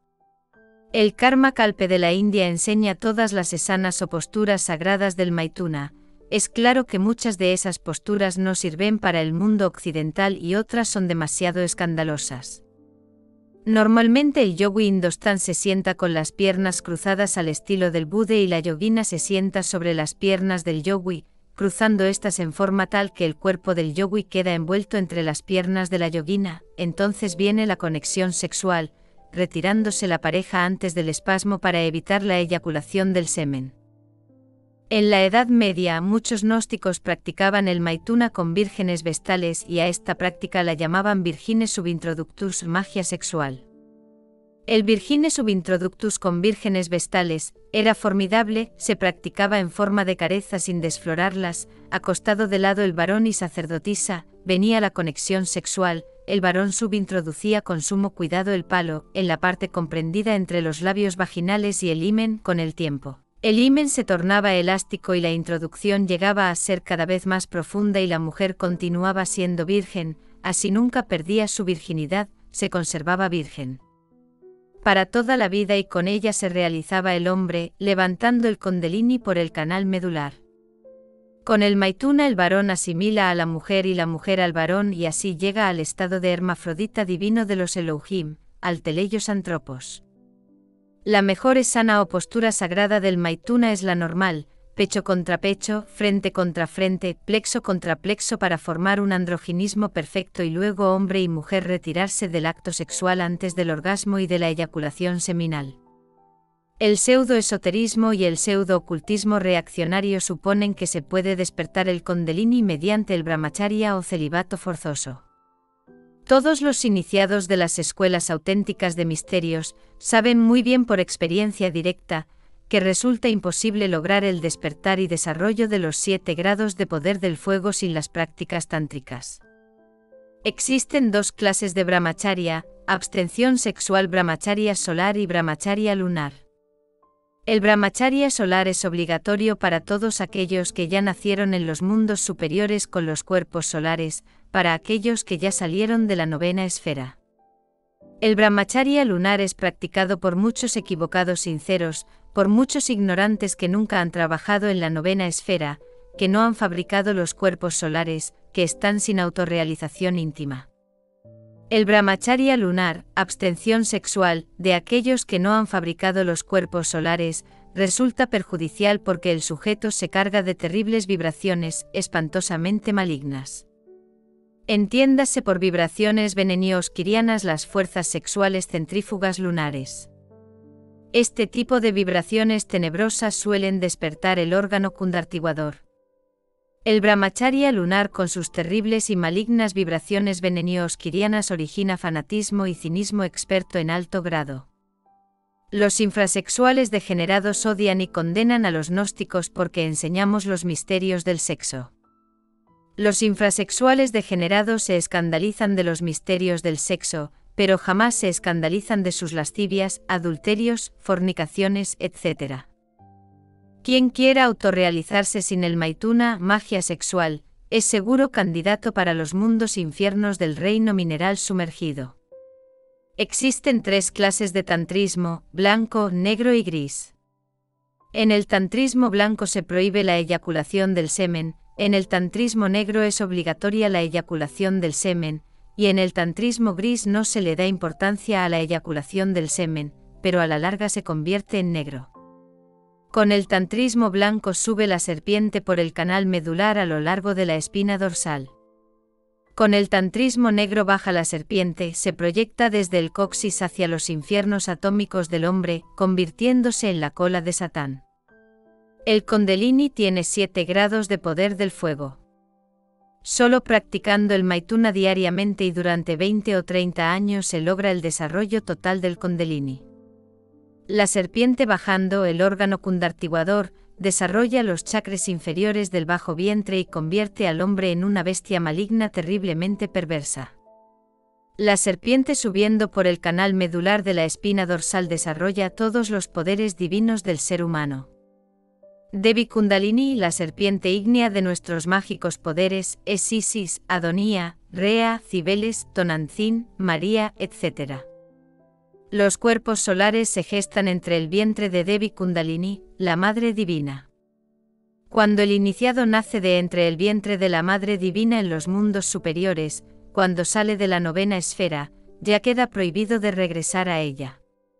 El Karma Kalpe de la India enseña todas las asanas o posturas sagradas del Maituna. Es claro que muchas de esas posturas no sirven para el mundo occidental y otras son demasiado escandalosas. Normalmente el yogui indostán se sienta con las piernas cruzadas al estilo del Buda y la yogina se sienta sobre las piernas del yogui, cruzando estas en forma tal que el cuerpo del yogui queda envuelto entre las piernas de la yogina. Entonces viene la conexión sexual, retirándose la pareja antes del espasmo para evitar la eyaculación del semen. En la Edad Media, muchos gnósticos practicaban el maituna con vírgenes vestales y a esta práctica la llamaban Virgine Subintroductus, magia sexual. El Virgine Subintroductus con vírgenes vestales era formidable, se practicaba en forma de careza sin desflorarlas, acostado de lado el varón y sacerdotisa, venía la conexión sexual. El varón subintroducía con sumo cuidado el palo, en la parte comprendida entre los labios vaginales y el himen. Con el tiempo, el himen se tornaba elástico y la introducción llegaba a ser cada vez más profunda y la mujer continuaba siendo virgen, así nunca perdía su virginidad, se conservaba virgen para toda la vida y con ella se realizaba el hombre, levantando el kundalini por el canal medular. Con el maituna el varón asimila a la mujer y la mujer al varón y así llega al estado de hermafrodita divino de los Elohim, al teleios antropos. La mejor esana o postura sagrada del maituna es la normal, pecho contra pecho, frente contra frente, plexo contra plexo para formar un androginismo perfecto y luego hombre y mujer retirarse del acto sexual antes del orgasmo y de la eyaculación seminal. El pseudo-esoterismo y el pseudo-ocultismo reaccionario suponen que se puede despertar el kundalini mediante el brahmacharya o celibato forzoso. Todos los iniciados de las escuelas auténticas de misterios saben muy bien por experiencia directa que resulta imposible lograr el despertar y desarrollo de los siete grados de poder del fuego sin las prácticas tántricas. Existen dos clases de brahmacharya, abstención sexual brahmacharya solar y brahmacharya lunar. El brahmacharya solar es obligatorio para todos aquellos que ya nacieron en los mundos superiores con los cuerpos solares, para aquellos que ya salieron de la novena esfera. El brahmacharya lunar es practicado por muchos equivocados sinceros, por muchos ignorantes que nunca han trabajado en la novena esfera, que no han fabricado los cuerpos solares, que están sin autorrealización íntima. El brahmacharya lunar, abstención sexual, de aquellos que no han fabricado los cuerpos solares, resulta perjudicial porque el sujeto se carga de terribles vibraciones, espantosamente malignas. Entiéndase por vibraciones venenios-quirianas las fuerzas sexuales centrífugas lunares. Este tipo de vibraciones tenebrosas suelen despertar el órgano kundartiguador. El brahmacharya lunar con sus terribles y malignas vibraciones venenios-quirianas origina fanatismo y cinismo experto en alto grado. Los infrasexuales degenerados odian y condenan a los gnósticos porque enseñamos los misterios del sexo. Los infrasexuales degenerados se escandalizan de los misterios del sexo, pero jamás se escandalizan de sus lascivias, adulterios, fornicaciones, etcétera. Quien quiera autorrealizarse sin el maituna, magia sexual, es seguro candidato para los mundos infiernos del reino mineral sumergido. Existen tres clases de tantrismo: blanco, negro y gris. En el tantrismo blanco se prohíbe la eyaculación del semen, En el tantrismo negro es obligatoria la eyaculación del semen, y en el tantrismo gris no se le da importancia a la eyaculación del semen, pero a la larga se convierte en negro. Con el tantrismo blanco sube la serpiente por el canal medular a lo largo de la espina dorsal. Con el tantrismo negro baja la serpiente, se proyecta desde el coxis hacia los infiernos atómicos del hombre, convirtiéndose en la cola de Satán. El Kundalini tiene siete grados de poder del fuego. Solo practicando el Maituna diariamente y durante veinte o treinta años se logra el desarrollo total del Kundalini. La serpiente bajando el órgano kundartiguador, desarrolla los chakras inferiores del bajo vientre y convierte al hombre en una bestia maligna terriblemente perversa. La serpiente subiendo por el canal medular de la espina dorsal desarrolla todos los poderes divinos del ser humano. Devi Kundalini, la serpiente ígnea de nuestros mágicos poderes, es Isis, Adonía, Rea, Cibeles, Tonantzin, María, etcétera. Los cuerpos solares se gestan entre el vientre de Devi Kundalini, la Madre Divina. Cuando el iniciado nace de entre el vientre de la Madre Divina en los mundos superiores, cuando sale de la novena esfera, ya queda prohibido de regresar a ella.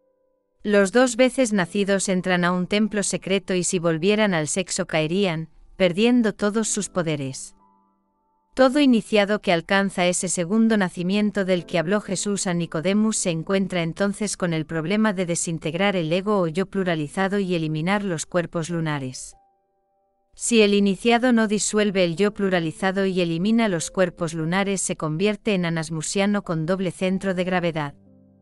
Los dos veces nacidos entran a un templo secreto y si volvieran al sexo caerían, perdiendo todos sus poderes. Todo iniciado que alcanza ese segundo nacimiento del que habló Jesús a Nicodemus se encuentra entonces con el problema de desintegrar el ego o yo pluralizado y eliminar los cuerpos lunares. Si el iniciado no disuelve el yo pluralizado y elimina los cuerpos lunares se convierte en anasmusiano con doble centro de gravedad.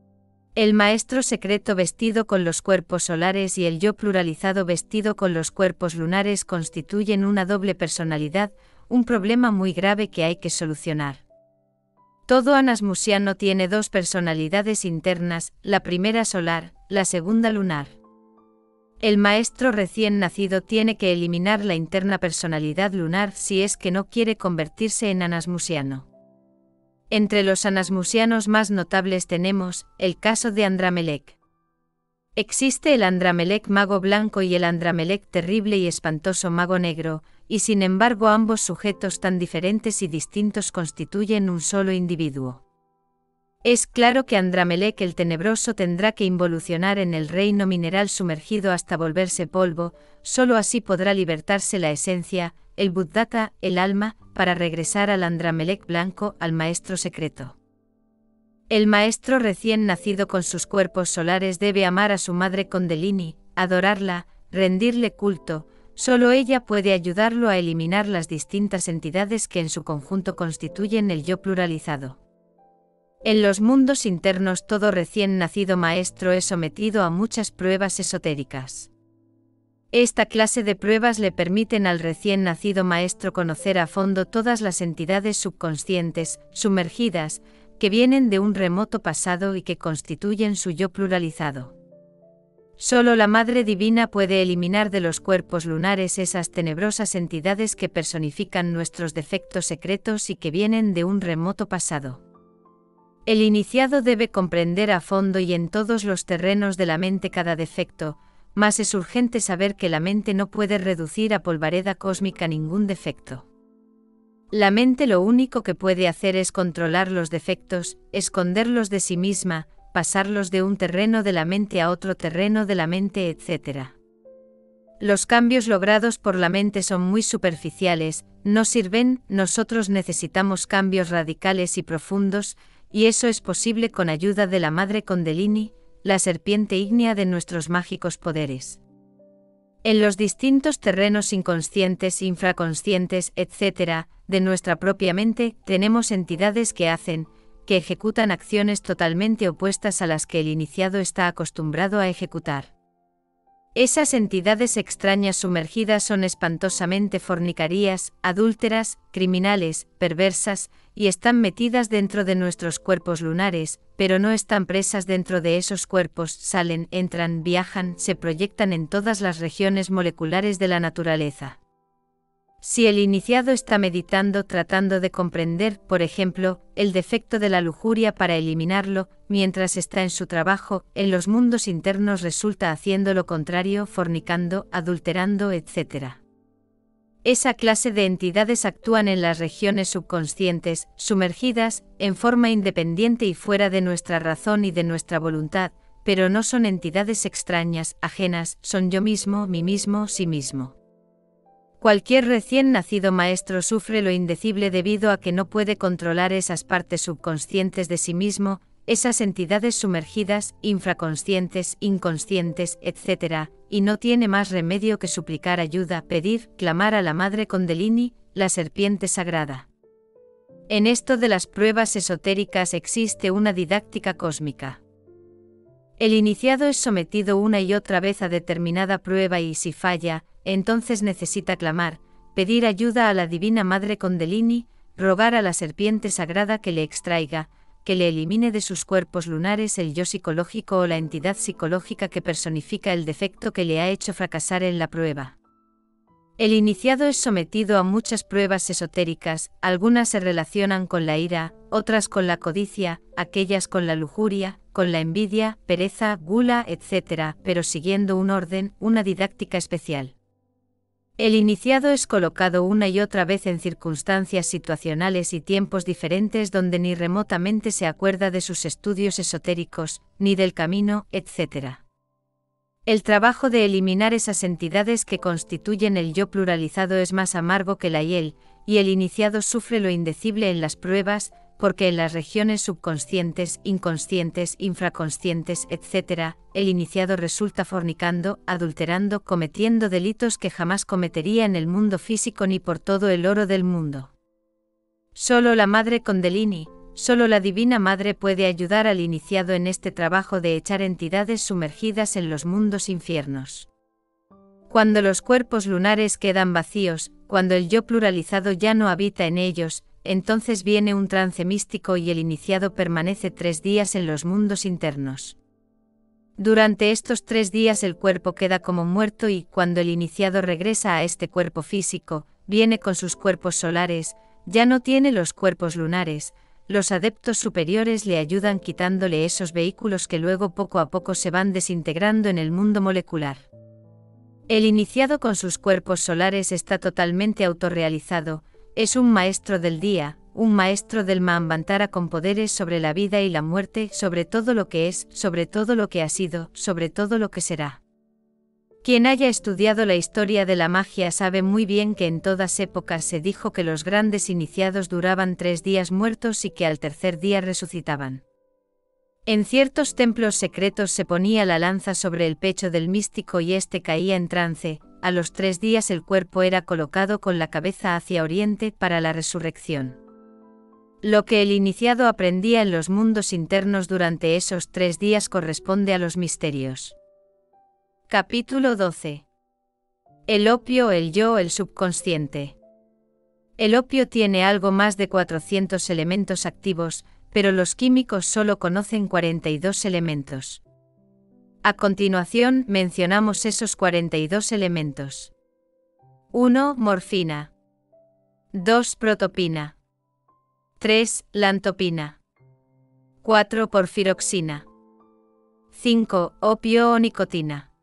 El maestro secreto vestido con los cuerpos solares y el yo pluralizado vestido con los cuerpos lunares constituyen una doble personalidad, un problema muy grave que hay que solucionar. Todo anasmusiano tiene dos personalidades internas, la primera solar, la segunda lunar. El maestro recién nacido tiene que eliminar la interna personalidad lunar si es que no quiere convertirse en anasmusiano. Entre los anasmusianos más notables tenemos el caso de Andramelech. Existe el Andramelech mago blanco y el Andramelech terrible y espantoso mago negro, y sin embargo ambos sujetos tan diferentes y distintos constituyen un solo individuo. Es claro que Andramelech el tenebroso tendrá que involucionar en el reino mineral sumergido hasta volverse polvo, solo así podrá libertarse la esencia, el Buddhata, el alma, para regresar al Andramelech blanco, al maestro secreto. El maestro recién nacido con sus cuerpos solares debe amar a su madre Kundalini, adorarla, rendirle culto, solo ella puede ayudarlo a eliminar las distintas entidades que en su conjunto constituyen el yo pluralizado. En los mundos internos todo recién nacido maestro es sometido a muchas pruebas esotéricas. Esta clase de pruebas le permiten al recién nacido maestro conocer a fondo todas las entidades subconscientes, sumergidas, que vienen de un remoto pasado y que constituyen su yo pluralizado. Solo la Madre Divina puede eliminar de los cuerpos lunares esas tenebrosas entidades que personifican nuestros defectos secretos y que vienen de un remoto pasado. El iniciado debe comprender a fondo y en todos los terrenos de la mente cada defecto, mas es urgente saber que la mente no puede reducir a polvareda cósmica ningún defecto. La mente lo único que puede hacer es controlar los defectos, esconderlos de sí misma, pasarlos de un terreno de la mente a otro terreno de la mente, etcétera. Los cambios logrados por la mente son muy superficiales, no sirven, nosotros necesitamos cambios radicales y profundos, y eso es posible con ayuda de la Madre Kundalini, la serpiente ígnea de nuestros mágicos poderes. En los distintos terrenos inconscientes, infraconscientes, etcétera, de nuestra propia mente, tenemos entidades que hacen, que ejecutan acciones totalmente opuestas a las que el iniciado está acostumbrado a ejecutar. Esas entidades extrañas sumergidas son espantosamente fornicarias, adúlteras, criminales, perversas, y están metidas dentro de nuestros cuerpos lunares, pero no están presas dentro de esos cuerpos, salen, entran, viajan, se proyectan en todas las regiones moleculares de la naturaleza. Si el iniciado está meditando tratando de comprender, por ejemplo, el defecto de la lujuria para eliminarlo, mientras está en su trabajo, en los mundos internos resulta haciendo lo contrario, fornicando, adulterando, etcétera. Esa clase de entidades actúan en las regiones subconscientes, sumergidas, en forma independiente y fuera de nuestra razón y de nuestra voluntad, pero no son entidades extrañas, ajenas, son yo mismo, mí mismo, sí mismo. Cualquier recién nacido maestro sufre lo indecible debido a que no puede controlar esas partes subconscientes de sí mismo, esas entidades sumergidas, infraconscientes, inconscientes, etcétera, y no tiene más remedio que suplicar ayuda, pedir, clamar a la Madre Kundalini, la serpiente sagrada. En esto de las pruebas esotéricas existe una didáctica cósmica. El iniciado es sometido una y otra vez a determinada prueba y si falla, entonces necesita clamar, pedir ayuda a la Divina Madre Kundalini, rogar a la serpiente sagrada que le extraiga, que le elimine de sus cuerpos lunares el yo psicológico o la entidad psicológica que personifica el defecto que le ha hecho fracasar en la prueba. El iniciado es sometido a muchas pruebas esotéricas, algunas se relacionan con la ira, otras con la codicia, aquellas con la lujuria, con la envidia, pereza, gula, etcétera, pero siguiendo un orden, una didáctica especial. El iniciado es colocado una y otra vez en circunstancias situacionales y tiempos diferentes donde ni remotamente se acuerda de sus estudios esotéricos, ni del camino, etcétera. El trabajo de eliminar esas entidades que constituyen el yo pluralizado es más amargo que la hiel, y el iniciado sufre lo indecible en las pruebas, porque en las regiones subconscientes, inconscientes, infraconscientes, etcétera, el iniciado resulta fornicando, adulterando, cometiendo delitos que jamás cometería en el mundo físico ni por todo el oro del mundo. Solo la Madre Kundalini, solo la Divina Madre puede ayudar al iniciado en este trabajo de echar entidades sumergidas en los mundos infiernos. Cuando los cuerpos lunares quedan vacíos, cuando el yo pluralizado ya no habita en ellos, entonces viene un trance místico y el iniciado permanece tres días en los mundos internos. Durante estos tres días el cuerpo queda como muerto y, cuando el iniciado regresa a este cuerpo físico, viene con sus cuerpos solares, ya no tiene los cuerpos lunares, los adeptos superiores le ayudan quitándole esos vehículos que luego poco a poco se van desintegrando en el mundo molecular. El iniciado con sus cuerpos solares está totalmente autorrealizado, es un maestro del día, un maestro del Manvantara con poderes sobre la vida y la muerte, sobre todo lo que es, sobre todo lo que ha sido, sobre todo lo que será. Quien haya estudiado la historia de la magia sabe muy bien que en todas épocas se dijo que los grandes iniciados duraban tres días muertos y que al tercer día resucitaban. En ciertos templos secretos se ponía la lanza sobre el pecho del místico y éste caía en trance. A los tres días el cuerpo era colocado con la cabeza hacia oriente para la resurrección. Lo que el iniciado aprendía en los mundos internos durante esos tres días corresponde a los misterios. Capítulo doce. El opio, el yo, el subconsciente. El opio tiene algo más de cuatrocientos elementos activos, pero los químicos solo conocen cuarenta y dos elementos. A continuación mencionamos esos cuarenta y dos elementos. uno. Morfina. dos. Protopina. tres. Lantopina. cuatro. Porfiroxina. cinco. Opio o nicotina.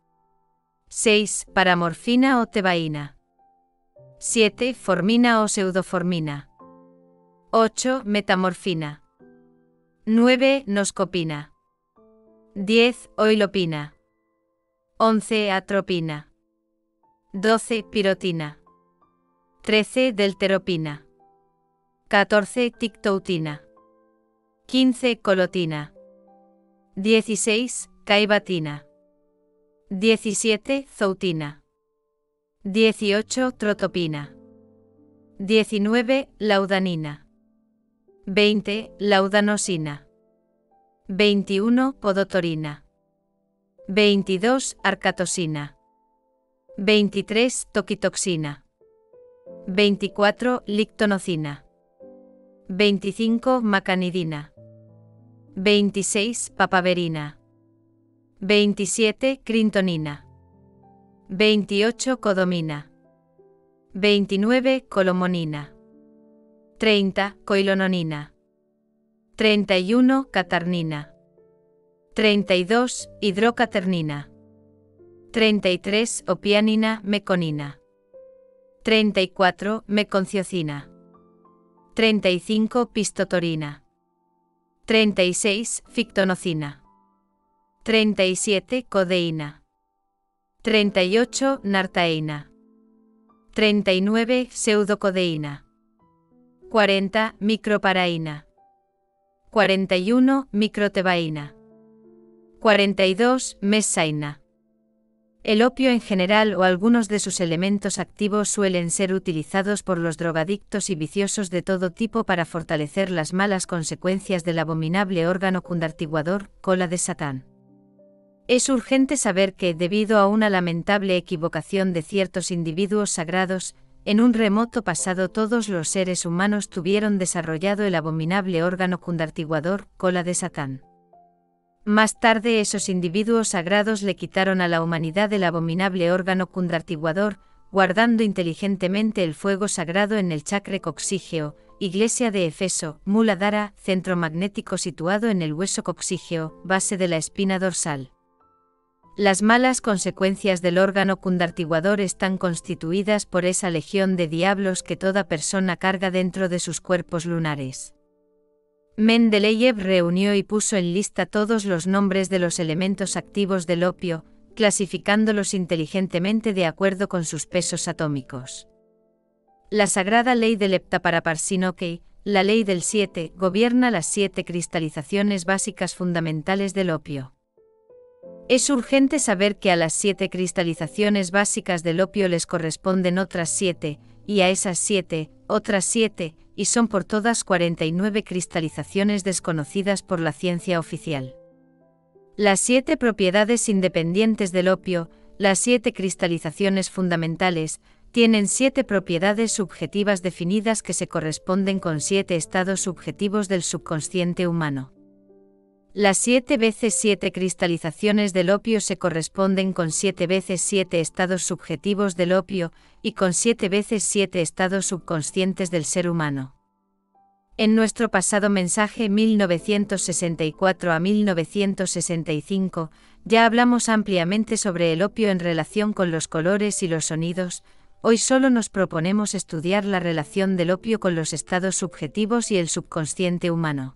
seis. Paramorfina o tebaína. siete. Formina o pseudoformina. ocho. Metamorfina. nueve. Noscopina. diez. Oilopina. once. Atropina. doce. Pirotina. trece. Delteropina. catorce. Tictoutina. quince. Colotina. dieciséis. Caibatina. diecisiete. Zoutina. dieciocho. Trotopina. diecinueve. Laudanina. veinte. Laudanosina. veintiuno. Podotorina. veintidós. Arcatosina. veintitrés. Toquitoxina. veinticuatro. Lictonocina. veinticinco. Macanidina. veintiséis. Papaverina. veintisiete. Crintonina. veintiocho. Codomina. veintinueve. Colomonina. treinta. Coilononina. treinta y uno. Catarnina. treinta y dos. Hidrocaternina. treinta y tres. Opianina, meconina. treinta y cuatro, meconciocina. treinta y cinco, pistotorina. treinta y seis, fictonocina. treinta y siete, codeína. treinta y ocho, nartaína. treinta y nueve, pseudocodeína. cuarenta, microparaína. cuarenta y uno, microtebaína. cuarenta y dos, mesaína. El opio en general o algunos de sus elementos activos suelen ser utilizados por los drogadictos y viciosos de todo tipo para fortalecer las malas consecuencias del abominable órgano cundartiguador, cola de Satán. Es urgente saber que, debido a una lamentable equivocación de ciertos individuos sagrados, en un remoto pasado todos los seres humanos tuvieron desarrollado el abominable órgano cundartiguador, cola de Satán. Más tarde esos individuos sagrados le quitaron a la humanidad el abominable órgano cundartiguador, guardando inteligentemente el fuego sagrado en el chakra coxígeo, iglesia de Efeso, Muladhara, centro magnético situado en el hueso coxígeo, base de la espina dorsal. Las malas consecuencias del órgano cundartiguador están constituidas por esa legión de diablos que toda persona carga dentro de sus cuerpos lunares. Mendeleev reunió y puso en lista todos los nombres de los elementos activos del opio, clasificándolos inteligentemente de acuerdo con sus pesos atómicos. La sagrada ley del Heptaparaparsinoke, la ley del siete, gobierna las siete cristalizaciones básicas fundamentales del opio. Es urgente saber que a las siete cristalizaciones básicas del opio les corresponden otras siete, y a esas siete, otras siete, y son por todas cuarenta y nueve cristalizaciones desconocidas por la ciencia oficial. Las siete propiedades independientes del opio, las siete cristalizaciones fundamentales, tienen siete propiedades subjetivas definidas que se corresponden con siete estados subjetivos del subconsciente humano. Las siete veces siete cristalizaciones del opio se corresponden con siete veces siete estados subjetivos del opio, y con siete veces siete estados subconscientes del ser humano. En nuestro pasado mensaje mil novecientos sesenta y cuatro a mil novecientos sesenta y cinco, ya hablamos ampliamente sobre el opio en relación con los colores y los sonidos. Hoy solo nos proponemos estudiar la relación del opio con los estados subjetivos y el subconsciente humano.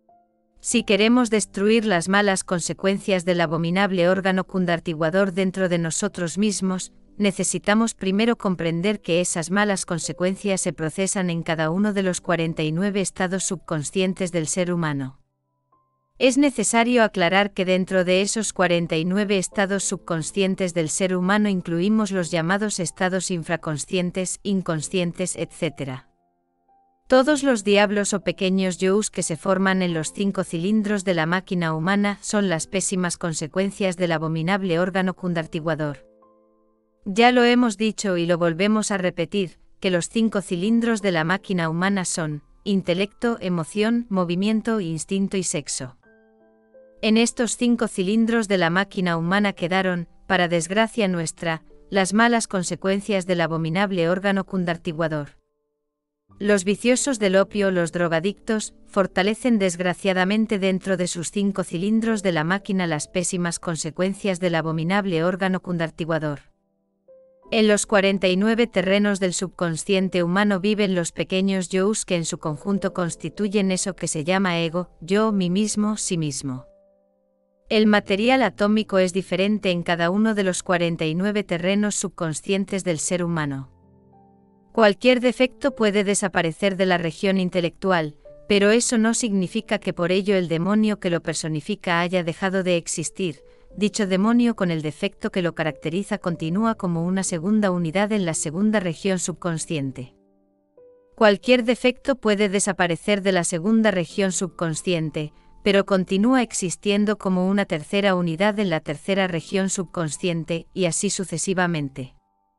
Si queremos destruir las malas consecuencias del abominable órgano cundartiguador dentro de nosotros mismos, necesitamos primero comprender que esas malas consecuencias se procesan en cada uno de los cuarenta y nueve estados subconscientes del ser humano. Es necesario aclarar que dentro de esos cuarenta y nueve estados subconscientes del ser humano incluimos los llamados estados infraconscientes, inconscientes, etcétera. Todos los diablos o pequeños yous que se forman en los cinco cilindros de la máquina humana son las pésimas consecuencias del abominable órgano cundartiguador. Ya lo hemos dicho y lo volvemos a repetir, que los cinco cilindros de la máquina humana son intelecto, emoción, movimiento, instinto y sexo. En estos cinco cilindros de la máquina humana quedaron, para desgracia nuestra, las malas consecuencias del abominable órgano cundartiguador. Los viciosos del opio, los drogadictos, fortalecen desgraciadamente dentro de sus cinco cilindros de la máquina las pésimas consecuencias del abominable órgano cundartiguador. En los cuarenta y nueve terrenos del subconsciente humano viven los pequeños yous que en su conjunto constituyen eso que se llama ego, yo, mí mismo, sí mismo. El material atómico es diferente en cada uno de los cuarenta y nueve terrenos subconscientes del ser humano. Cualquier defecto puede desaparecer de la región intelectual, pero eso no significa que por ello el demonio que lo personifica haya dejado de existir. Dicho demonio con el defecto que lo caracteriza continúa como una segunda unidad en la segunda región subconsciente. Cualquier defecto puede desaparecer de la segunda región subconsciente, pero continúa existiendo como una tercera unidad en la tercera región subconsciente, y así sucesivamente.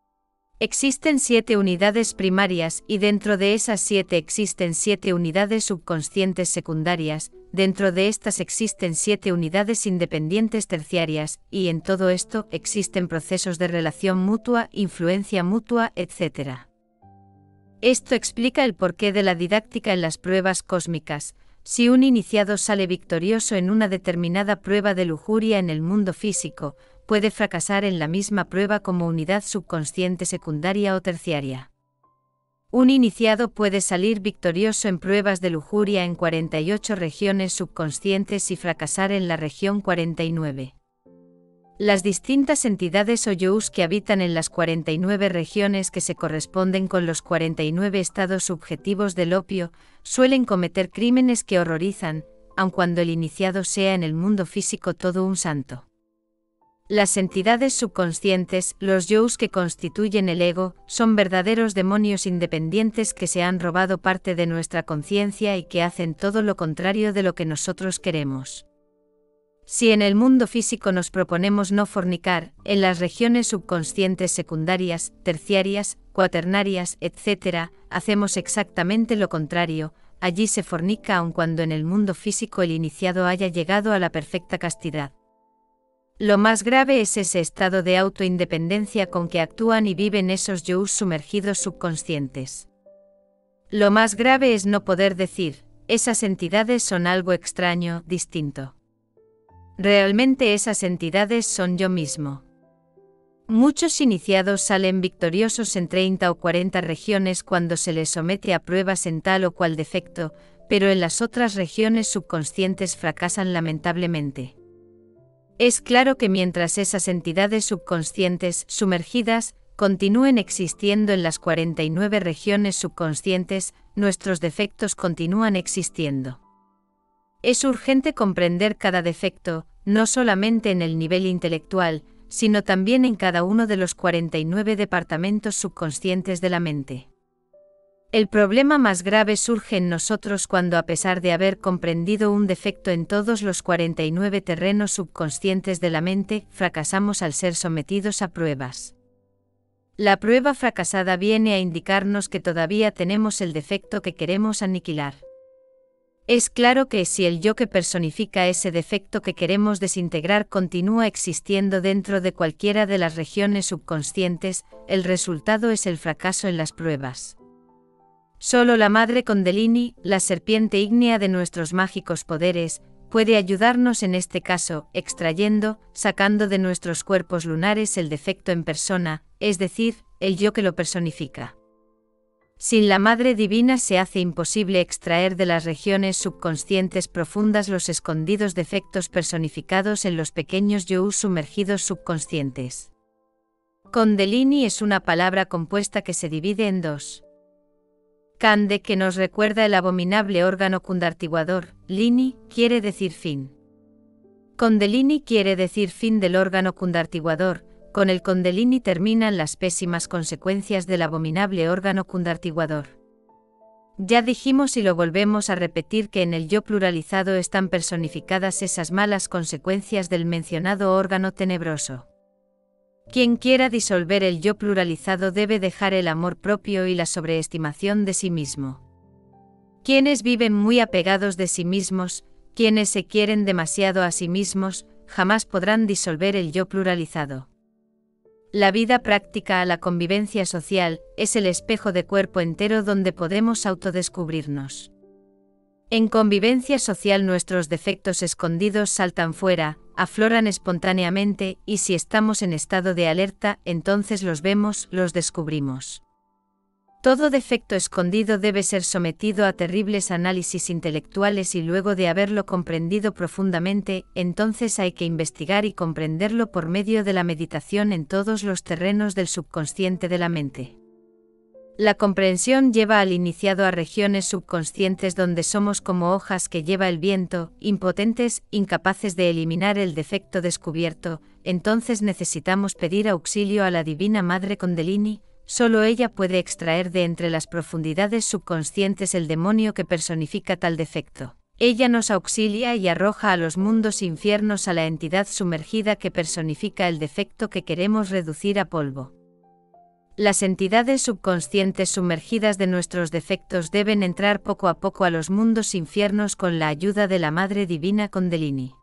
Existen siete unidades primarias y dentro de esas siete existen siete unidades subconscientes secundarias, dentro de estas existen siete unidades independientes terciarias, y en todo esto existen procesos de relación mutua, influencia mutua, etcétera. Esto explica el porqué de la didáctica en las pruebas cósmicas. Si un iniciado sale victorioso en una determinada prueba de lujuria en el mundo físico, puede fracasar en la misma prueba como unidad subconsciente secundaria o terciaria. Un iniciado puede salir victorioso en pruebas de lujuria en cuarenta y ocho regiones subconscientes y fracasar en la región cuarenta y nueve. Las distintas entidades o yous que habitan en las cuarenta y nueve regiones que se corresponden con los cuarenta y nueve estados subjetivos del opio, suelen cometer crímenes que horrorizan, aun cuando el iniciado sea en el mundo físico todo un santo. Las entidades subconscientes, los yous que constituyen el ego, son verdaderos demonios independientes que se han robado parte de nuestra conciencia y que hacen todo lo contrario de lo que nosotros queremos. Si en el mundo físico nos proponemos no fornicar, en las regiones subconscientes secundarias, terciarias, cuaternarias, etcétera, hacemos exactamente lo contrario, allí se fornica aun cuando en el mundo físico el iniciado haya llegado a la perfecta castidad. Lo más grave es ese estado de autoindependencia con que actúan y viven esos yous sumergidos subconscientes. Lo más grave es no poder decir, esas entidades son algo extraño, distinto. Realmente esas entidades son yo mismo. Muchos iniciados salen victoriosos en treinta o cuarenta regiones cuando se les somete a pruebas en tal o cual defecto, pero en las otras regiones subconscientes fracasan lamentablemente. Es claro que mientras esas entidades subconscientes, sumergidas, continúen existiendo en las cuarenta y nueve regiones subconscientes, nuestros defectos continúan existiendo. Es urgente comprender cada defecto, no solamente en el nivel intelectual, sino también en cada uno de los cuarenta y nueve departamentos subconscientes de la mente. El problema más grave surge en nosotros cuando, a pesar de haber comprendido un defecto en todos los cuarenta y nueve terrenos subconscientes de la mente, fracasamos al ser sometidos a pruebas. La prueba fracasada viene a indicarnos que todavía tenemos el defecto que queremos aniquilar. Es claro que si el yo que personifica ese defecto que queremos desintegrar continúa existiendo dentro de cualquiera de las regiones subconscientes, el resultado es el fracaso en las pruebas. Solo la Madre Kundalini, la serpiente ígnea de nuestros mágicos poderes, puede ayudarnos en este caso, extrayendo, sacando de nuestros cuerpos lunares el defecto en persona, es decir, el yo que lo personifica. Sin la Madre Divina se hace imposible extraer de las regiones subconscientes profundas los escondidos defectos personificados en los pequeños yous sumergidos subconscientes. Kundalini es una palabra compuesta que se divide en dos. Kande, que nos recuerda el abominable órgano kundartiguador, Lini, quiere decir fin. Kundalini quiere decir fin del órgano kundartiguador, con el Kundalini terminan las pésimas consecuencias del abominable órgano kundartiguador. Ya dijimos y lo volvemos a repetir que en el yo pluralizado están personificadas esas malas consecuencias del mencionado órgano tenebroso. Quien quiera disolver el yo pluralizado debe dejar el amor propio y la sobreestimación de sí mismo. Quienes viven muy apegados de sí mismos, quienes se quieren demasiado a sí mismos, jamás podrán disolver el yo pluralizado. La vida práctica a la convivencia social es el espejo de cuerpo entero donde podemos autodescubrirnos. En convivencia social nuestros defectos escondidos saltan fuera, afloran espontáneamente, y si estamos en estado de alerta, entonces los vemos, los descubrimos. Todo defecto escondido debe ser sometido a terribles análisis intelectuales y luego de haberlo comprendido profundamente, entonces hay que investigar y comprenderlo por medio de la meditación en todos los terrenos del subconsciente de la mente. La comprensión lleva al iniciado a regiones subconscientes donde somos como hojas que lleva el viento, impotentes, incapaces de eliminar el defecto descubierto, entonces necesitamos pedir auxilio a la Divina Madre Kundalini, solo ella puede extraer de entre las profundidades subconscientes el demonio que personifica tal defecto. Ella nos auxilia y arroja a los mundos infiernos a la entidad sumergida que personifica el defecto que queremos reducir a polvo. Las entidades subconscientes sumergidas de nuestros defectos deben entrar poco a poco a los mundos infiernos con la ayuda de la Madre Divina Kundalini.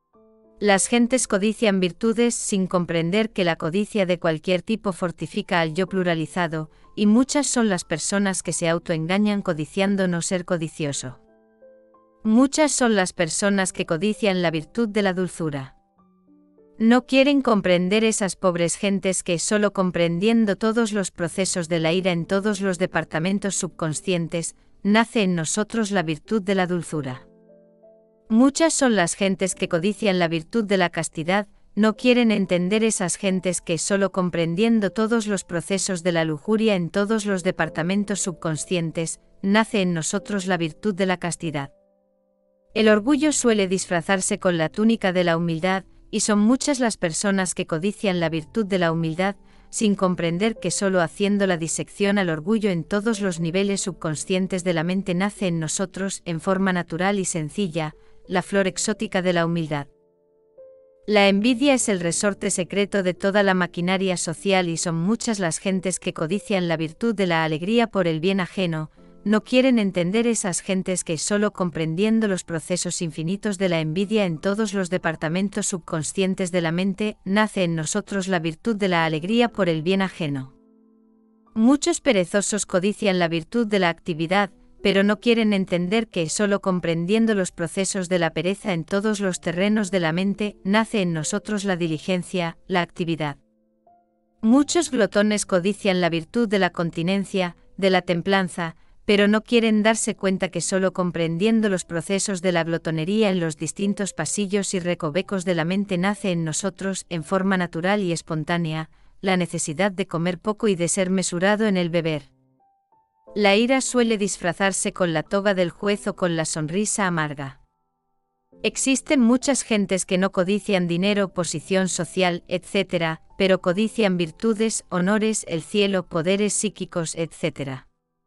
Las gentes codician virtudes sin comprender que la codicia de cualquier tipo fortifica al yo pluralizado, y muchas son las personas que se autoengañan codiciando no ser codicioso. Muchas son las personas que codician la virtud de la dulzura. No quieren comprender esas pobres gentes que solo comprendiendo todos los procesos de la ira en todos los departamentos subconscientes, nace en nosotros la virtud de la dulzura. Muchas son las gentes que codician la virtud de la castidad, no quieren entender esas gentes que solo comprendiendo todos los procesos de la lujuria en todos los departamentos subconscientes, nace en nosotros la virtud de la castidad. El orgullo suele disfrazarse con la túnica de la humildad, y son muchas las personas que codician la virtud de la humildad, sin comprender que solo haciendo la disección al orgullo en todos los niveles subconscientes de la mente nace en nosotros, en forma natural y sencilla, la flor exótica de la humildad. La envidia es el resorte secreto de toda la maquinaria social y son muchas las gentes que codician la virtud de la alegría por el bien ajeno, no quieren entender esas gentes que solo comprendiendo los procesos infinitos de la envidia en todos los departamentos subconscientes de la mente, nace en nosotros la virtud de la alegría por el bien ajeno. Muchos perezosos codician la virtud de la actividad, pero no quieren entender que solo comprendiendo los procesos de la pereza en todos los terrenos de la mente, nace en nosotros la diligencia, la actividad. Muchos glotones codician la virtud de la continencia, de la templanza, pero no quieren darse cuenta que solo comprendiendo los procesos de la glotonería en los distintos pasillos y recovecos de la mente nace en nosotros, en forma natural y espontánea, la necesidad de comer poco y de ser mesurado en el beber. La ira suele disfrazarse con la toga del juez o con la sonrisa amarga. Existen muchas gentes que no codician dinero, posición social, etcétera, pero codician virtudes, honores, el cielo, poderes psíquicos, etcétera.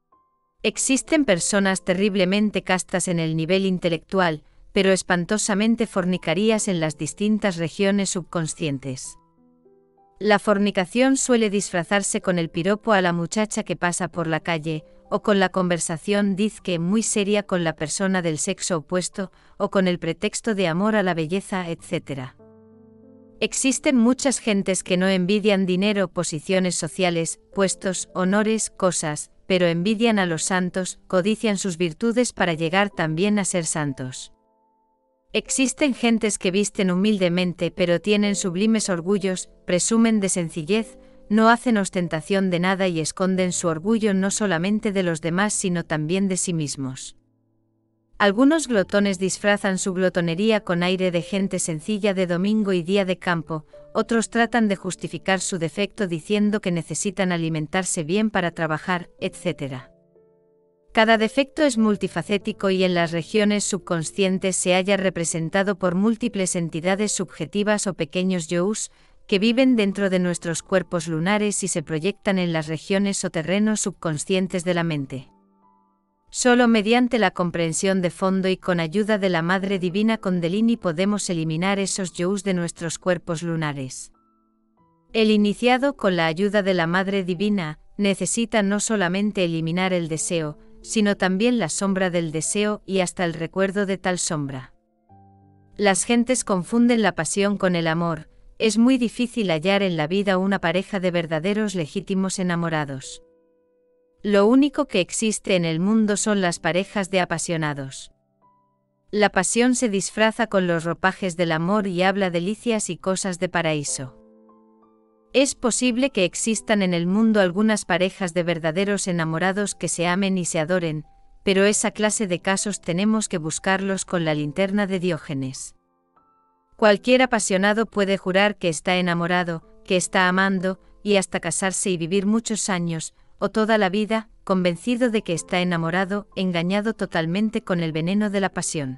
Existen personas terriblemente castas en el nivel intelectual, pero espantosamente fornicarías en las distintas regiones subconscientes. La fornicación suele disfrazarse con el piropo a la muchacha que pasa por la calle, o con la conversación dizque muy seria con la persona del sexo opuesto, o con el pretexto de amor a la belleza, etcétera. Existen muchas gentes que no envidian dinero, posiciones sociales, puestos, honores, cosas, pero envidian a los santos, codician sus virtudes para llegar también a ser santos. Existen gentes que visten humildemente pero tienen sublimes orgullos, presumen de sencillez, no hacen ostentación de nada y esconden su orgullo no solamente de los demás sino también de sí mismos. Algunos glotones disfrazan su glotonería con aire de gente sencilla de domingo y día de campo, otros tratan de justificar su defecto diciendo que necesitan alimentarse bien para trabajar, etcétera. Cada defecto es multifacético y en las regiones subconscientes se halla representado por múltiples entidades subjetivas o pequeños yous, que viven dentro de nuestros cuerpos lunares y se proyectan en las regiones o terrenos subconscientes de la mente. Solo mediante la comprensión de fondo y con ayuda de la Madre Divina Kundalini podemos eliminar esos yous de nuestros cuerpos lunares. El iniciado con la ayuda de la Madre Divina necesita no solamente eliminar el deseo, sino también la sombra del deseo y hasta el recuerdo de tal sombra. Las gentes confunden la pasión con el amor, es muy difícil hallar en la vida una pareja de verdaderos legítimos enamorados. Lo único que existe en el mundo son las parejas de apasionados. La pasión se disfraza con los ropajes del amor y habla delicias y cosas de paraíso. Es posible que existan en el mundo algunas parejas de verdaderos enamorados que se amen y se adoren, pero esa clase de casos tenemos que buscarlos con la linterna de Diógenes. Cualquier apasionado puede jurar que está enamorado, que está amando, y hasta casarse y vivir muchos años, o toda la vida, convencido de que está enamorado, engañado totalmente con el veneno de la pasión.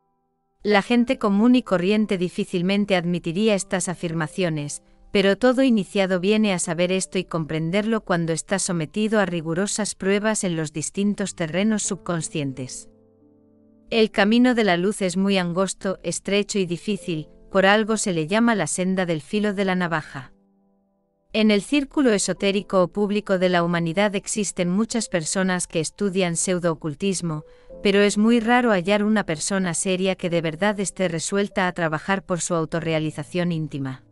La gente común y corriente difícilmente admitiría estas afirmaciones, pero todo iniciado viene a saber esto y comprenderlo cuando está sometido a rigurosas pruebas en los distintos terrenos subconscientes. El camino de la luz es muy angosto, estrecho y difícil, por algo se le llama la senda del filo de la navaja. En el círculo esotérico o público de la humanidad existen muchas personas que estudian pseudo-ocultismo, pero es muy raro hallar una persona seria que de verdad esté resuelta a trabajar por su autorrealización íntima.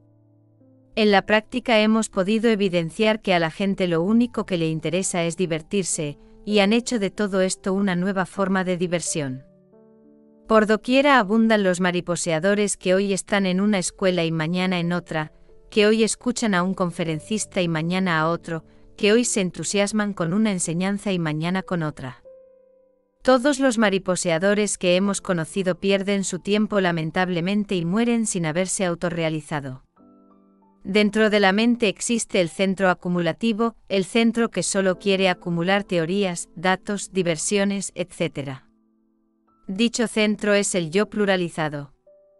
En la práctica hemos podido evidenciar que a la gente lo único que le interesa es divertirse, y han hecho de todo esto una nueva forma de diversión. Por doquiera abundan los mariposeadores que hoy están en una escuela y mañana en otra, que hoy escuchan a un conferencista y mañana a otro, que hoy se entusiasman con una enseñanza y mañana con otra. Todos los mariposeadores que hemos conocido pierden su tiempo lamentablemente y mueren sin haberse autorrealizado. Dentro de la mente existe el centro acumulativo, el centro que solo quiere acumular teorías, datos, diversiones, etcétera. Dicho centro es el yo pluralizado.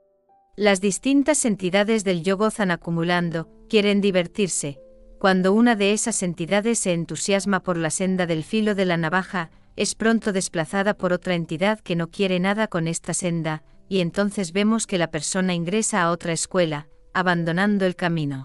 Las distintas entidades del yo gozan acumulando, quieren divertirse. Cuando una de esas entidades se entusiasma por la senda del filo de la navaja, es pronto desplazada por otra entidad que no quiere nada con esta senda, y entonces vemos que la persona ingresa a otra escuela, abandonando el camino.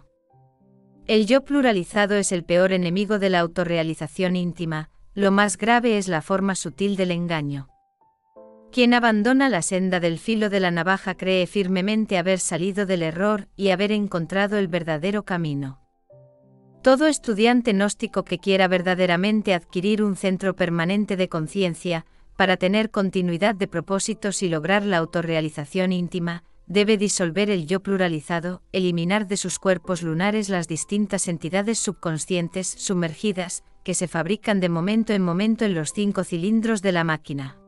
El yo pluralizado es el peor enemigo de la autorrealización íntima, lo más grave es la forma sutil del engaño. Quien abandona la senda del filo de la navaja cree firmemente haber salido del error y haber encontrado el verdadero camino. Todo estudiante gnóstico que quiera verdaderamente adquirir un centro permanente de conciencia, para tener continuidad de propósitos y lograr la autorrealización íntima, debe disolver el yo pluralizado, eliminar de sus cuerpos lunares las distintas entidades subconscientes sumergidas, que se fabrican de momento en momento en los cinco cilindros de la máquina.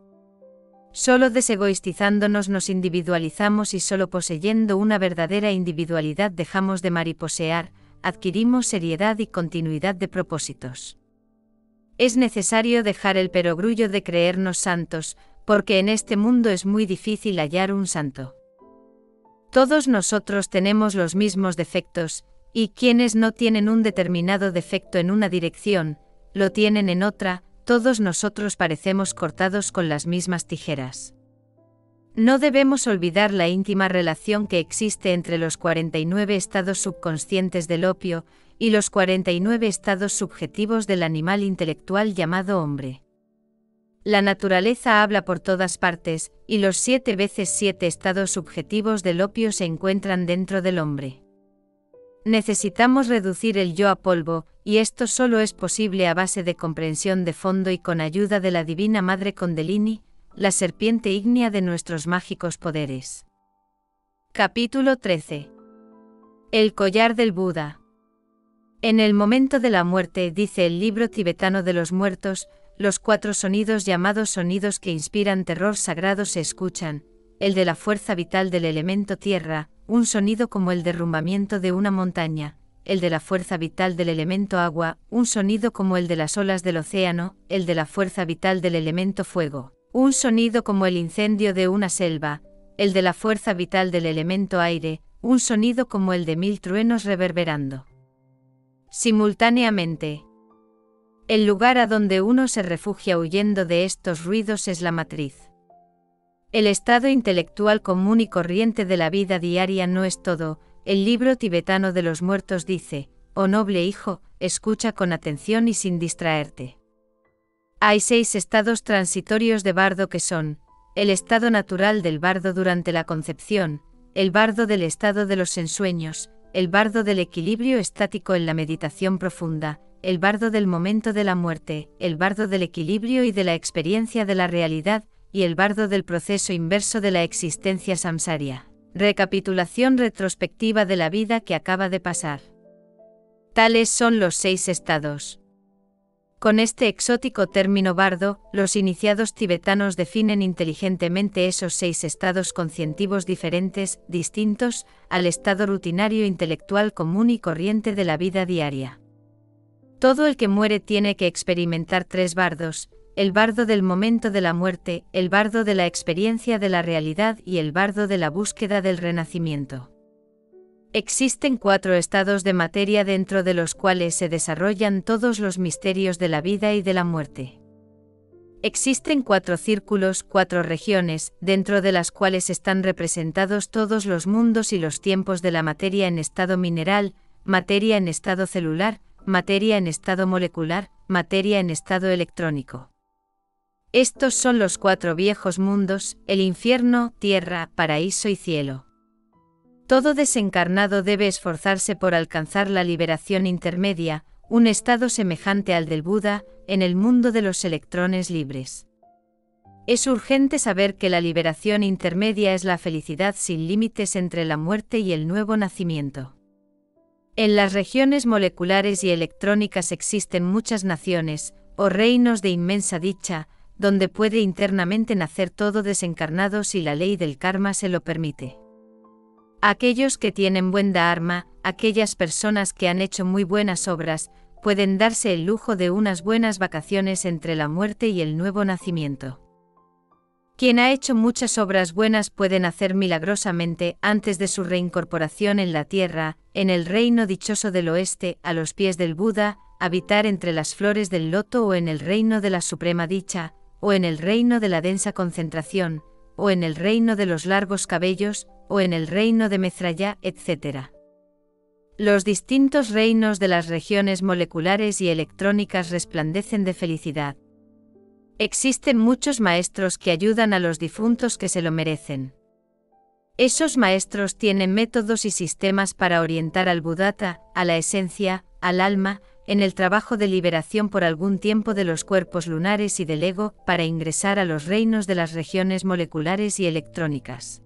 Solo desegoistizándonos nos individualizamos y solo poseyendo una verdadera individualidad dejamos de mariposear, adquirimos seriedad y continuidad de propósitos. Es necesario dejar el perogrullo de creernos santos, porque en este mundo es muy difícil hallar un santo. Todos nosotros tenemos los mismos defectos, y quienes no tienen un determinado defecto en una dirección, lo tienen en otra. Todos nosotros parecemos cortados con las mismas tijeras. No debemos olvidar la íntima relación que existe entre los cuarenta y nueve estados subconscientes del opio y los cuarenta y nueve estados subjetivos del animal intelectual llamado hombre. La naturaleza habla por todas partes, y los siete veces siete estados subjetivos del opio se encuentran dentro del hombre. Necesitamos reducir el yo a polvo, y esto solo es posible a base de comprensión de fondo y con ayuda de la Divina Madre Kundalini, la serpiente ígnea de nuestros mágicos poderes. Capítulo trece. El collar del Buda. En el momento de la muerte, dice el libro tibetano de los muertos, los cuatro sonidos llamados sonidos que inspiran terror sagrado se escuchan, el de la fuerza vital del elemento tierra, un sonido como el derrumbamiento de una montaña, el de la fuerza vital del elemento agua, un sonido como el de las olas del océano, el de la fuerza vital del elemento fuego, un sonido como el incendio de una selva, el de la fuerza vital del elemento aire, un sonido como el de mil truenos reverberando simultáneamente. El lugar a donde uno se refugia huyendo de estos ruidos es la matriz. El estado intelectual común y corriente de la vida diaria no es todo. El libro tibetano de los muertos dice: oh noble hijo, escucha con atención y sin distraerte. Hay seis estados transitorios de bardo que son: el estado natural del bardo durante la concepción, el bardo del estado de los ensueños, el bardo del equilibrio estático en la meditación profunda, el bardo del momento de la muerte, el bardo del equilibrio y de la experiencia de la realidad, y el bardo del proceso inverso de la existencia samsaria. Recapitulación retrospectiva de la vida que acaba de pasar. Tales son los seis estados. Con este exótico término bardo, los iniciados tibetanos definen inteligentemente esos seis estados conscientivos diferentes, distintos, al estado rutinario intelectual común y corriente de la vida diaria. Todo el que muere tiene que experimentar tres bardos: el bardo del momento de la muerte, el bardo de la experiencia de la realidad y el bardo de la búsqueda del renacimiento. Existen cuatro estados de materia dentro de los cuales se desarrollan todos los misterios de la vida y de la muerte. Existen cuatro círculos, cuatro regiones, dentro de las cuales están representados todos los mundos y los tiempos de la materia en estado mineral, materia en estado celular, materia en estado molecular, materia en estado electrónico. Estos son los cuatro viejos mundos: el infierno, tierra, paraíso y cielo. Todo desencarnado debe esforzarse por alcanzar la liberación intermedia, un estado semejante al del Buda, en el mundo de los electrones libres. Es urgente saber que la liberación intermedia es la felicidad sin límites entre la muerte y el nuevo nacimiento. En las regiones moleculares y electrónicas existen muchas naciones, o reinos de inmensa dicha, donde puede internamente nacer todo desencarnado si la ley del karma se lo permite. Aquellos que tienen buen dharma, aquellas personas que han hecho muy buenas obras, pueden darse el lujo de unas buenas vacaciones entre la muerte y el nuevo nacimiento. Quien ha hecho muchas obras buenas puede nacer milagrosamente antes de su reincorporación en la tierra, en el reino dichoso del oeste, a los pies del Buda, habitar entre las flores del loto o en el reino de la suprema dicha, o en el reino de la densa concentración, o en el reino de los largos cabellos, o en el reino de Mezraya, etcétera. Los distintos reinos de las regiones moleculares y electrónicas resplandecen de felicidad. Existen muchos maestros que ayudan a los difuntos que se lo merecen. Esos maestros tienen métodos y sistemas para orientar al Buddhata, a la esencia, al alma, en el trabajo de liberación por algún tiempo de los cuerpos lunares y del ego, para ingresar a los reinos de las regiones moleculares y electrónicas.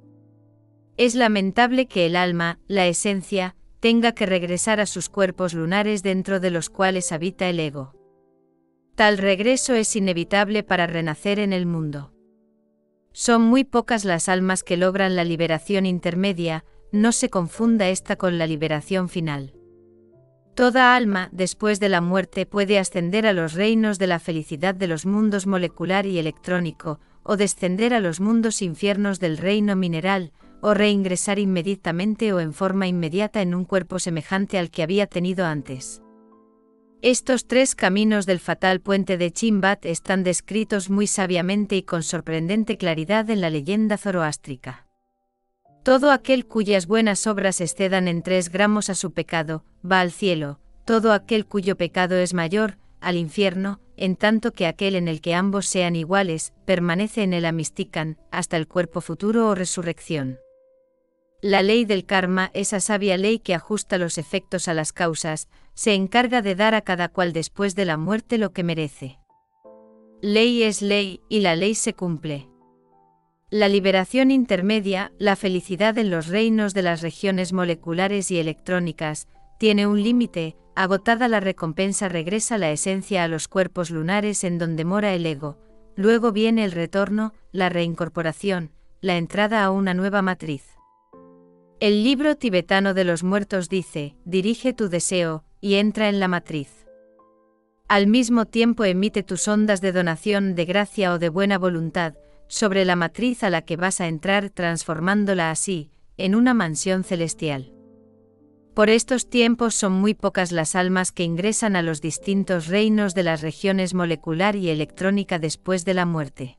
Es lamentable que el alma, la esencia, tenga que regresar a sus cuerpos lunares dentro de los cuales habita el ego. Tal regreso es inevitable para renacer en el mundo. Son muy pocas las almas que logran la liberación intermedia, no se confunda esta con la liberación final. Toda alma, después de la muerte, puede ascender a los reinos de la felicidad de los mundos molecular y electrónico, o descender a los mundos infiernos del reino mineral, o reingresar inmediatamente o en forma inmediata en un cuerpo semejante al que había tenido antes. Estos tres caminos del fatal puente de Chimbat están descritos muy sabiamente y con sorprendente claridad en la leyenda zoroástrica. Todo aquel cuyas buenas obras excedan en tres gramos a su pecado, va al cielo; todo aquel cuyo pecado es mayor, al infierno; en tanto que aquel en el que ambos sean iguales, permanece en el Amistikan, hasta el cuerpo futuro o resurrección. La ley del karma, esa sabia ley que ajusta los efectos a las causas, se encarga de dar a cada cual después de la muerte lo que merece. Ley es ley, y la ley se cumple. La liberación intermedia, la felicidad en los reinos de las regiones moleculares y electrónicas, tiene un límite. Agotada la recompensa regresa la esencia a los cuerpos lunares en donde mora el ego, luego viene el retorno, la reincorporación, la entrada a una nueva matriz. El libro tibetano de los muertos dice: dirige tu deseo, y entra en la matriz. Al mismo tiempo emite tus ondas de donación de gracia o de buena voluntad, sobre la matriz a la que vas a entrar, transformándola así, en una mansión celestial. Por estos tiempos son muy pocas las almas que ingresan a los distintos reinos de las regiones molecular y electrónica después de la muerte.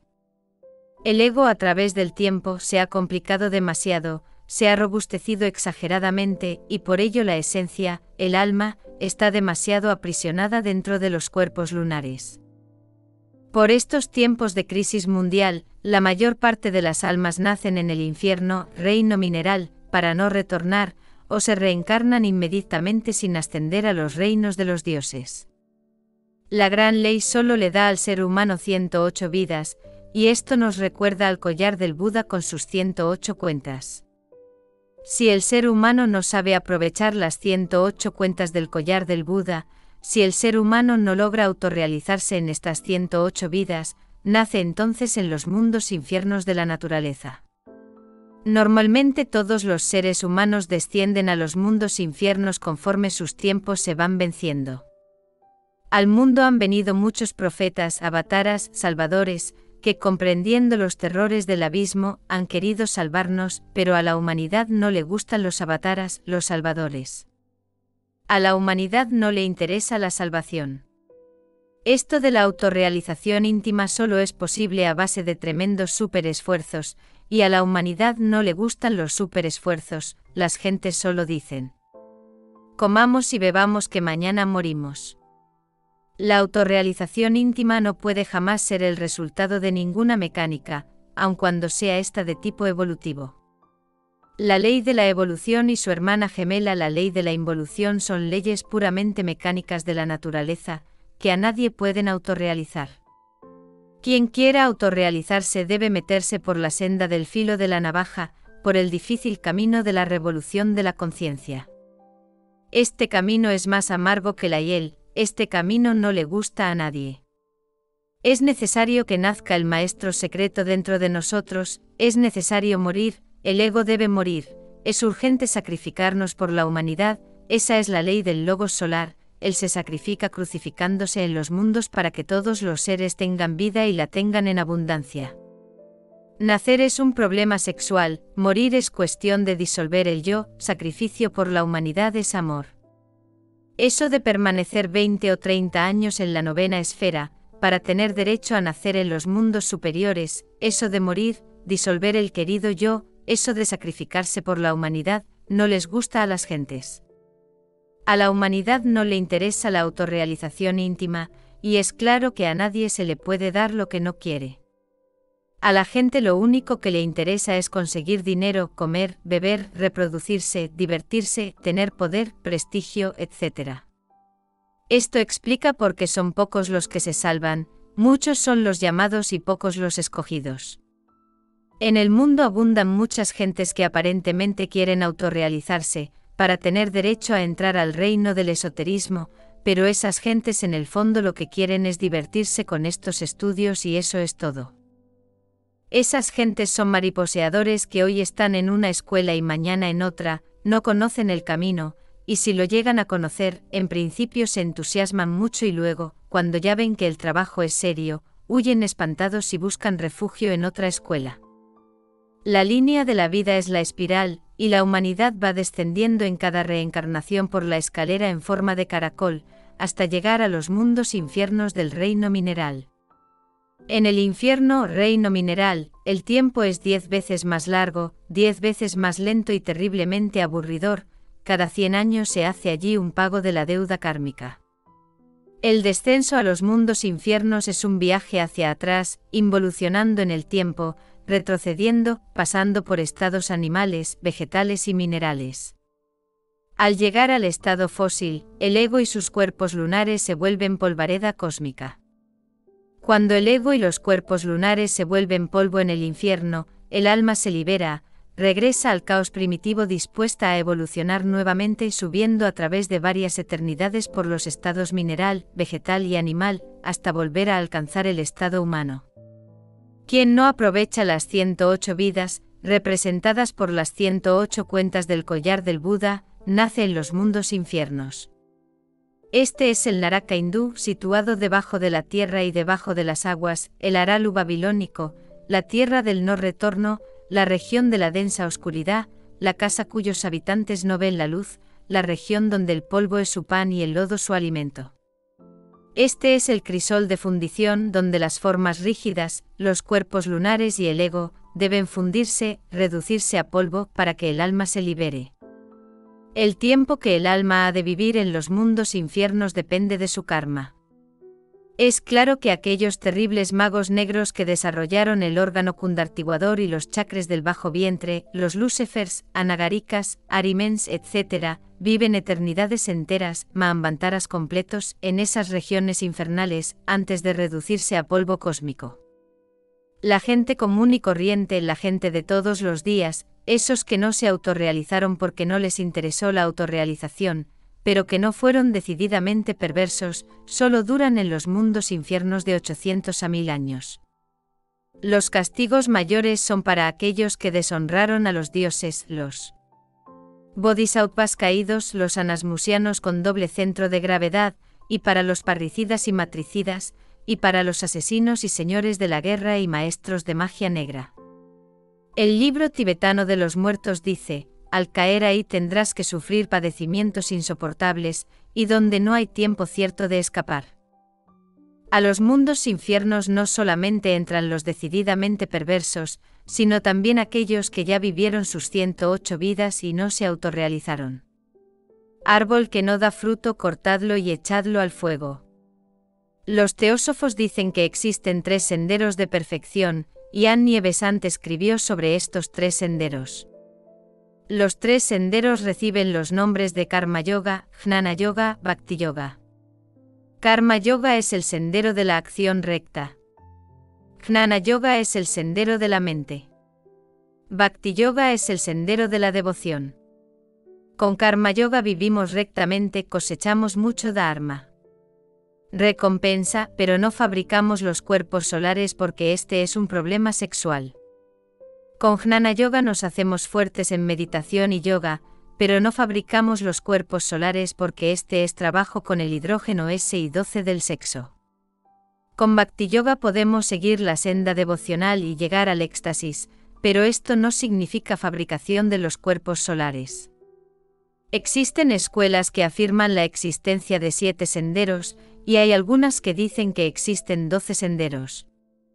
El ego a través del tiempo se ha complicado demasiado, se ha robustecido exageradamente, y por ello la esencia, el alma, está demasiado aprisionada dentro de los cuerpos lunares. Por estos tiempos de crisis mundial, la mayor parte de las almas nacen en el infierno, reino mineral, para no retornar, o se reencarnan inmediatamente sin ascender a los reinos de los dioses. La gran ley solo le da al ser humano ciento ocho vidas, y esto nos recuerda al collar del Buda con sus ciento ocho cuentas. Si el ser humano no sabe aprovechar las ciento ocho cuentas del collar del Buda, si el ser humano no logra autorrealizarse en estas ciento ocho vidas, nace entonces en los mundos infiernos de la naturaleza. Normalmente todos los seres humanos descienden a los mundos infiernos conforme sus tiempos se van venciendo. Al mundo han venido muchos profetas, avataras, salvadores, que comprendiendo los terrores del abismo, han querido salvarnos, pero a la humanidad no le gustan los avataras, los salvadores. A la humanidad no le interesa la salvación. Esto de la autorrealización íntima solo es posible a base de tremendos superesfuerzos, y a la humanidad no le gustan los superesfuerzos, las gentes solo dicen: comamos y bebamos que mañana morimos. La autorrealización íntima no puede jamás ser el resultado de ninguna mecánica, aun cuando sea esta de tipo evolutivo. La ley de la evolución y su hermana gemela la ley de la involución son leyes puramente mecánicas de la naturaleza, que a nadie pueden autorrealizar. Quien quiera autorrealizarse debe meterse por la senda del filo de la navaja, por el difícil camino de la revolución de la conciencia. Este camino es más amargo que la hiel, este camino no le gusta a nadie. Es necesario que nazca el maestro secreto dentro de nosotros, es necesario morir, el ego debe morir, es urgente sacrificarnos por la humanidad, esa es la ley del logos solar, él se sacrifica crucificándose en los mundos para que todos los seres tengan vida y la tengan en abundancia. Nacer es un problema sexual, morir es cuestión de disolver el yo, sacrificio por la humanidad es amor. Eso de permanecer veinte o treinta años en la novena esfera, para tener derecho a nacer en los mundos superiores, eso de morir, disolver el querido yo, eso de sacrificarse por la humanidad, no les gusta a las gentes. A la humanidad no le interesa la autorrealización íntima, y es claro que a nadie se le puede dar lo que no quiere. A la gente lo único que le interesa es conseguir dinero, comer, beber, reproducirse, divertirse, tener poder, prestigio, etcétera. Esto explica por qué son pocos los que se salvan, muchos son los llamados y pocos los escogidos. En el mundo abundan muchas gentes que aparentemente quieren autorrealizarse, para tener derecho a entrar al reino del esoterismo, pero esas gentes en el fondo lo que quieren es divertirse con estos estudios y eso es todo. Esas gentes son mariposeadores que hoy están en una escuela y mañana en otra, no conocen el camino, y si lo llegan a conocer, en principio se entusiasman mucho y luego, cuando ya ven que el trabajo es serio, huyen espantados y buscan refugio en otra escuela. La línea de la vida es la espiral, y la humanidad va descendiendo en cada reencarnación por la escalera en forma de caracol, hasta llegar a los mundos infiernos del reino mineral. En el infierno, reino mineral, el tiempo es diez veces más largo, diez veces más lento y terriblemente aburridor, cada cien años se hace allí un pago de la deuda kármica. El descenso a los mundos infiernos es un viaje hacia atrás, involucionando en el tiempo, retrocediendo, pasando por estados animales, vegetales y minerales. Al llegar al estado fósil, el ego y sus cuerpos lunares se vuelven polvareda cósmica. Cuando el ego y los cuerpos lunares se vuelven polvo en el infierno, el alma se libera, regresa al caos primitivo dispuesta a evolucionar nuevamente subiendo a través de varias eternidades por los estados mineral, vegetal y animal, hasta volver a alcanzar el estado humano. Quien no aprovecha las ciento ocho vidas, representadas por las ciento ocho cuentas del collar del Buda, nace en los mundos infiernos. Este es el Naraka hindú, situado debajo de la tierra y debajo de las aguas, el Aralu babilónico, la tierra del no retorno, la región de la densa oscuridad, la casa cuyos habitantes no ven la luz, la región donde el polvo es su pan y el lodo su alimento. Este es el crisol de fundición donde las formas rígidas, los cuerpos lunares y el ego, deben fundirse, reducirse a polvo para que el alma se libere. El tiempo que el alma ha de vivir en los mundos infiernos depende de su karma. Es claro que aquellos terribles magos negros que desarrollaron el órgano cundartiguador y los chakras del bajo vientre, los lucifers, anagarikas, arimens, etcétera, viven eternidades enteras, mahambantaras completos, en esas regiones infernales, antes de reducirse a polvo cósmico. La gente común y corriente, la gente de todos los días, esos que no se autorrealizaron porque no les interesó la autorrealización, pero que no fueron decididamente perversos, solo duran en los mundos infiernos de ochocientos a mil años. Los castigos mayores son para aquellos que deshonraron a los dioses, los bodhisattvas caídos, los anasmusianos con doble centro de gravedad, y para los parricidas y matricidas, y para los asesinos y señores de la guerra y maestros de magia negra. El libro tibetano de los muertos dice: al caer ahí tendrás que sufrir padecimientos insoportables, y donde no hay tiempo cierto de escapar. A los mundos infiernos no solamente entran los decididamente perversos, sino también aquellos que ya vivieron sus ciento ocho vidas y no se autorrealizaron. Árbol que no da fruto, cortadlo y echadlo al fuego. Los teósofos dicen que existen tres senderos de perfección, y Annie Besant escribió sobre estos tres senderos. Los tres senderos reciben los nombres de Karma Yoga, Jnana Yoga, Bhakti Yoga. Karma Yoga es el sendero de la acción recta. Jnana Yoga es el sendero de la mente. Bhakti Yoga es el sendero de la devoción. Con Karma Yoga vivimos rectamente, cosechamos mucho dharma. Recompensa, pero no fabricamos los cuerpos solares porque este es un problema sexual. Con Jnana Yoga nos hacemos fuertes en meditación y yoga, pero no fabricamos los cuerpos solares porque este es trabajo con el hidrógeno ese y doce del sexo. Con Bhakti Yoga podemos seguir la senda devocional y llegar al éxtasis, pero esto no significa fabricación de los cuerpos solares. Existen escuelas que afirman la existencia de siete senderos, y hay algunas que dicen que existen doce senderos.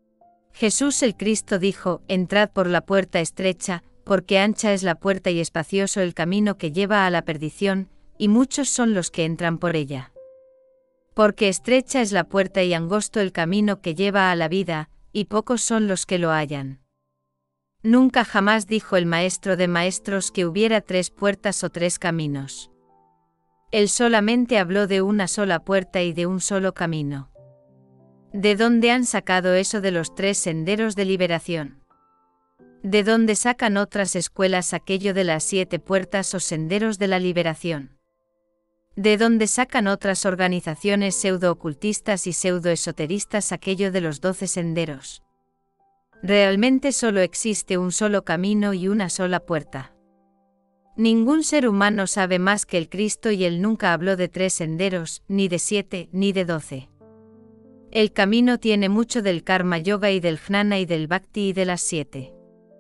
Jesús el Cristo dijo: entrad por la puerta estrecha, porque ancha es la puerta y espacioso el camino que lleva a la perdición, y muchos son los que entran por ella. Porque estrecha es la puerta y angosto el camino que lleva a la vida, y pocos son los que lo hallan. Nunca jamás dijo el Maestro de Maestros que hubiera tres puertas o tres caminos. Él solamente habló de una sola puerta y de un solo camino. ¿De dónde han sacado eso de los tres senderos de liberación? ¿De dónde sacan otras escuelas aquello de las siete puertas o senderos de la liberación? ¿De dónde sacan otras organizaciones pseudo-ocultistas y pseudo-esoteristas aquello de los doce senderos? Realmente solo existe un solo camino y una sola puerta. Ningún ser humano sabe más que el Cristo y él nunca habló de tres senderos, ni de siete, ni de doce. El camino tiene mucho del Karma Yoga y del Jnana y del Bhakti y de las siete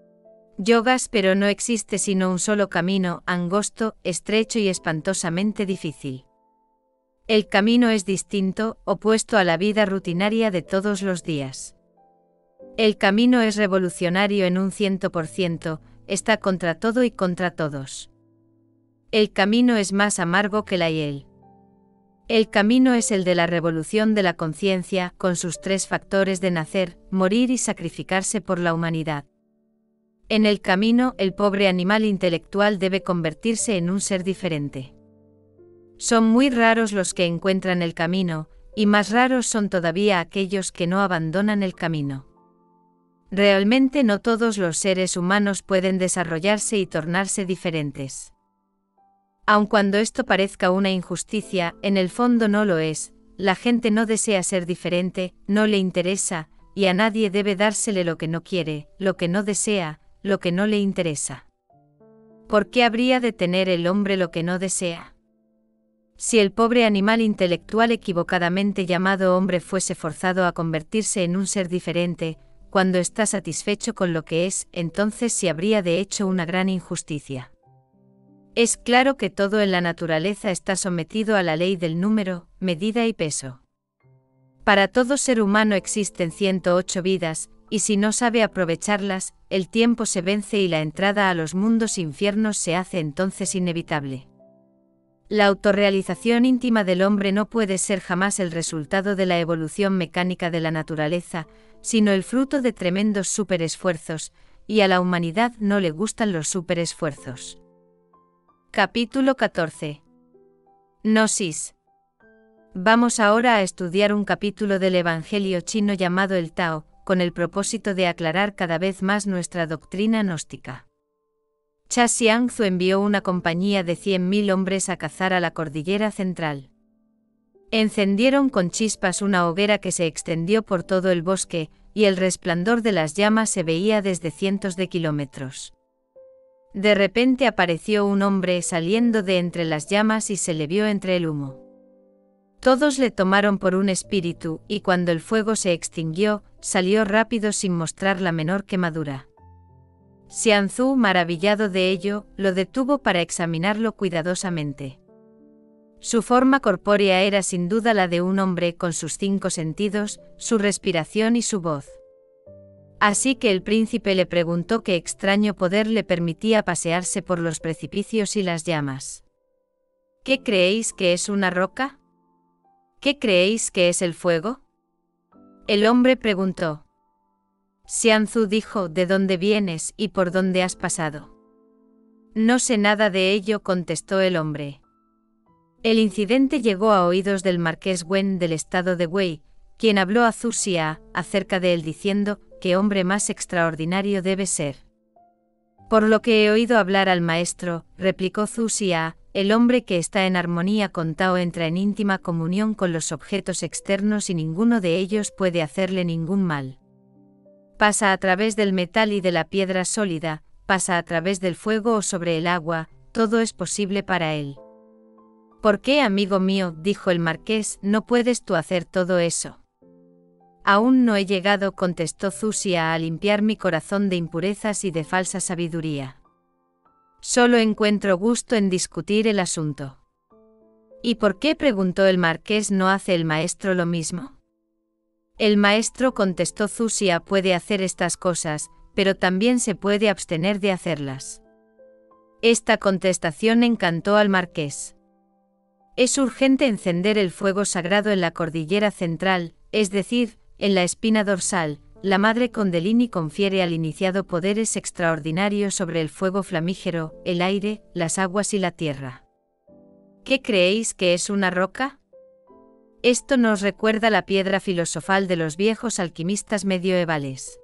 yogas, pero no existe sino un solo camino, angosto, estrecho y espantosamente difícil. El camino es distinto, opuesto a la vida rutinaria de todos los días. El camino es revolucionario en un ciento por ciento, está contra todo y contra todos. El camino es más amargo que la hiel. El camino es el de la revolución de la conciencia, con sus tres factores de nacer, morir y sacrificarse por la humanidad. En el camino, el pobre animal intelectual debe convertirse en un ser diferente. Son muy raros los que encuentran el camino, y más raros son todavía aquellos que no abandonan el camino. Realmente no todos los seres humanos pueden desarrollarse y tornarse diferentes. Aun cuando esto parezca una injusticia, en el fondo no lo es. La gente no desea ser diferente, no le interesa, y a nadie debe dársele lo que no quiere, lo que no desea, lo que no le interesa. ¿Por qué habría de tener el hombre lo que no desea? Si el pobre animal intelectual equivocadamente llamado hombre fuese forzado a convertirse en un ser diferente, cuando está satisfecho con lo que es, entonces sí habría de hecho una gran injusticia. Es claro que todo en la naturaleza está sometido a la ley del número, medida y peso. Para todo ser humano existen ciento ocho vidas, y si no sabe aprovecharlas, el tiempo se vence y la entrada a los mundos infiernos se hace entonces inevitable. La autorrealización íntima del hombre no puede ser jamás el resultado de la evolución mecánica de la naturaleza, sino el fruto de tremendos superesfuerzos, y a la humanidad no le gustan los superesfuerzos. Capítulo catorce. Gnosis. Vamos ahora a estudiar un capítulo del Evangelio chino llamado el Tao, con el propósito de aclarar cada vez más nuestra doctrina gnóstica. Cha Xiangzu envió una compañía de cien mil hombres a cazar a la cordillera central. Encendieron con chispas una hoguera que se extendió por todo el bosque, y el resplandor de las llamas se veía desde cientos de kilómetros. De repente apareció un hombre saliendo de entre las llamas y se le vio entre el humo. Todos le tomaron por un espíritu, y cuando el fuego se extinguió, salió rápido sin mostrar la menor quemadura. Xianzú, maravillado de ello, lo detuvo para examinarlo cuidadosamente. Su forma corpórea era sin duda la de un hombre con sus cinco sentidos, su respiración y su voz. Así que el príncipe le preguntó qué extraño poder le permitía pasearse por los precipicios y las llamas. ¿Qué creéis que es una roca? ¿Qué creéis que es el fuego? El hombre preguntó. Xianzú dijo: ¿de dónde vienes y por dónde has pasado? No sé nada de ello, contestó el hombre. El incidente llegó a oídos del marqués Wen del estado de Wei, quien habló a Zusia acerca de él diciendo, ¿qué hombre más extraordinario debe ser? Por lo que he oído hablar al maestro, replicó Zusia, el hombre que está en armonía con Tao entra en íntima comunión con los objetos externos y ninguno de ellos puede hacerle ningún mal. Pasa a través del metal y de la piedra sólida, pasa a través del fuego o sobre el agua, todo es posible para él. ¿Por qué, amigo mío?, dijo el marqués, no puedes tú hacer todo eso? Aún no he llegado, contestó Zusia, a limpiar mi corazón de impurezas y de falsa sabiduría. Solo encuentro gusto en discutir el asunto. ¿Y por qué?, preguntó el marqués, ¿no hace el maestro lo mismo? El maestro, contestó Zusia, puede hacer estas cosas, pero también se puede abstener de hacerlas. Esta contestación encantó al marqués. Es urgente encender el fuego sagrado en la cordillera central, es decir, en la espina dorsal. La madre Kundalini confiere al iniciado poderes extraordinarios sobre el fuego flamígero, el aire, las aguas y la tierra. ¿Qué creéis que es una roca? Esto nos recuerda la piedra filosofal de los viejos alquimistas medievales.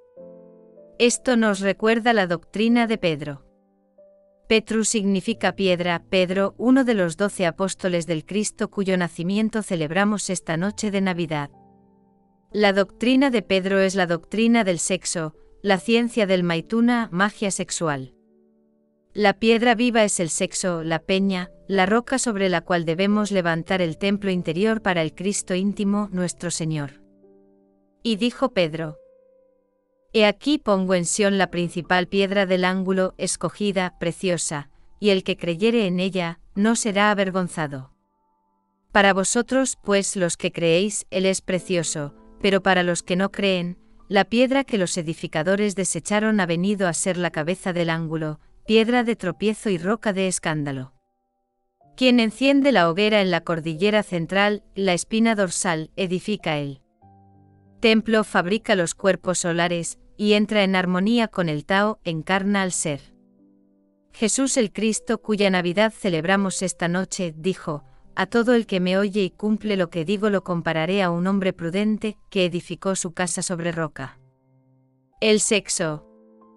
Esto nos recuerda la doctrina de Pedro. Petrus significa piedra, Pedro, uno de los doce apóstoles del Cristo cuyo nacimiento celebramos esta noche de Navidad. La doctrina de Pedro es la doctrina del sexo, la ciencia del Maituna, magia sexual. La piedra viva es el sexo, la peña, la roca sobre la cual debemos levantar el templo interior para el Cristo íntimo, nuestro Señor. Y dijo Pedro: He aquí pongo en Sión la principal piedra del ángulo, escogida, preciosa, y el que creyere en ella, no será avergonzado. Para vosotros, pues, los que creéis, él es precioso, pero para los que no creen, la piedra que los edificadores desecharon ha venido a ser la cabeza del ángulo, piedra de tropiezo y roca de escándalo. Quien enciende la hoguera en la cordillera central, la espina dorsal, edifica el templo, fabrica los cuerpos solares, y entra en armonía con el Tao, encarna al ser. Jesús el Cristo, cuya Navidad celebramos esta noche, dijo: A todo el que me oye y cumple lo que digo lo compararé a un hombre prudente, que edificó su casa sobre roca. El sexo.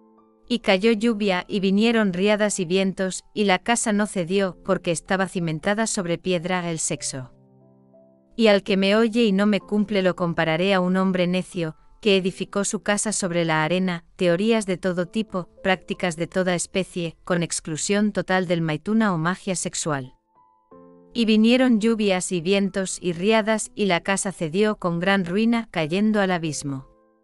Y cayó lluvia, y vinieron riadas y vientos, y la casa no cedió, porque estaba cimentada sobre piedra. El sexo. Y al que me oye y no me cumple lo compararé a un hombre necio, que edificó su casa sobre la arena. Teorías de todo tipo, prácticas de toda especie, con exclusión total del maituna o magia sexual. Y vinieron lluvias y vientos y riadas, y la casa cedió con gran ruina, cayendo al abismo.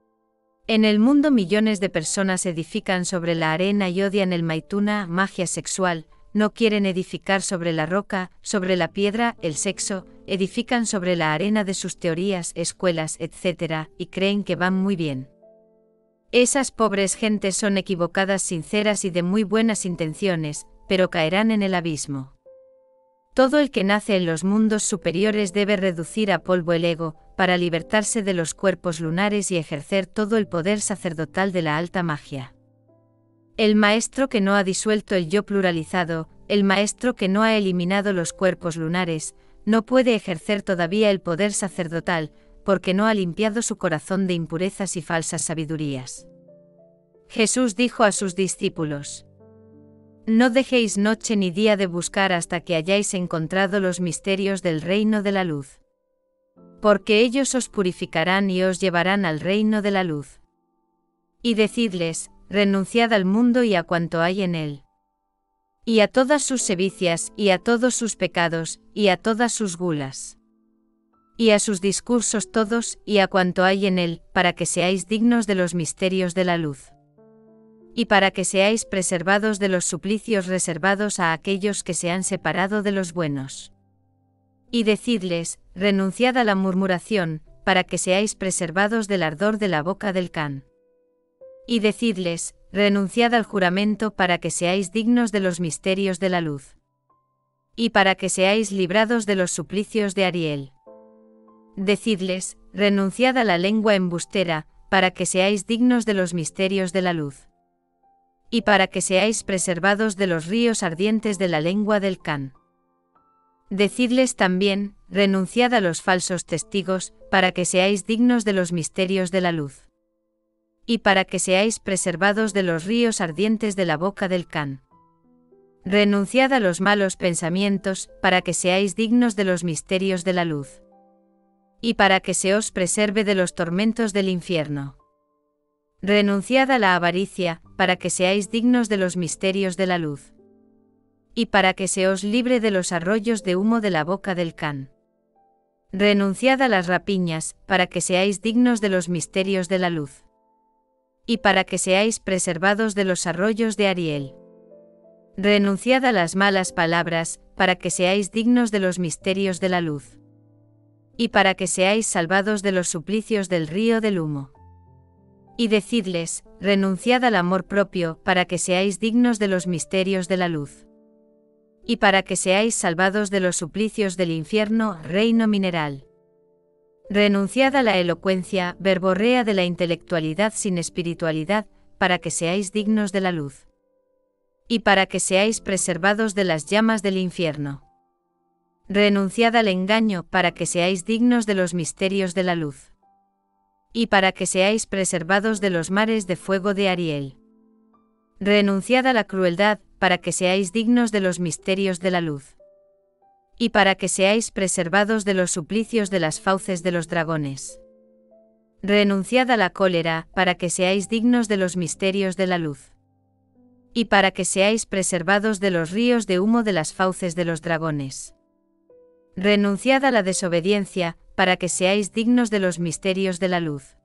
En el mundo millones de personas edifican sobre la arena y odian el maituna, magia sexual, no quieren edificar sobre la roca, sobre la piedra, el sexo, edifican sobre la arena de sus teorías, escuelas, etcétera, y creen que van muy bien. Esas pobres gentes son equivocadas, sinceras y de muy buenas intenciones, pero caerán en el abismo. Todo el que nace en los mundos superiores debe reducir a polvo el ego, para libertarse de los cuerpos lunares y ejercer todo el poder sacerdotal de la alta magia. El maestro que no ha disuelto el yo pluralizado, el maestro que no ha eliminado los cuerpos lunares, no puede ejercer todavía el poder sacerdotal, porque no ha limpiado su corazón de impurezas y falsas sabidurías. Jesús dijo a sus discípulos: No dejéis noche ni día de buscar hasta que hayáis encontrado los misterios del reino de la luz. Porque ellos os purificarán y os llevarán al reino de la luz. Y decidles: renunciad al mundo y a cuanto hay en él. Y a todas sus sevicias, y a todos sus pecados, y a todas sus gulas. Y a sus discursos todos, y a cuanto hay en él, para que seáis dignos de los misterios de la luz. Y para que seáis preservados de los suplicios reservados a aquellos que se han separado de los buenos. Y decidles: renunciad a la murmuración, para que seáis preservados del ardor de la boca del can. Y decidles: renunciad al juramento para que seáis dignos de los misterios de la luz. Y para que seáis librados de los suplicios de Ariel. Decidles: renunciad a la lengua embustera, para que seáis dignos de los misterios de la luz. Y para que seáis preservados de los ríos ardientes de la lengua del can. Decidles también, renunciad a los falsos testigos, para que seáis dignos de los misterios de la luz. Y para que seáis preservados de los ríos ardientes de la boca del Can. Renunciad a los malos pensamientos, para que seáis dignos de los misterios de la luz. Y para que se os preserve de los tormentos del infierno. Renunciad a la avaricia, para que seáis dignos de los misterios de la luz. Y para que se os libre de los arroyos de humo de la boca del Can. Renunciad a las rapiñas, para que seáis dignos de los misterios de la luz. Y para que seáis preservados de los arroyos de Ariel. Renunciad a las malas palabras, para que seáis dignos de los misterios de la luz. Y para que seáis salvados de los suplicios del río del humo. Y decidles, renunciad al amor propio, para que seáis dignos de los misterios de la luz. Y para que seáis salvados de los suplicios del infierno, reino mineral. Renunciad a la elocuencia, verborrea de la intelectualidad sin espiritualidad, para que seáis dignos de la luz. Y para que seáis preservados de las llamas del infierno. Renunciad al engaño, para que seáis dignos de los misterios de la luz. Y para que seáis preservados de los mares de fuego de Ariel. Renunciad a la crueldad, para que seáis dignos de los misterios de la luz. Y para que seáis preservados de los suplicios de las fauces de los dragones. Renunciad a la cólera, para que seáis dignos de los misterios de la luz. Y para que seáis preservados de los ríos de humo de las fauces de los dragones. Renunciad a la desobediencia, para que seáis dignos de los misterios de la luz.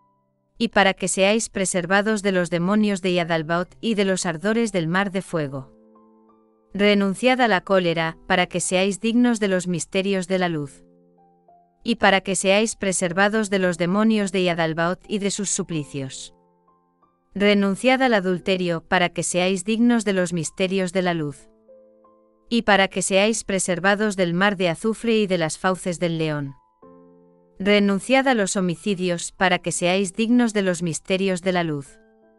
Y para que seáis preservados de los demonios de Yadalbaoth y de los ardores del mar de fuego. Renunciad a la cólera, para que seáis dignos de los misterios de la luz. Y para que seáis preservados de los demonios de Yadalbaoth y de sus suplicios. Renunciad al adulterio, para que seáis dignos de los misterios de la luz. Y para que seáis preservados del mar de azufre y de las fauces del león. Renunciad a los homicidios, para que seáis dignos de los misterios de la luz.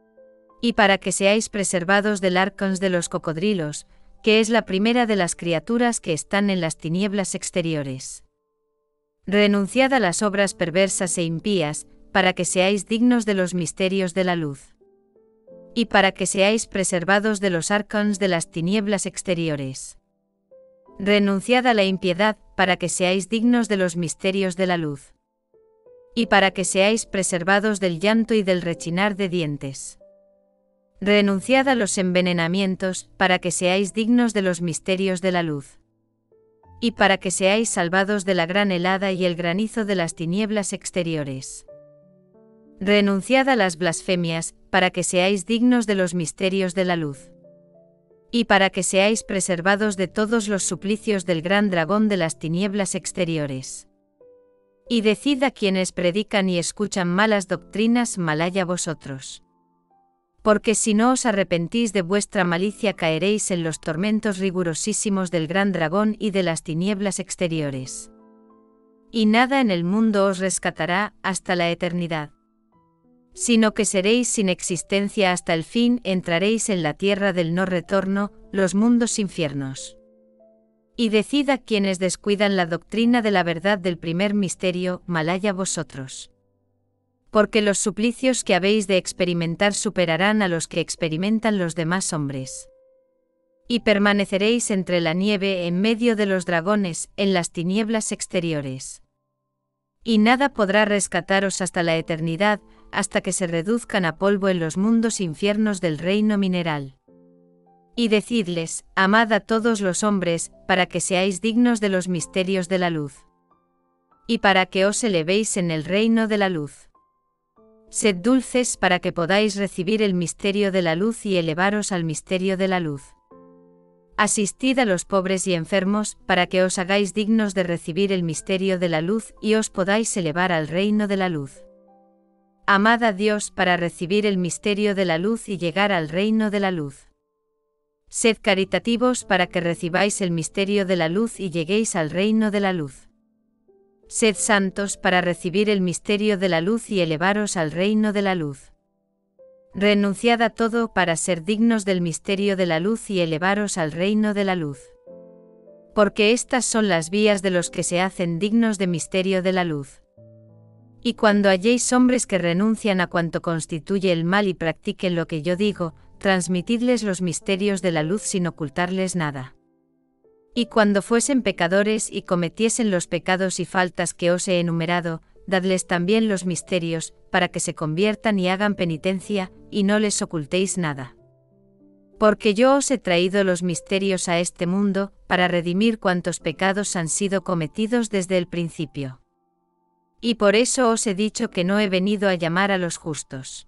Y para que seáis preservados del arcons de los cocodrilos, que es la primera de las criaturas que están en las tinieblas exteriores. Renunciad a las obras perversas e impías, para que seáis dignos de los misterios de la luz. Y para que seáis preservados de los arcons de las tinieblas exteriores. Renunciad a la impiedad, para que seáis dignos de los misterios de la luz. Y para que seáis preservados del llanto y del rechinar de dientes. Renunciad a los envenenamientos, para que seáis dignos de los misterios de la luz. Y para que seáis salvados de la gran helada y el granizo de las tinieblas exteriores. Renunciad a las blasfemias, para que seáis dignos de los misterios de la luz. Y para que seáis preservados de todos los suplicios del gran dragón de las tinieblas exteriores. Y decid a quienes predican y escuchan malas doctrinas, malaya vosotros. Porque si no os arrepentís de vuestra malicia caeréis en los tormentos rigurosísimos del gran dragón y de las tinieblas exteriores. Y nada en el mundo os rescatará hasta la eternidad. Sino que seréis sin existencia hasta el fin, entraréis en la tierra del no retorno, los mundos infiernos. Y decid a quienes descuidan la doctrina de la verdad del primer misterio, malaya vosotros. Porque los suplicios que habéis de experimentar superarán a los que experimentan los demás hombres. Y permaneceréis entre la nieve en medio de los dragones, en las tinieblas exteriores. Y nada podrá rescataros hasta la eternidad, hasta que se reduzcan a polvo en los mundos infiernos del reino mineral. Y decidles, amad a todos los hombres, para que seáis dignos de los misterios de la luz. Y para que os elevéis en el reino de la luz. Sed dulces para que podáis recibir el misterio de la luz y elevaros al misterio de la luz. Asistid a los pobres y enfermos, para que os hagáis dignos de recibir el misterio de la luz y os podáis elevar al reino de la luz. Amad a Dios para recibir el misterio de la luz y llegar al reino de la luz. Sed caritativos para que recibáis el misterio de la luz y lleguéis al reino de la luz. Sed santos para recibir el misterio de la luz y elevaros al reino de la luz. Renunciad a todo para ser dignos del misterio de la luz y elevaros al reino de la luz. Porque estas son las vías de los que se hacen dignos de misterio de la luz. Y cuando halléis hombres que renuncian a cuanto constituye el mal y practiquen lo que yo digo, transmitidles los misterios de la luz sin ocultarles nada. Y cuando fuesen pecadores y cometiesen los pecados y faltas que os he enumerado, dadles también los misterios, para que se conviertan y hagan penitencia, y no les ocultéis nada. Porque yo os he traído los misterios a este mundo, para redimir cuantos pecados han sido cometidos desde el principio. Y por eso os he dicho que no he venido a llamar a los justos.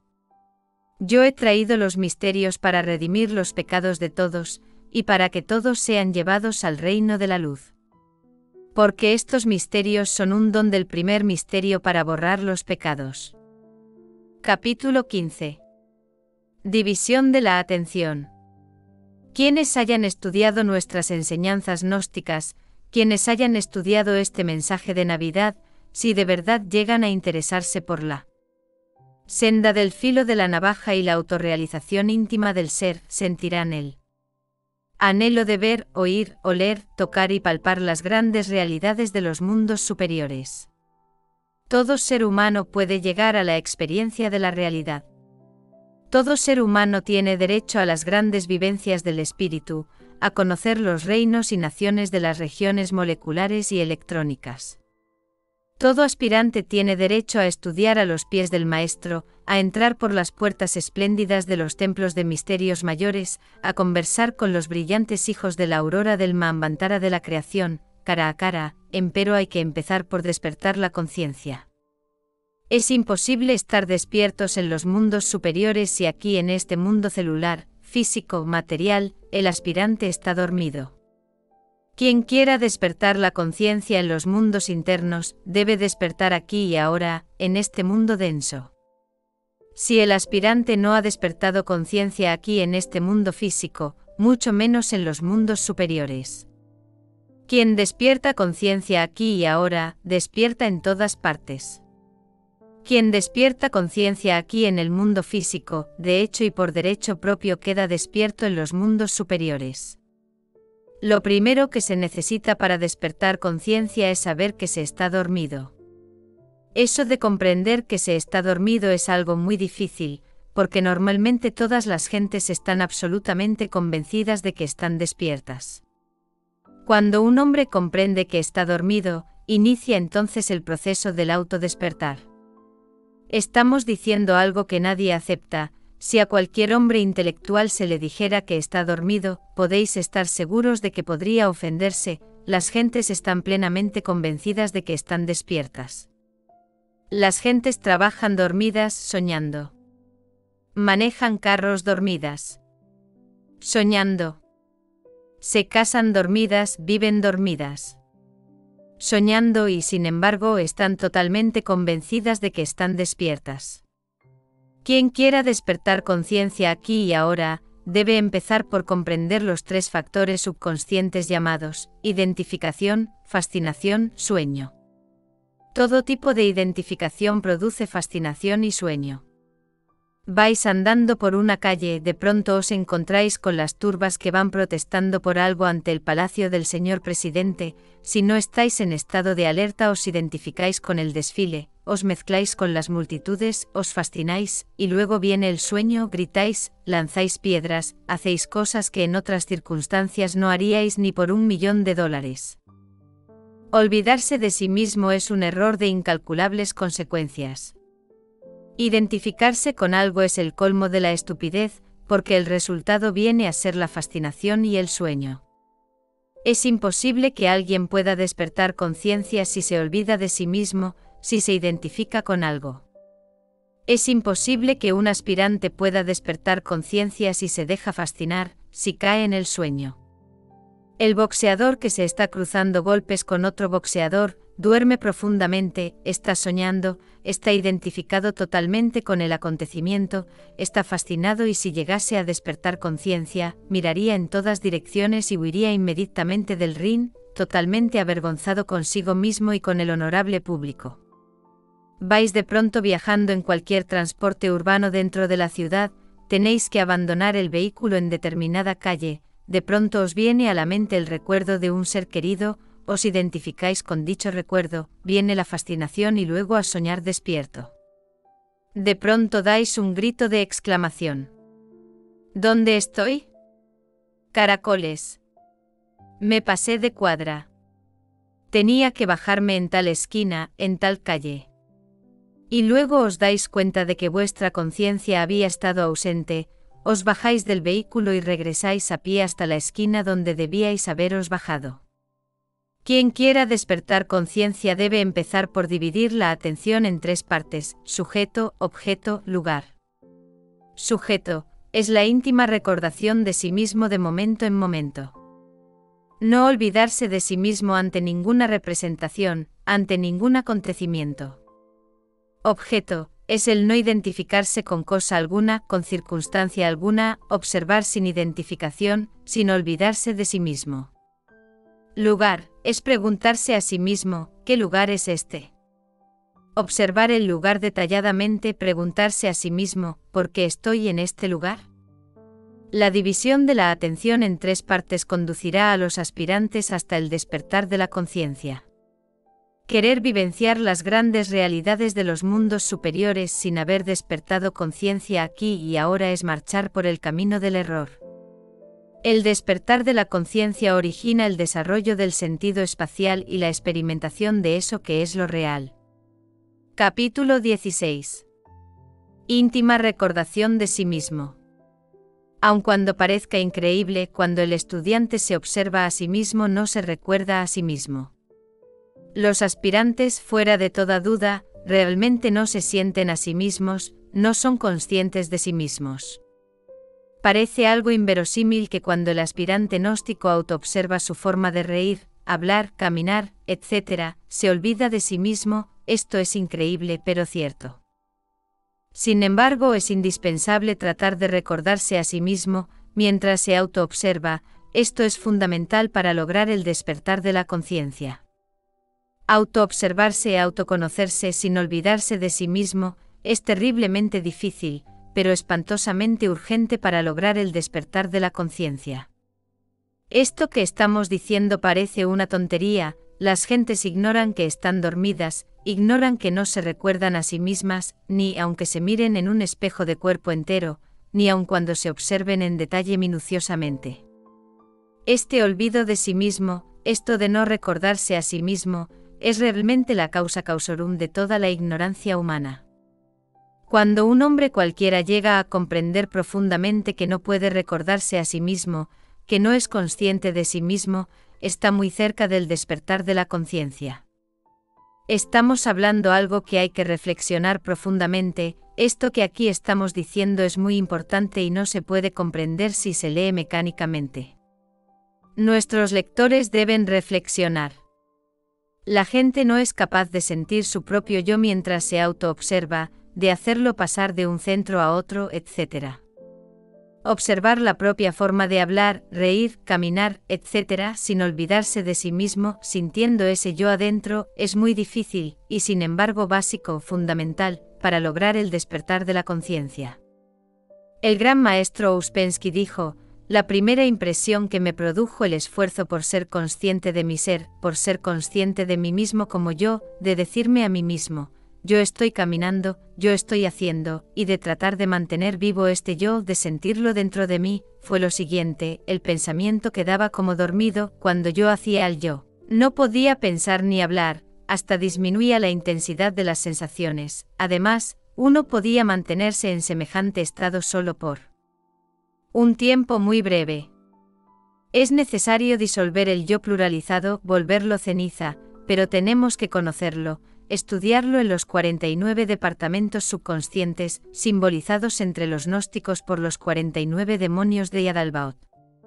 Yo he traído los misterios para redimir los pecados de todos, y para que todos sean llevados al reino de la luz. Porque estos misterios son un don del primer misterio para borrar los pecados. Capítulo quince. División de la atención. Quienes hayan estudiado nuestras enseñanzas gnósticas, quienes hayan estudiado este mensaje de Navidad, si de verdad llegan a interesarse por la senda del filo de la navaja y la autorrealización íntima del ser, sentirán el anhelo de ver, oír, oler, tocar y palpar las grandes realidades de los mundos superiores. Todo ser humano puede llegar a la experiencia de la realidad. Todo ser humano tiene derecho a las grandes vivencias del espíritu, a conocer los reinos y naciones de las regiones moleculares y electrónicas. Todo aspirante tiene derecho a estudiar a los pies del Maestro, a entrar por las puertas espléndidas de los templos de misterios mayores, a conversar con los brillantes hijos de la aurora del Manvantara de la creación, cara a cara, empero hay que empezar por despertar la conciencia. Es imposible estar despiertos en los mundos superiores si aquí en este mundo celular, físico, material, el aspirante está dormido. Quien quiera despertar la conciencia en los mundos internos, debe despertar aquí y ahora, en este mundo denso. Si el aspirante no ha despertado conciencia aquí en este mundo físico, mucho menos en los mundos superiores. Quien despierta conciencia aquí y ahora, despierta en todas partes. Quien despierta conciencia aquí en el mundo físico, de hecho y por derecho propio queda despierto en los mundos superiores. Lo primero que se necesita para despertar conciencia es saber que se está dormido. Eso de comprender que se está dormido es algo muy difícil, porque normalmente todas las gentes están absolutamente convencidas de que están despiertas. Cuando un hombre comprende que está dormido, inicia entonces el proceso del autodespertar. Estamos diciendo algo que nadie acepta. Si a cualquier hombre intelectual se le dijera que está dormido, podéis estar seguros de que podría ofenderse. Las gentes están plenamente convencidas de que están despiertas. Las gentes trabajan dormidas, soñando. Manejan carros dormidas. Soñando. Se casan dormidas, viven dormidas. Soñando y sin embargo están totalmente convencidas de que están despiertas. Quien quiera despertar conciencia aquí y ahora, debe empezar por comprender los tres factores subconscientes llamados identificación, fascinación, sueño. Todo tipo de identificación produce fascinación y sueño. Vais andando por una calle, de pronto os encontráis con las turbas que van protestando por algo ante el palacio del señor presidente. Si no estáis en estado de alerta os identificáis con el desfile, os mezcláis con las multitudes, os fascináis, y luego viene el sueño, gritáis, lanzáis piedras, hacéis cosas que en otras circunstancias no haríais ni por un millón de dólares. Olvidarse de sí mismo es un error de incalculables consecuencias. Identificarse con algo es el colmo de la estupidez, porque el resultado viene a ser la fascinación y el sueño. Es imposible que alguien pueda despertar conciencia si se olvida de sí mismo, si se identifica con algo. Es imposible que un aspirante pueda despertar conciencia si se deja fascinar, si cae en el sueño. El boxeador que se está cruzando golpes con otro boxeador, duerme profundamente, está soñando, está identificado totalmente con el acontecimiento, está fascinado y si llegase a despertar conciencia, miraría en todas direcciones y huiría inmediatamente del ring, totalmente avergonzado consigo mismo y con el honorable público. Vais de pronto viajando en cualquier transporte urbano dentro de la ciudad, tenéis que abandonar el vehículo en determinada calle, de pronto os viene a la mente el recuerdo de un ser querido, os identificáis con dicho recuerdo, viene la fascinación y luego a soñar despierto. De pronto dais un grito de exclamación. ¿Dónde estoy? Caracoles. Me pasé de cuadra. Tenía que bajarme en tal esquina, en tal calle. Y luego os dais cuenta de que vuestra conciencia había estado ausente, os bajáis del vehículo y regresáis a pie hasta la esquina donde debíais haberos bajado. Quien quiera despertar conciencia debe empezar por dividir la atención en tres partes: sujeto, objeto, lugar. Sujeto es la íntima recordación de sí mismo de momento en momento. No olvidarse de sí mismo ante ninguna representación, ante ningún acontecimiento. Objeto es el no identificarse con cosa alguna, con circunstancia alguna, observar sin identificación, sin olvidarse de sí mismo. Lugar es preguntarse a sí mismo, ¿qué lugar es este? Observar el lugar detalladamente, preguntarse a sí mismo, ¿por qué estoy en este lugar? La división de la atención en tres partes conducirá a los aspirantes hasta el despertar de la conciencia. Querer vivenciar las grandes realidades de los mundos superiores sin haber despertado conciencia aquí y ahora es marchar por el camino del error. El despertar de la conciencia origina el desarrollo del sentido espacial y la experimentación de eso que es lo real. Capítulo dieciséis. Íntima recordación de sí mismo. Aun cuando parezca increíble, cuando el estudiante se observa a sí mismo no se recuerda a sí mismo. Los aspirantes, fuera de toda duda, realmente no se sienten a sí mismos, no son conscientes de sí mismos. Parece algo inverosímil que cuando el aspirante gnóstico autoobserva su forma de reír, hablar, caminar, etcétera, se olvida de sí mismo. Esto es increíble pero cierto. Sin embargo, es indispensable tratar de recordarse a sí mismo, mientras se autoobserva. Esto es fundamental para lograr el despertar de la conciencia. Autoobservarse, autoconocerse sin olvidarse de sí mismo, es terriblemente difícil, pero espantosamente urgente para lograr el despertar de la conciencia. Esto que estamos diciendo parece una tontería, las gentes ignoran que están dormidas, ignoran que no se recuerdan a sí mismas, ni aunque se miren en un espejo de cuerpo entero, ni aun cuando se observen en detalle minuciosamente. Este olvido de sí mismo, esto de no recordarse a sí mismo, es realmente la causa causorum de toda la ignorancia humana. Cuando un hombre cualquiera llega a comprender profundamente que no puede recordarse a sí mismo, que no es consciente de sí mismo, está muy cerca del despertar de la conciencia. Estamos hablando algo que hay que reflexionar profundamente. Esto que aquí estamos diciendo es muy importante y no se puede comprender si se lee mecánicamente. Nuestros lectores deben reflexionar. La gente no es capaz de sentir su propio yo mientras se autoobserva, de hacerlo pasar de un centro a otro, etcétera. Observar la propia forma de hablar, reír, caminar, etcétera, sin olvidarse de sí mismo, sintiendo ese yo adentro, es muy difícil, y sin embargo básico, fundamental, para lograr el despertar de la conciencia. El gran maestro Ouspensky dijo: la primera impresión que me produjo el esfuerzo por ser consciente de mi ser, por ser consciente de mí mismo como yo, de decirme a mí mismo, yo estoy caminando, yo estoy haciendo, y de tratar de mantener vivo este yo, de sentirlo dentro de mí, fue lo siguiente: el pensamiento quedaba como dormido cuando yo hacía el yo. No podía pensar ni hablar, hasta disminuía la intensidad de las sensaciones. Además, uno podía mantenerse en semejante estado solo por un tiempo muy breve. Es necesario disolver el yo pluralizado, volverlo ceniza, pero tenemos que conocerlo, estudiarlo en los cuarenta y nueve departamentos subconscientes, simbolizados entre los gnósticos por los cuarenta y nueve demonios de Yadalbaoth.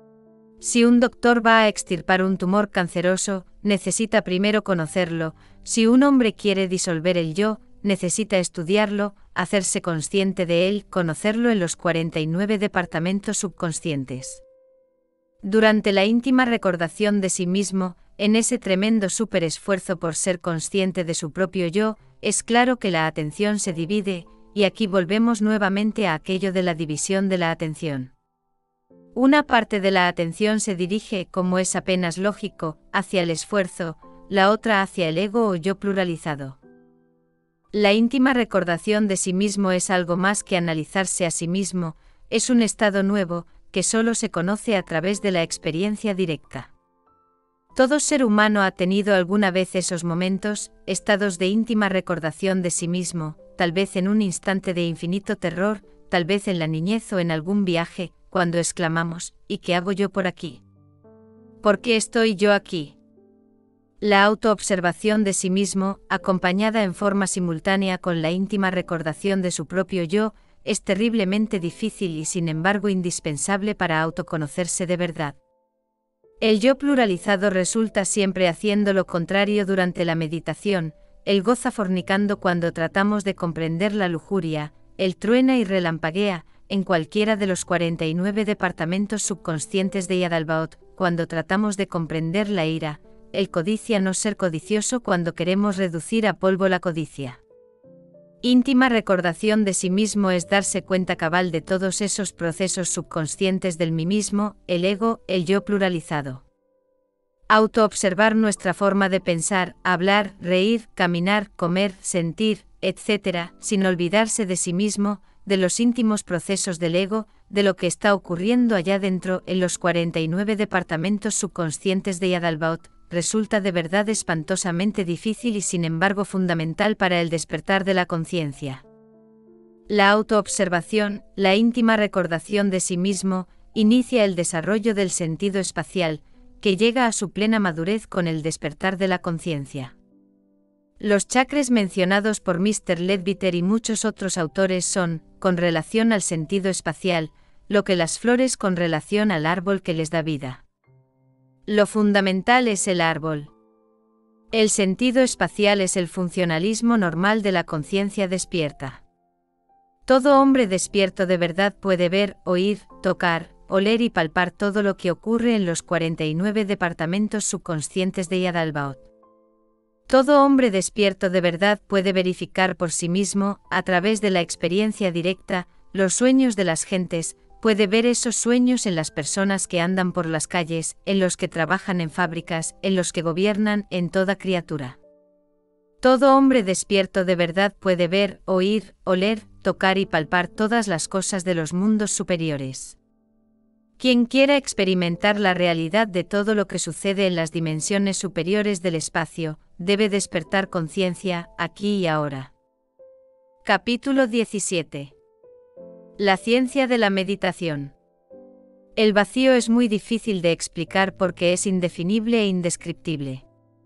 Si un doctor va a extirpar un tumor canceroso, necesita primero conocerlo. Si un hombre quiere disolver el yo, necesita estudiarlo, hacerse consciente de él, conocerlo en los cuarenta y nueve departamentos subconscientes. Durante la íntima recordación de sí mismo, en ese tremendo superesfuerzo por ser consciente de su propio yo, es claro que la atención se divide, y aquí volvemos nuevamente a aquello de la división de la atención. Una parte de la atención se dirige, como es apenas lógico, hacia el esfuerzo, la otra hacia el ego o yo pluralizado. La íntima recordación de sí mismo es algo más que analizarse a sí mismo, es un estado nuevo, que solo se conoce a través de la experiencia directa. Todo ser humano ha tenido alguna vez esos momentos, estados de íntima recordación de sí mismo, tal vez en un instante de infinito terror, tal vez en la niñez o en algún viaje, cuando exclamamos, ¿y qué hago yo por aquí? ¿Por qué estoy yo aquí? La autoobservación de sí mismo, acompañada en forma simultánea con la íntima recordación de su propio yo, es terriblemente difícil y sin embargo indispensable para autoconocerse de verdad. El yo pluralizado resulta siempre haciendo lo contrario durante la meditación, él goza fornicando cuando tratamos de comprender la lujuria, él truena y relampaguea, en cualquiera de los cuarenta y nueve departamentos subconscientes de Yadalbaoth, cuando tratamos de comprender la ira, él codicia no ser codicioso cuando queremos reducir a polvo la codicia. Íntima recordación de sí mismo es darse cuenta cabal de todos esos procesos subconscientes del mí mismo, el ego, el yo pluralizado. Autoobservar nuestra forma de pensar, hablar, reír, caminar, comer, sentir, etcétera, sin olvidarse de sí mismo, de los íntimos procesos del ego, de lo que está ocurriendo allá dentro en los cuarenta y nueve departamentos subconscientes de Yadalbaoth, resulta de verdad espantosamente difícil y sin embargo fundamental para el despertar de la conciencia. La autoobservación, la íntima recordación de sí mismo, inicia el desarrollo del sentido espacial, que llega a su plena madurez con el despertar de la conciencia. Los chakras mencionados por míster Leadbeater y muchos otros autores son, con relación al sentido espacial, lo que las flores con relación al árbol que les da vida. Lo fundamental es el árbol. El sentido espacial es el funcionalismo normal de la conciencia despierta. Todo hombre despierto de verdad puede ver, oír, tocar, oler y palpar todo lo que ocurre en los cuarenta y nueve departamentos subconscientes de Yadalbaoth. Todo hombre despierto de verdad puede verificar por sí mismo, a través de la experiencia directa, los sueños de las gentes, puede ver esos sueños en las personas que andan por las calles, en los que trabajan en fábricas, en los que gobiernan, en toda criatura. Todo hombre despierto de verdad puede ver, oír, oler, tocar y palpar todas las cosas de los mundos superiores. Quien quiera experimentar la realidad de todo lo que sucede en las dimensiones superiores del espacio, debe despertar conciencia, aquí y ahora. Capítulo diecisiete. La ciencia de la meditación. El vacío es muy difícil de explicar porque es indefinible e indescriptible.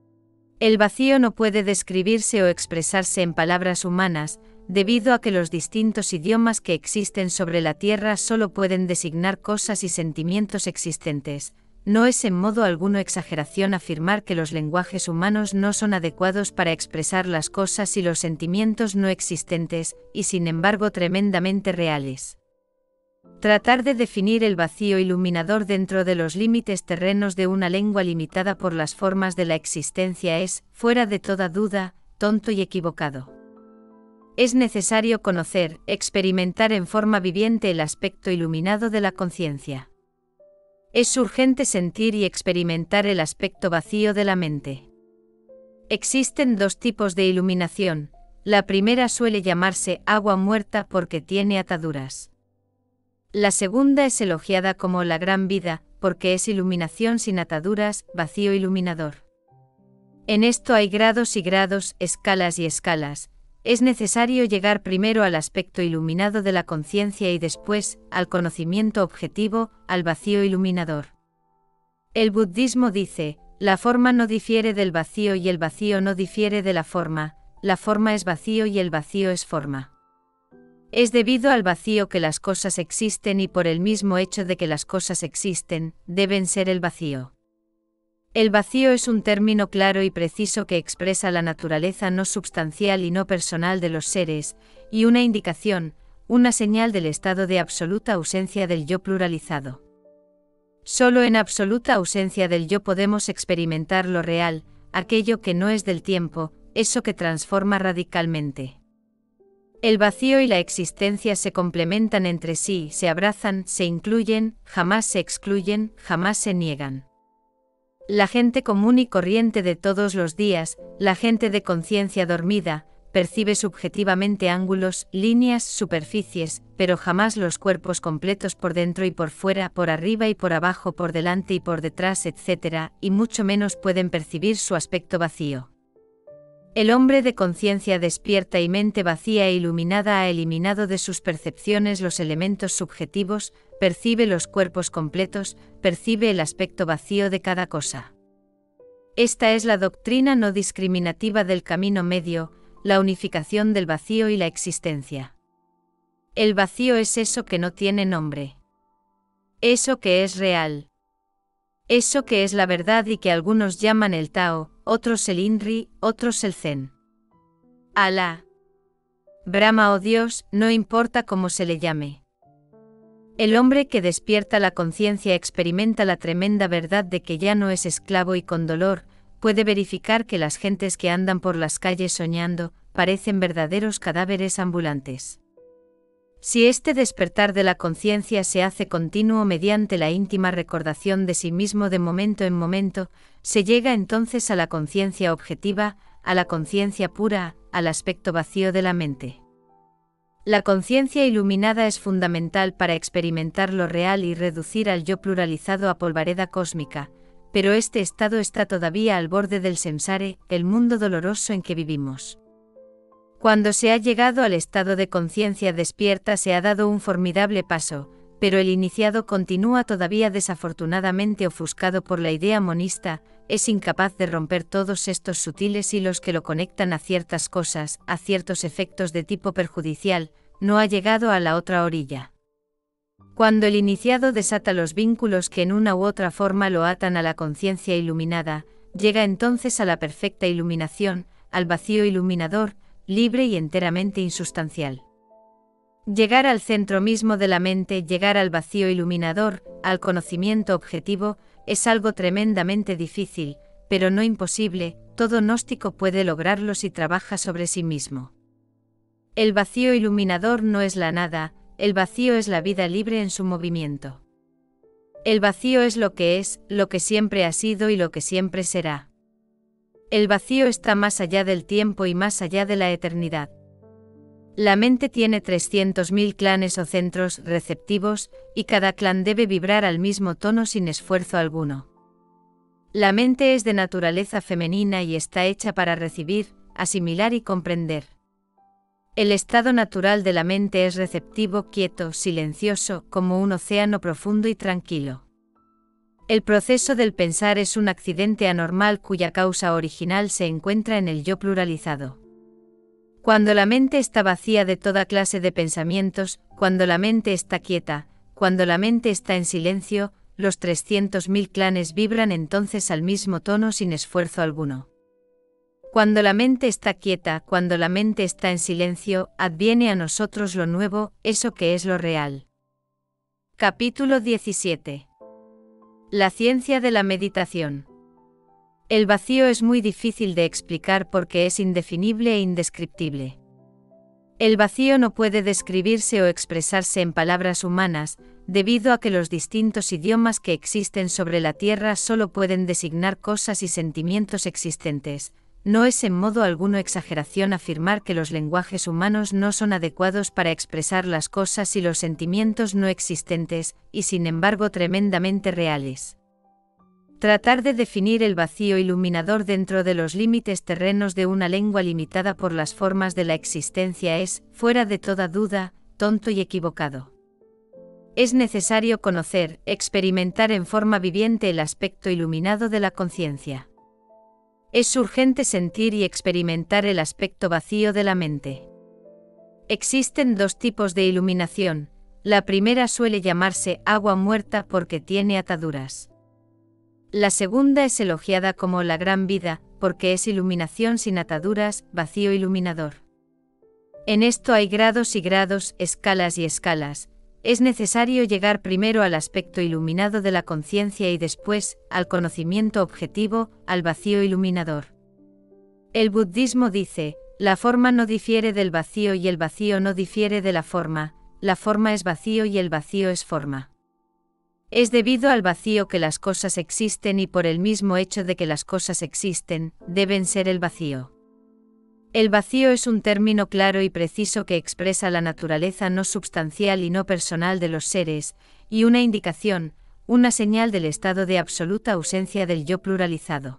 El vacío no puede describirse o expresarse en palabras humanas, debido a que los distintos idiomas que existen sobre la Tierra solo pueden designar cosas y sentimientos existentes. No es en modo alguno exageración afirmar que los lenguajes humanos no son adecuados para expresar las cosas y los sentimientos no existentes, y sin embargo tremendamente reales. Tratar de definir el vacío iluminador dentro de los límites terrenos de una lengua limitada por las formas de la existencia es, fuera de toda duda, tonto y equivocado. Es necesario conocer, experimentar en forma viviente el aspecto iluminado de la conciencia. Es urgente sentir y experimentar el aspecto vacío de la mente. Existen dos tipos de iluminación. La primera suele llamarse agua muerta porque tiene ataduras. La segunda es elogiada como la gran vida, porque es iluminación sin ataduras, vacío iluminador. En esto hay grados y grados, escalas y escalas. Es necesario llegar primero al aspecto iluminado de la conciencia y después, al conocimiento objetivo, al vacío iluminador. El budismo dice, la forma no difiere del vacío y el vacío no difiere de la forma, la forma es vacío y el vacío es forma. Es debido al vacío que las cosas existen y por el mismo hecho de que las cosas existen, deben ser el vacío. El vacío es un término claro y preciso que expresa la naturaleza no substancial y no personal de los seres, y una indicación, una señal del estado de absoluta ausencia del yo pluralizado. Solo en absoluta ausencia del yo podemos experimentar lo real, aquello que no es del tiempo, eso que transforma radicalmente. El vacío y la existencia se complementan entre sí, se abrazan, se incluyen, jamás se excluyen, jamás se niegan. La gente común y corriente de todos los días, la gente de conciencia dormida, percibe subjetivamente ángulos, líneas, superficies, pero jamás los cuerpos completos por dentro y por fuera, por arriba y por abajo, por delante y por detrás, etcétera, y mucho menos pueden percibir su aspecto vacío. El hombre de conciencia despierta y mente vacía e iluminada ha eliminado de sus percepciones los elementos subjetivos, percibe los cuerpos completos, percibe el aspecto vacío de cada cosa. Esta es la doctrina no discriminativa del camino medio, la unificación del vacío y la existencia. El vacío es eso que no tiene nombre. Eso que es real. Eso que es la verdad y que algunos llaman el Tao, otros el Inri, otros el Zen. Alá, Brahma o Dios, no importa cómo se le llame. El hombre que despierta la conciencia experimenta la tremenda verdad de que ya no es esclavo y con dolor, puede verificar que las gentes que andan por las calles soñando, parecen verdaderos cadáveres ambulantes. Si este despertar de la conciencia se hace continuo mediante la íntima recordación de sí mismo de momento en momento, se llega entonces a la conciencia objetiva, a la conciencia pura, al aspecto vacío de la mente. La conciencia iluminada es fundamental para experimentar lo real y reducir al yo pluralizado a polvareda cósmica, pero este estado está todavía al borde del samsara, el mundo doloroso en que vivimos. Cuando se ha llegado al estado de conciencia despierta se ha dado un formidable paso, pero el iniciado continúa todavía desafortunadamente ofuscado por la idea monista, es incapaz de romper todos estos sutiles hilos que lo conectan a ciertas cosas, a ciertos efectos de tipo perjudicial, no ha llegado a la otra orilla. Cuando el iniciado desata los vínculos que en una u otra forma lo atan a la conciencia iluminada, llega entonces a la perfecta iluminación, al vacío iluminador, libre y enteramente insustancial. Llegar al centro mismo de la mente, llegar al vacío iluminador, al conocimiento objetivo, es algo tremendamente difícil, pero no imposible, todo gnóstico puede lograrlo si trabaja sobre sí mismo. El vacío iluminador no es la nada, el vacío es la vida libre en su movimiento. El vacío es lo que es, lo que siempre ha sido y lo que siempre será. El vacío está más allá del tiempo y más allá de la eternidad. La mente tiene trescientos mil clanes o centros receptivos, y cada clan debe vibrar al mismo tono sin esfuerzo alguno. La mente es de naturaleza femenina y está hecha para recibir, asimilar y comprender. El estado natural de la mente es receptivo, quieto, silencioso, como un océano profundo y tranquilo. El proceso del pensar es un accidente anormal cuya causa original se encuentra en el yo pluralizado. Cuando la mente está vacía de toda clase de pensamientos, cuando la mente está quieta, cuando la mente está en silencio, los trescientos mil clanes vibran entonces al mismo tono sin esfuerzo alguno. Cuando la mente está quieta, cuando la mente está en silencio, adviene a nosotros lo nuevo, eso que es lo real. Capítulo diecisiete. La ciencia de la meditación. El vacío es muy difícil de explicar porque es indefinible e indescriptible. El vacío no puede describirse o expresarse en palabras humanas, debido a que los distintos idiomas que existen sobre la Tierra solo pueden designar cosas y sentimientos existentes. No es en modo alguno exageración afirmar que los lenguajes humanos no son adecuados para expresar las cosas y los sentimientos no existentes, y sin embargo tremendamente reales. Tratar de definir el vacío iluminador dentro de los límites terrenos de una lengua limitada por las formas de la existencia es, fuera de toda duda, tonto y equivocado. Es necesario conocer, experimentar en forma viviente el aspecto iluminado de la conciencia. Es urgente sentir y experimentar el aspecto vacío de la mente. Existen dos tipos de iluminación. La primera suele llamarse agua muerta porque tiene ataduras. La segunda es elogiada como la gran vida, porque es iluminación sin ataduras, vacío iluminador. En esto hay grados y grados, escalas y escalas. Es necesario llegar primero al aspecto iluminado de la conciencia y después, al conocimiento objetivo, al vacío iluminador. El budismo dice, La forma no difiere del vacío y el vacío no difiere de la forma, la forma es vacío y el vacío es forma. Es debido al vacío que las cosas existen y por el mismo hecho de que las cosas existen, deben ser el vacío. El vacío es un término claro y preciso que expresa la naturaleza no substancial y no personal de los seres, y una indicación, una señal del estado de absoluta ausencia del yo pluralizado.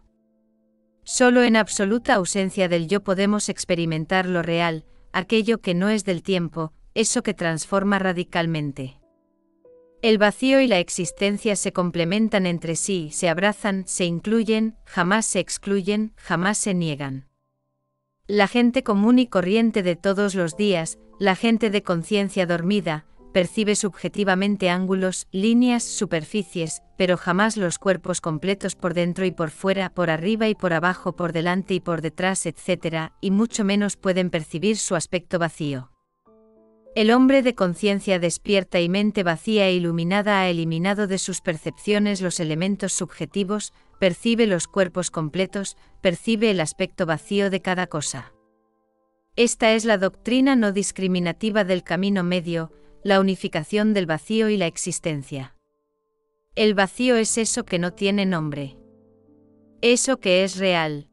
Solo en absoluta ausencia del yo podemos experimentar lo real, aquello que no es del tiempo, eso que transforma radicalmente. El vacío y la existencia se complementan entre sí, se abrazan, se incluyen, jamás se excluyen, jamás se niegan. La gente común y corriente de todos los días, la gente de conciencia dormida, percibe subjetivamente ángulos, líneas, superficies, pero jamás los cuerpos completos por dentro y por fuera, por arriba y por abajo, por delante y por detrás, etcétera, y mucho menos pueden percibir su aspecto vacío. El hombre de conciencia despierta y mente vacía e iluminada ha eliminado de sus percepciones los elementos subjetivos, percibe los cuerpos completos, percibe el aspecto vacío de cada cosa. Esta es la doctrina no discriminativa del camino medio, la unificación del vacío y la existencia. El vacío es eso que no tiene nombre. Eso que es real.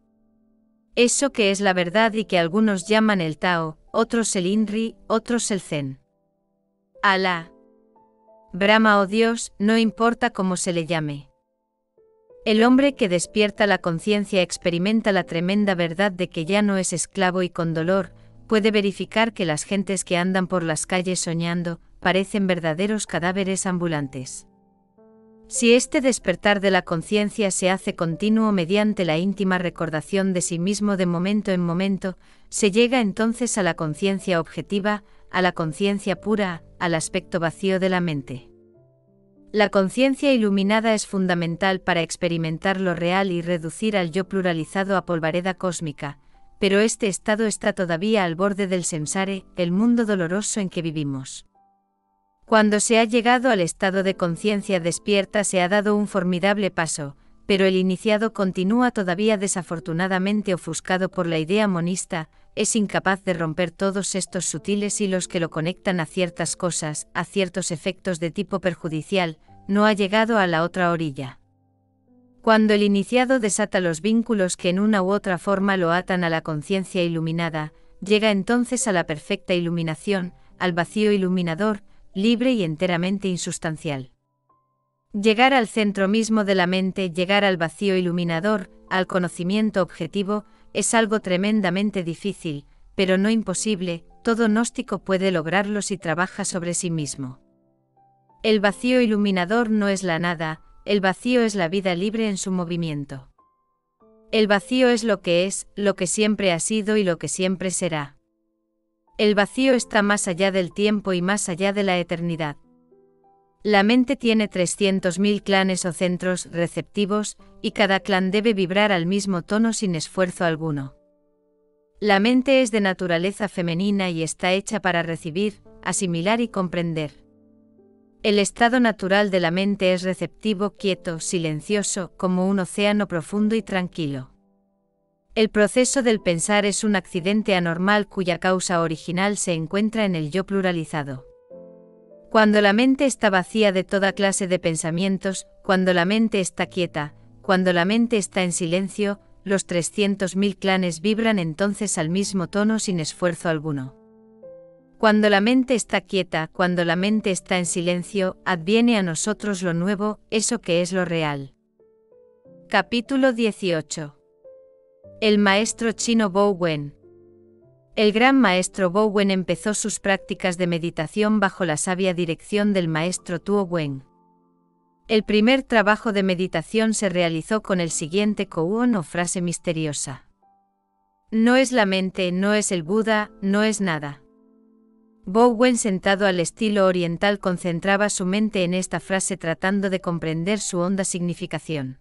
Eso que es la verdad y que algunos llaman el Tao, otros el Inri, otros el Zen. Alá, Brahma o Dios, no importa cómo se le llame. El hombre que despierta la conciencia experimenta la tremenda verdad de que ya no es esclavo y con dolor, puede verificar que las gentes que andan por las calles soñando, parecen verdaderos cadáveres ambulantes. Si este despertar de la conciencia se hace continuo mediante la íntima recordación de sí mismo de momento en momento, se llega entonces a la conciencia objetiva, a la conciencia pura, al aspecto vacío de la mente. La conciencia iluminada es fundamental para experimentar lo real y reducir al yo pluralizado a polvareda cósmica, pero este estado está todavía al borde del samsara, el mundo doloroso en que vivimos. Cuando se ha llegado al estado de conciencia despierta se ha dado un formidable paso, pero el iniciado continúa todavía desafortunadamente ofuscado por la idea monista, es incapaz de romper todos estos sutiles hilos que lo conectan a ciertas cosas, a ciertos efectos de tipo perjudicial, no ha llegado a la otra orilla. Cuando el iniciado desata los vínculos que en una u otra forma lo atan a la conciencia iluminada, llega entonces a la perfecta iluminación, al vacío iluminador, libre y enteramente insustancial. Llegar al centro mismo de la mente, llegar al vacío iluminador, al conocimiento objetivo, es algo tremendamente difícil, pero no imposible, todo gnóstico puede lograrlo si trabaja sobre sí mismo. El vacío iluminador no es la nada, el vacío es la vida libre en su movimiento. El vacío es lo que es, lo que siempre ha sido y lo que siempre será. El vacío está más allá del tiempo y más allá de la eternidad. La mente tiene trescientos mil clanes o centros receptivos, y cada clan debe vibrar al mismo tono sin esfuerzo alguno. La mente es de naturaleza femenina y está hecha para recibir, asimilar y comprender. El estado natural de la mente es receptivo, quieto, silencioso, como un océano profundo y tranquilo. El proceso del pensar es un accidente anormal cuya causa original se encuentra en el yo pluralizado. Cuando la mente está vacía de toda clase de pensamientos, cuando la mente está quieta, cuando la mente está en silencio, los trescientos mil clanes vibran entonces al mismo tono sin esfuerzo alguno. Cuando la mente está quieta, cuando la mente está en silencio, adviene a nosotros lo nuevo, eso que es lo real. Capítulo dieciocho. El maestro chino Bo Wen. El gran maestro Bo Wen empezó sus prácticas de meditación bajo la sabia dirección del maestro Tuo Wen. El primer trabajo de meditación se realizó con el siguiente koan o frase misteriosa. No es la mente, no es el Buda, no es nada. Bo Wen, sentado al estilo oriental, concentraba su mente en esta frase tratando de comprender su honda significación.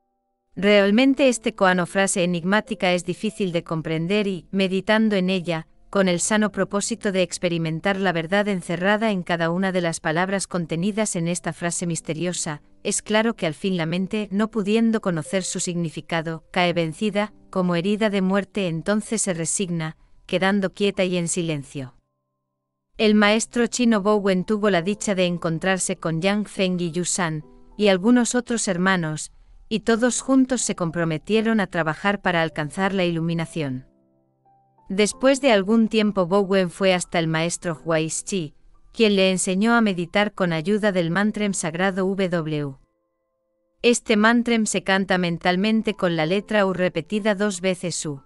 Realmente este koan o frase enigmática es difícil de comprender y, meditando en ella, con el sano propósito de experimentar la verdad encerrada en cada una de las palabras contenidas en esta frase misteriosa, es claro que al fin la mente, no pudiendo conocer su significado, cae vencida, como herida de muerte, entonces se resigna, quedando quieta y en silencio. El maestro chino Bowen tuvo la dicha de encontrarse con Yang Feng y Yu Shan, y algunos otros hermanos, y todos juntos se comprometieron a trabajar para alcanzar la iluminación. Después de algún tiempo Bowen fue hasta el maestro Huai Shi, quien le enseñó a meditar con ayuda del mantrem sagrado W. Este mantrem se canta mentalmente con la letra U repetida dos veces U.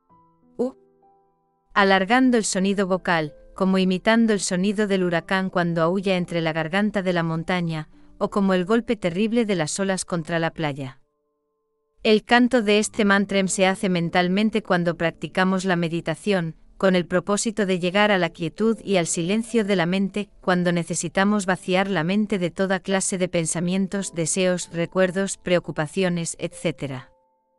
U. Alargando el sonido vocal, como imitando el sonido del huracán cuando aúlla entre la garganta de la montaña, o como el golpe terrible de las olas contra la playa. El canto de este mantrem se hace mentalmente cuando practicamos la meditación, con el propósito de llegar a la quietud y al silencio de la mente, cuando necesitamos vaciar la mente de toda clase de pensamientos, deseos, recuerdos, preocupaciones, etcétera.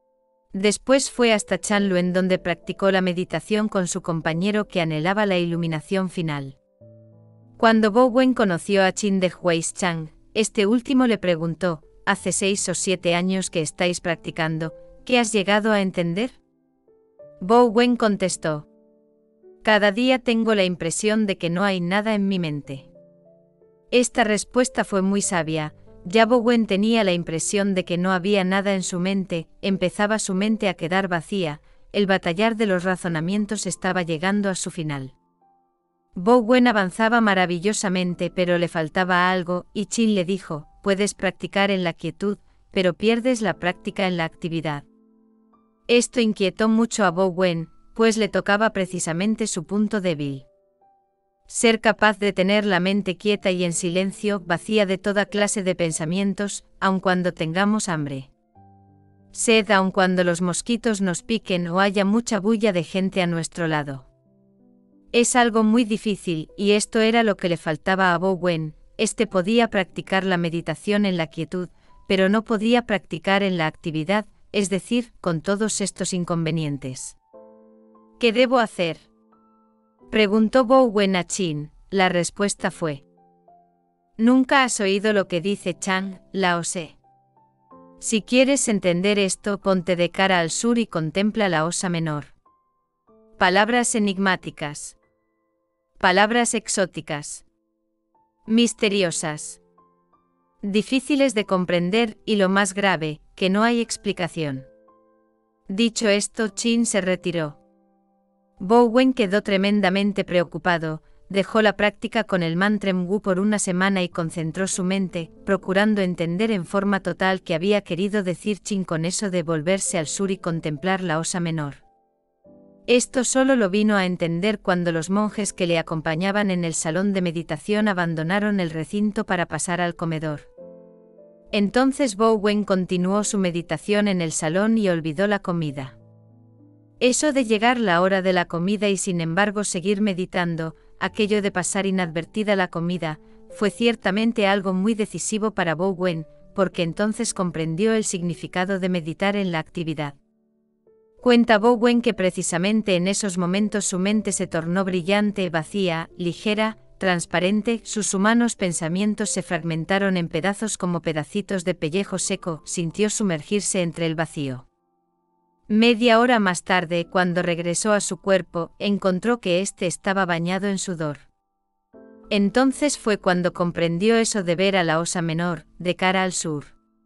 Después fue hasta Chanluen donde practicó la meditación con su compañero que anhelaba la iluminación final. Cuando Bowen conoció a Qin de Huaichang, este último le preguntó, «Hace seis o siete años que estáis practicando, ¿qué has llegado a entender?» Bowen contestó, «Cada día tengo la impresión de que no hay nada en mi mente». Esta respuesta fue muy sabia. Ya Bowen tenía la impresión de que no había nada en su mente, empezaba su mente a quedar vacía, el batallar de los razonamientos estaba llegando a su final. Bowen avanzaba maravillosamente pero le faltaba algo, y Qin le dijo, puedes practicar en la quietud, pero pierdes la práctica en la actividad. Esto inquietó mucho a Bowen, pues le tocaba precisamente su punto débil. Ser capaz de tener la mente quieta y en silencio, vacía de toda clase de pensamientos, aun cuando tengamos hambre. Sed aun cuando los mosquitos nos piquen o haya mucha bulla de gente a nuestro lado. Es algo muy difícil, y esto era lo que le faltaba a Bowen. Este podía practicar la meditación en la quietud, pero no podía practicar en la actividad, es decir, con todos estos inconvenientes. ¿Qué debo hacer?, preguntó Bowen a Qin. La respuesta fue: ¿Nunca has oído lo que dice Chang Lao Se? Si quieres entender esto, ponte de cara al sur y contempla la Osa Menor. Palabras enigmáticas. Palabras exóticas. Misteriosas. Difíciles de comprender y lo más grave, que no hay explicación. Dicho esto, Qin se retiró. Bowen quedó tremendamente preocupado, dejó la práctica con el mantrem Wu por una semana y concentró su mente, procurando entender en forma total qué había querido decir Qin con eso de volverse al sur y contemplar la Osa Menor. Esto solo lo vino a entender cuando los monjes que le acompañaban en el salón de meditación abandonaron el recinto para pasar al comedor. Entonces Bowen continuó su meditación en el salón y olvidó la comida. Eso de llegar la hora de la comida y sin embargo seguir meditando, aquello de pasar inadvertida la comida, fue ciertamente algo muy decisivo para Bowen, porque entonces comprendió el significado de meditar en la actividad. Cuenta Bowen que precisamente en esos momentos su mente se tornó brillante, vacía, ligera, transparente, sus humanos pensamientos se fragmentaron en pedazos como pedacitos de pellejo seco, sintió sumergirse entre el vacío. Media hora más tarde, cuando regresó a su cuerpo, encontró que éste estaba bañado en sudor. Entonces fue cuando comprendió eso de ver a la Osa Menor, de cara al sur.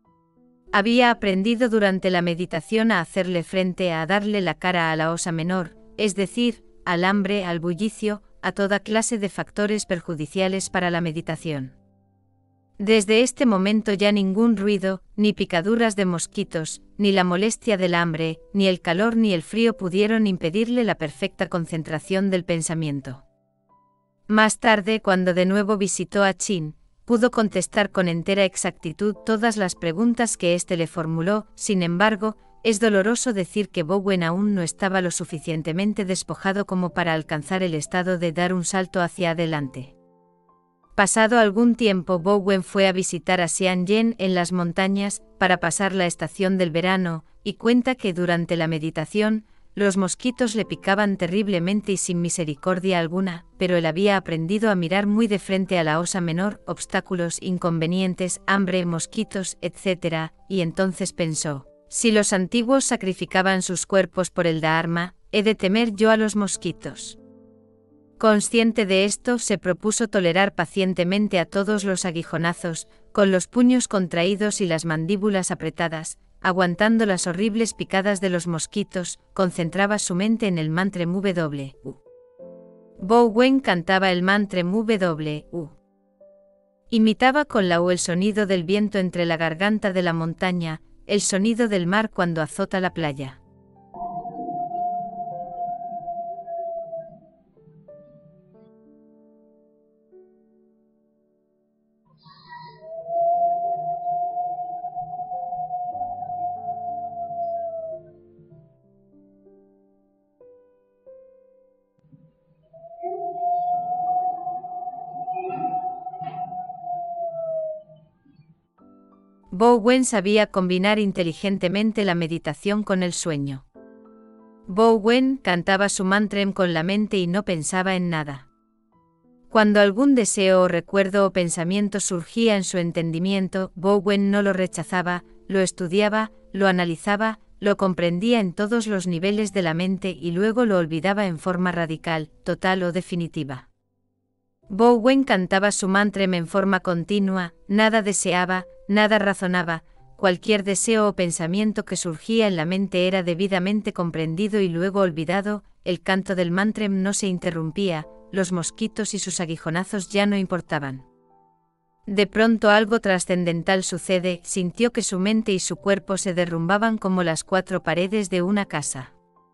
Había aprendido durante la meditación a hacerle frente, a darle la cara a la Osa Menor, es decir, al hambre, al bullicio, a toda clase de factores perjudiciales para la meditación. Desde este momento ya ningún ruido, ni picaduras de mosquitos, ni la molestia del hambre, ni el calor ni el frío pudieron impedirle la perfecta concentración del pensamiento. Más tarde, cuando de nuevo visitó a Qin, pudo contestar con entera exactitud todas las preguntas que éste le formuló. Sin embargo, es doloroso decir que Bowen aún no estaba lo suficientemente despojado como para alcanzar el estado de dar un salto hacia adelante. Pasado algún tiempo, Bowen fue a visitar a Xianyen en las montañas para pasar la estación del verano, y cuenta que durante la meditación, los mosquitos le picaban terriblemente y sin misericordia alguna, pero él había aprendido a mirar muy de frente a la Osa Menor, obstáculos, inconvenientes, hambre, mosquitos, etcétera, y entonces pensó: si los antiguos sacrificaban sus cuerpos por el Dharma, ¿he de temer yo a los mosquitos? Consciente de esto, se propuso tolerar pacientemente a todos los aguijonazos, con los puños contraídos y las mandíbulas apretadas, aguantando las horribles picadas de los mosquitos, concentraba su mente en el mantra W. Bowen cantaba el mantra W. Imitaba con la U el sonido del viento entre la garganta de la montaña, el sonido del mar cuando azota la playa. Bowen sabía combinar inteligentemente la meditación con el sueño. Bowen cantaba su mantra con la mente y no pensaba en nada. Cuando algún deseo o recuerdo o pensamiento surgía en su entendimiento, Bowen no lo rechazaba, lo estudiaba, lo analizaba, lo comprendía en todos los niveles de la mente y luego lo olvidaba en forma radical, total o definitiva. Bowen cantaba su mantra en forma continua, nada deseaba, nada razonaba, cualquier deseo o pensamiento que surgía en la mente era debidamente comprendido y luego olvidado, el canto del mantra no se interrumpía, los mosquitos y sus aguijonazos ya no importaban. De pronto algo trascendental sucede, sintió que su mente y su cuerpo se derrumbaban como las cuatro paredes de una casa.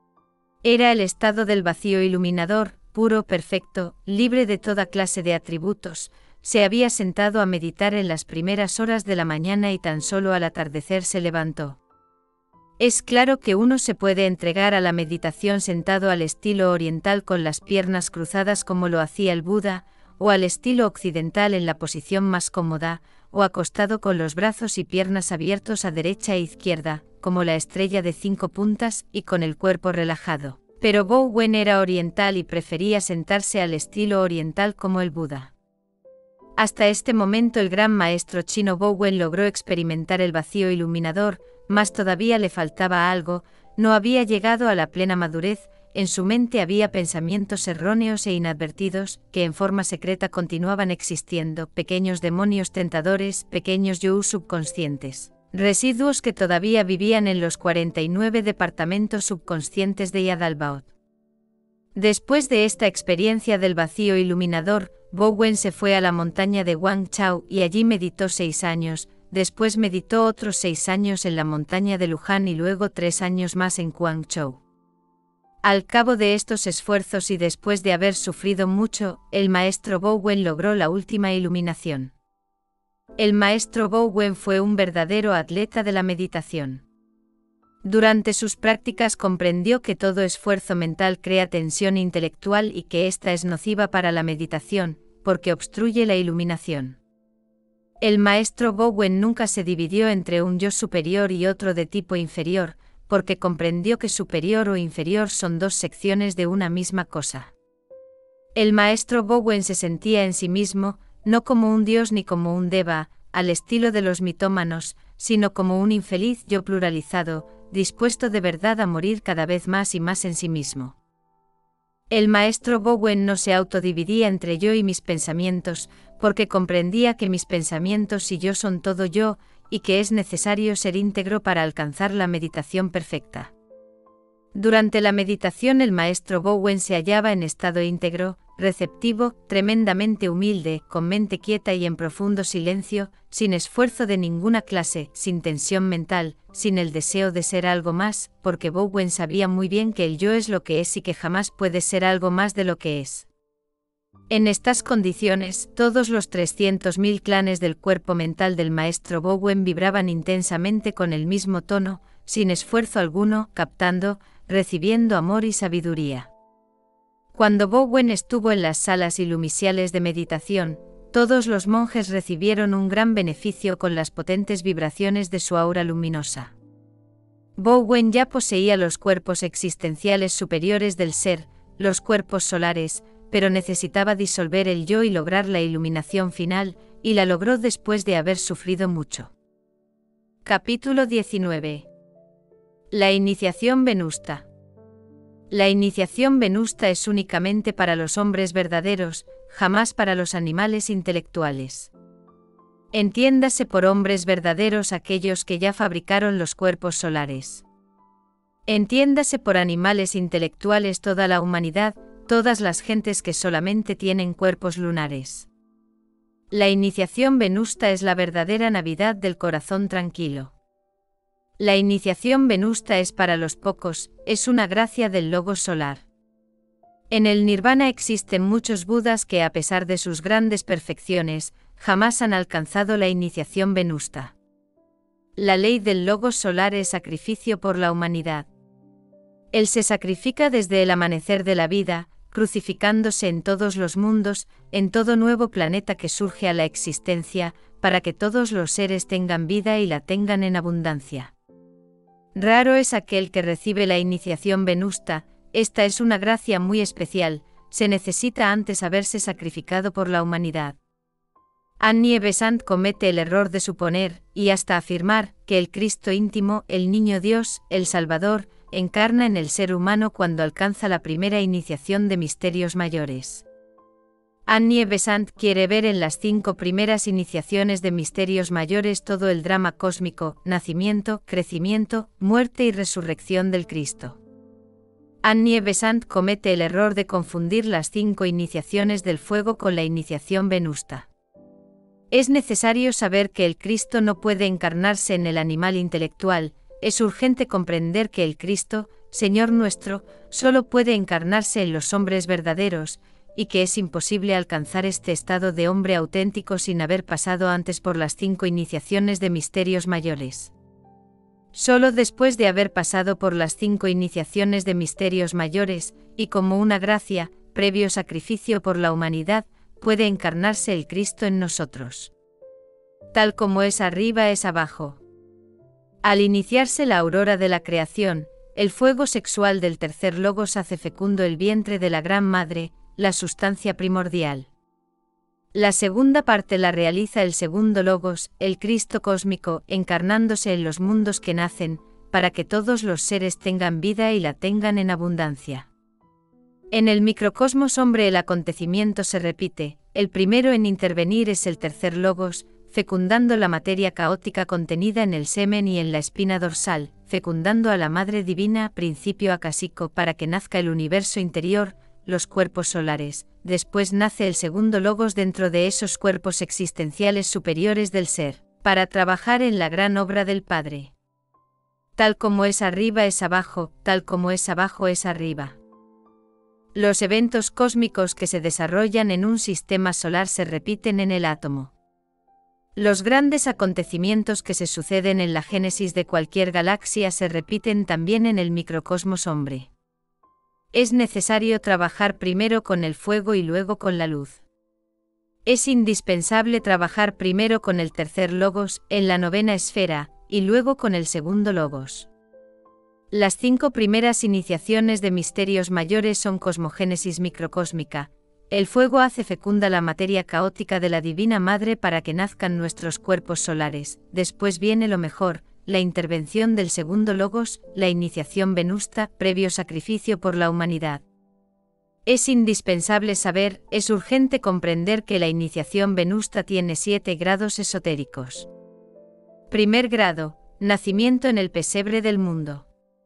Era el estado del vacío iluminador, puro, perfecto, libre de toda clase de atributos. Se había sentado a meditar en las primeras horas de la mañana y tan solo al atardecer se levantó. Es claro que uno se puede entregar a la meditación sentado al estilo oriental con las piernas cruzadas como lo hacía el Buda, o al estilo occidental en la posición más cómoda, o acostado con los brazos y piernas abiertos a derecha e izquierda, como la estrella de cinco puntas y con el cuerpo relajado. Pero Bowen era oriental y prefería sentarse al estilo oriental como el Buda. Hasta este momento el gran maestro chino Bowen logró experimentar el vacío iluminador, mas todavía le faltaba algo, no había llegado a la plena madurez, en su mente había pensamientos erróneos e inadvertidos, que en forma secreta continuaban existiendo, pequeños demonios tentadores, pequeños yo subconscientes. Residuos que todavía vivían en los cuarenta y nueve departamentos subconscientes de Yadalbaoth. Después de esta experiencia del vacío iluminador, Bowen se fue a la montaña de Guangzhou y allí meditó seis años, después meditó otros seis años en la montaña de Luján y luego tres años más en Guangzhou. Al cabo de estos esfuerzos y después de haber sufrido mucho, el maestro Bowen logró la última iluminación. El maestro Bowen fue un verdadero atleta de la meditación. Durante sus prácticas comprendió que todo esfuerzo mental crea tensión intelectual y que ésta es nociva para la meditación, porque obstruye la iluminación. El maestro Bowen nunca se dividió entre un yo superior y otro de tipo inferior, porque comprendió que superior o inferior son dos secciones de una misma cosa. El maestro Bowen se sentía en sí mismo, no como un dios ni como un deva, al estilo de los mitómanos, sino como un infeliz yo pluralizado, dispuesto de verdad a morir cada vez más y más en sí mismo. El maestro Bowen no se autodividía entre yo y mis pensamientos, porque comprendía que mis pensamientos y yo son todo yo, y que es necesario ser íntegro para alcanzar la meditación perfecta. Durante la meditación el maestro Bowen se hallaba en estado íntegro, receptivo, tremendamente humilde, con mente quieta y en profundo silencio, sin esfuerzo de ninguna clase, sin tensión mental, sin el deseo de ser algo más, porque Bowen sabía muy bien que el yo es lo que es y que jamás puede ser algo más de lo que es. En estas condiciones, todos los trescientos mil clanes del cuerpo mental del maestro Bowen vibraban intensamente con el mismo tono, sin esfuerzo alguno, captando, recibiendo amor y sabiduría. Cuando Bowen estuvo en las salas ilumisiales de meditación, todos los monjes recibieron un gran beneficio con las potentes vibraciones de su aura luminosa. Bowen ya poseía los cuerpos existenciales superiores del ser, los cuerpos solares, pero necesitaba disolver el yo y lograr la iluminación final, y la logró después de haber sufrido mucho. Capítulo diecinueve. La iniciación venusta. La iniciación venusta es únicamente para los hombres verdaderos, jamás para los animales intelectuales. Entiéndase por hombres verdaderos aquellos que ya fabricaron los cuerpos solares. Entiéndase por animales intelectuales toda la humanidad, todas las gentes que solamente tienen cuerpos lunares. La iniciación venusta es la verdadera Navidad del corazón tranquilo. La iniciación venusta es para los pocos, es una gracia del logos solar. En el nirvana existen muchos budas que a pesar de sus grandes perfecciones, jamás han alcanzado la iniciación venusta. La ley del logos solar es sacrificio por la humanidad. Él se sacrifica desde el amanecer de la vida, crucificándose en todos los mundos, en todo nuevo planeta que surge a la existencia, para que todos los seres tengan vida y la tengan en abundancia. Raro es aquel que recibe la iniciación venusta, esta es una gracia muy especial, se necesita antes haberse sacrificado por la humanidad. Annie Besant comete el error de suponer, y hasta afirmar, que el Cristo íntimo, el Niño Dios, el Salvador, encarna en el ser humano cuando alcanza la primera iniciación de misterios mayores. Annie Besant quiere ver en las cinco primeras iniciaciones de misterios mayores todo el drama cósmico, nacimiento, crecimiento, muerte y resurrección del Cristo. Annie Besant comete el error de confundir las cinco iniciaciones del fuego con la iniciación venusta. Es necesario saber que el Cristo no puede encarnarse en el animal intelectual, es urgente comprender que el Cristo, Señor nuestro, solo puede encarnarse en los hombres verdaderos, y que es imposible alcanzar este estado de hombre auténtico sin haber pasado antes por las cinco iniciaciones de misterios mayores. Solo después de haber pasado por las cinco iniciaciones de misterios mayores, y como una gracia, previo sacrificio por la humanidad, puede encarnarse el Cristo en nosotros. Tal como es arriba es abajo. Al iniciarse la aurora de la creación, el fuego sexual del tercer logos hace fecundo el vientre de la Gran Madre, la sustancia primordial. La segunda parte la realiza el segundo logos, el Cristo cósmico, encarnándose en los mundos que nacen, para que todos los seres tengan vida y la tengan en abundancia. En el microcosmos hombre el acontecimiento se repite, el primero en intervenir es el tercer logos, fecundando la materia caótica contenida en el semen y en la espina dorsal, fecundando a la Madre Divina, principio acásico, para que nazca el universo interior, los cuerpos solares. Después nace el segundo logos dentro de esos cuerpos existenciales superiores del ser, para trabajar en la gran obra del Padre. Tal como es arriba es abajo, tal como es abajo es arriba. Los eventos cósmicos que se desarrollan en un sistema solar se repiten en el átomo. Los grandes acontecimientos que se suceden en la génesis de cualquier galaxia se repiten también en el microcosmos hombre. Es necesario trabajar primero con el fuego y luego con la luz. Es indispensable trabajar primero con el tercer logos, en la novena esfera, y luego con el segundo logos. Las cinco primeras iniciaciones de misterios mayores son cosmogénesis microcósmica. El fuego hace fecunda la materia caótica de la Divina Madre para que nazcan nuestros cuerpos solares. Después viene lo mejor, la intervención del segundo logos, la iniciación venusta, previo sacrificio por la humanidad. Es indispensable saber, es urgente comprender que la iniciación venusta tiene siete grados esotéricos. Primer grado, nacimiento en el pesebre del mundo.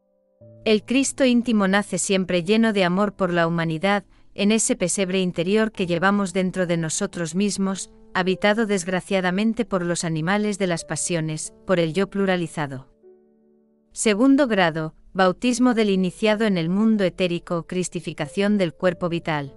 El Cristo íntimo nace siempre lleno de amor por la humanidad, en ese pesebre interior que llevamos dentro de nosotros mismos, habitado desgraciadamente por los animales de las pasiones, por el yo pluralizado. Segundo grado, bautismo del iniciado en el mundo etérico, cristificación del cuerpo vital.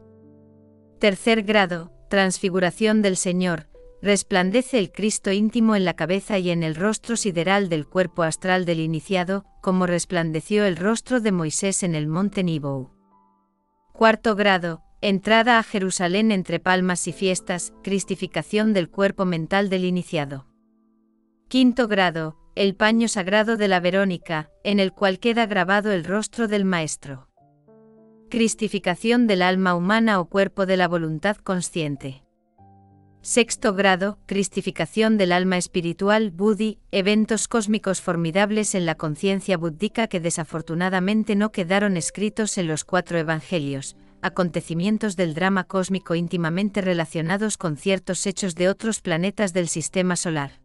Tercer grado, transfiguración del Señor, resplandece el Cristo íntimo en la cabeza y en el rostro sideral del cuerpo astral del iniciado, como resplandeció el rostro de Moisés en el monte Nebo. Cuarto grado, entrada a Jerusalén entre palmas y fiestas, cristificación del cuerpo mental del iniciado. Quinto grado, el paño sagrado de la Verónica, en el cual queda grabado el rostro del Maestro. Cristificación del alma humana o cuerpo de la voluntad consciente. Sexto grado, cristificación del alma espiritual, Buddhi, eventos cósmicos formidables en la conciencia búdhica que desafortunadamente no quedaron escritos en los cuatro evangelios, acontecimientos del drama cósmico íntimamente relacionados con ciertos hechos de otros planetas del sistema solar.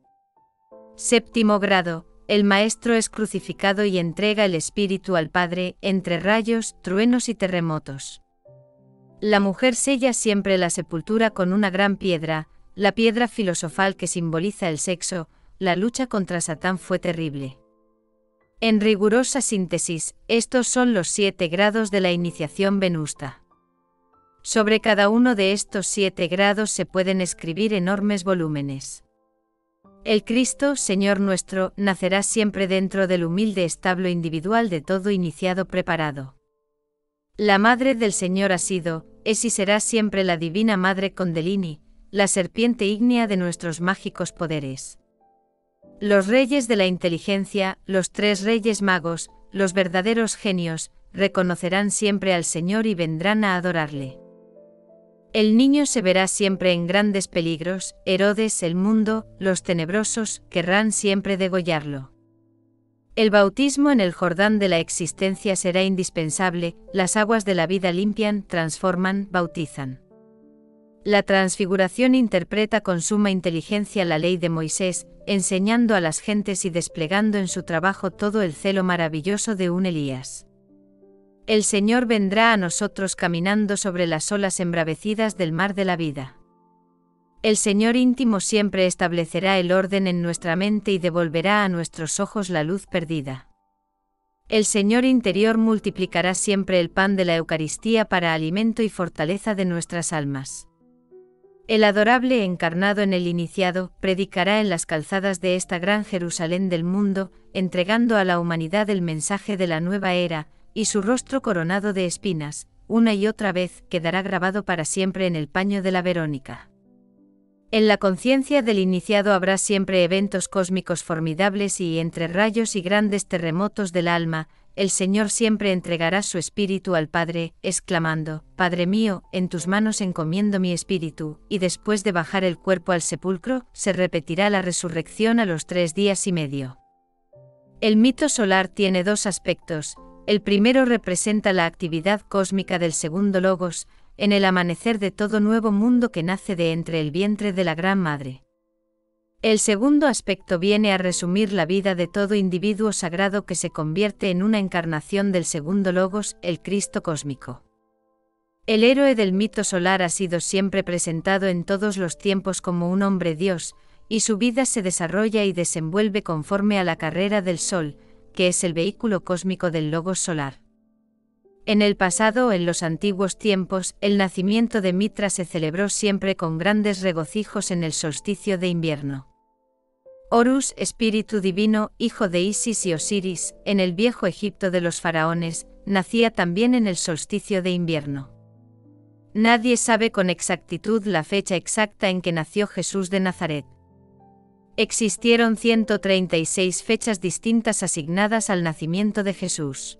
Séptimo grado, el Maestro es crucificado y entrega el espíritu al Padre, entre rayos, truenos y terremotos. La mujer sella siempre la sepultura con una gran piedra, la piedra filosofal que simboliza el sexo. La lucha contra Satán fue terrible. En rigurosa síntesis, estos son los siete grados de la iniciación venusta. Sobre cada uno de estos siete grados se pueden escribir enormes volúmenes. El Cristo, Señor nuestro, nacerá siempre dentro del humilde establo individual de todo iniciado preparado. La Madre del Señor ha sido, es y será siempre la Divina Madre Kundalini, la serpiente ígnea de nuestros mágicos poderes. Los reyes de la inteligencia, los tres reyes magos, los verdaderos genios, reconocerán siempre al Señor y vendrán a adorarle. El niño se verá siempre en grandes peligros, Herodes, el mundo, los tenebrosos, querrán siempre degollarlo. El bautismo en el Jordán de la existencia será indispensable, las aguas de la vida limpian, transforman, bautizan. La transfiguración interpreta con suma inteligencia la ley de Moisés, enseñando a las gentes y desplegando en su trabajo todo el celo maravilloso de un Elías. El Señor vendrá a nosotros caminando sobre las olas embravecidas del mar de la vida. El Señor íntimo siempre establecerá el orden en nuestra mente y devolverá a nuestros ojos la luz perdida. El Señor interior multiplicará siempre el pan de la Eucaristía para alimento y fortaleza de nuestras almas. El adorable encarnado en el iniciado, predicará en las calzadas de esta gran Jerusalén del mundo, entregando a la humanidad el mensaje de la nueva era, y su rostro coronado de espinas, una y otra vez, quedará grabado para siempre en el paño de la Verónica. En la conciencia del iniciado habrá siempre eventos cósmicos formidables y entre rayos y grandes terremotos del alma, el Señor siempre entregará su espíritu al Padre, exclamando, Padre mío, en tus manos encomiendo mi espíritu, y después de bajar el cuerpo al sepulcro, se repetirá la resurrección a los tres días y medio. El mito solar tiene dos aspectos. El primero representa la actividad cósmica del segundo logos, en el amanecer de todo nuevo mundo que nace de entre el vientre de la Gran Madre. El segundo aspecto viene a resumir la vida de todo individuo sagrado que se convierte en una encarnación del segundo logos, el Cristo cósmico. El héroe del mito solar ha sido siempre presentado en todos los tiempos como un hombre Dios, y su vida se desarrolla y desenvuelve conforme a la carrera del Sol, que es el vehículo cósmico del logos solar. En el pasado, en los antiguos tiempos, el nacimiento de Mitra se celebró siempre con grandes regocijos en el solsticio de invierno. Horus, espíritu divino, hijo de Isis y Osiris, en el viejo Egipto de los faraones, nacía también en el solsticio de invierno. Nadie sabe con exactitud la fecha exacta en que nació Jesús de Nazaret. Existieron ciento treinta y seis fechas distintas asignadas al nacimiento de Jesús.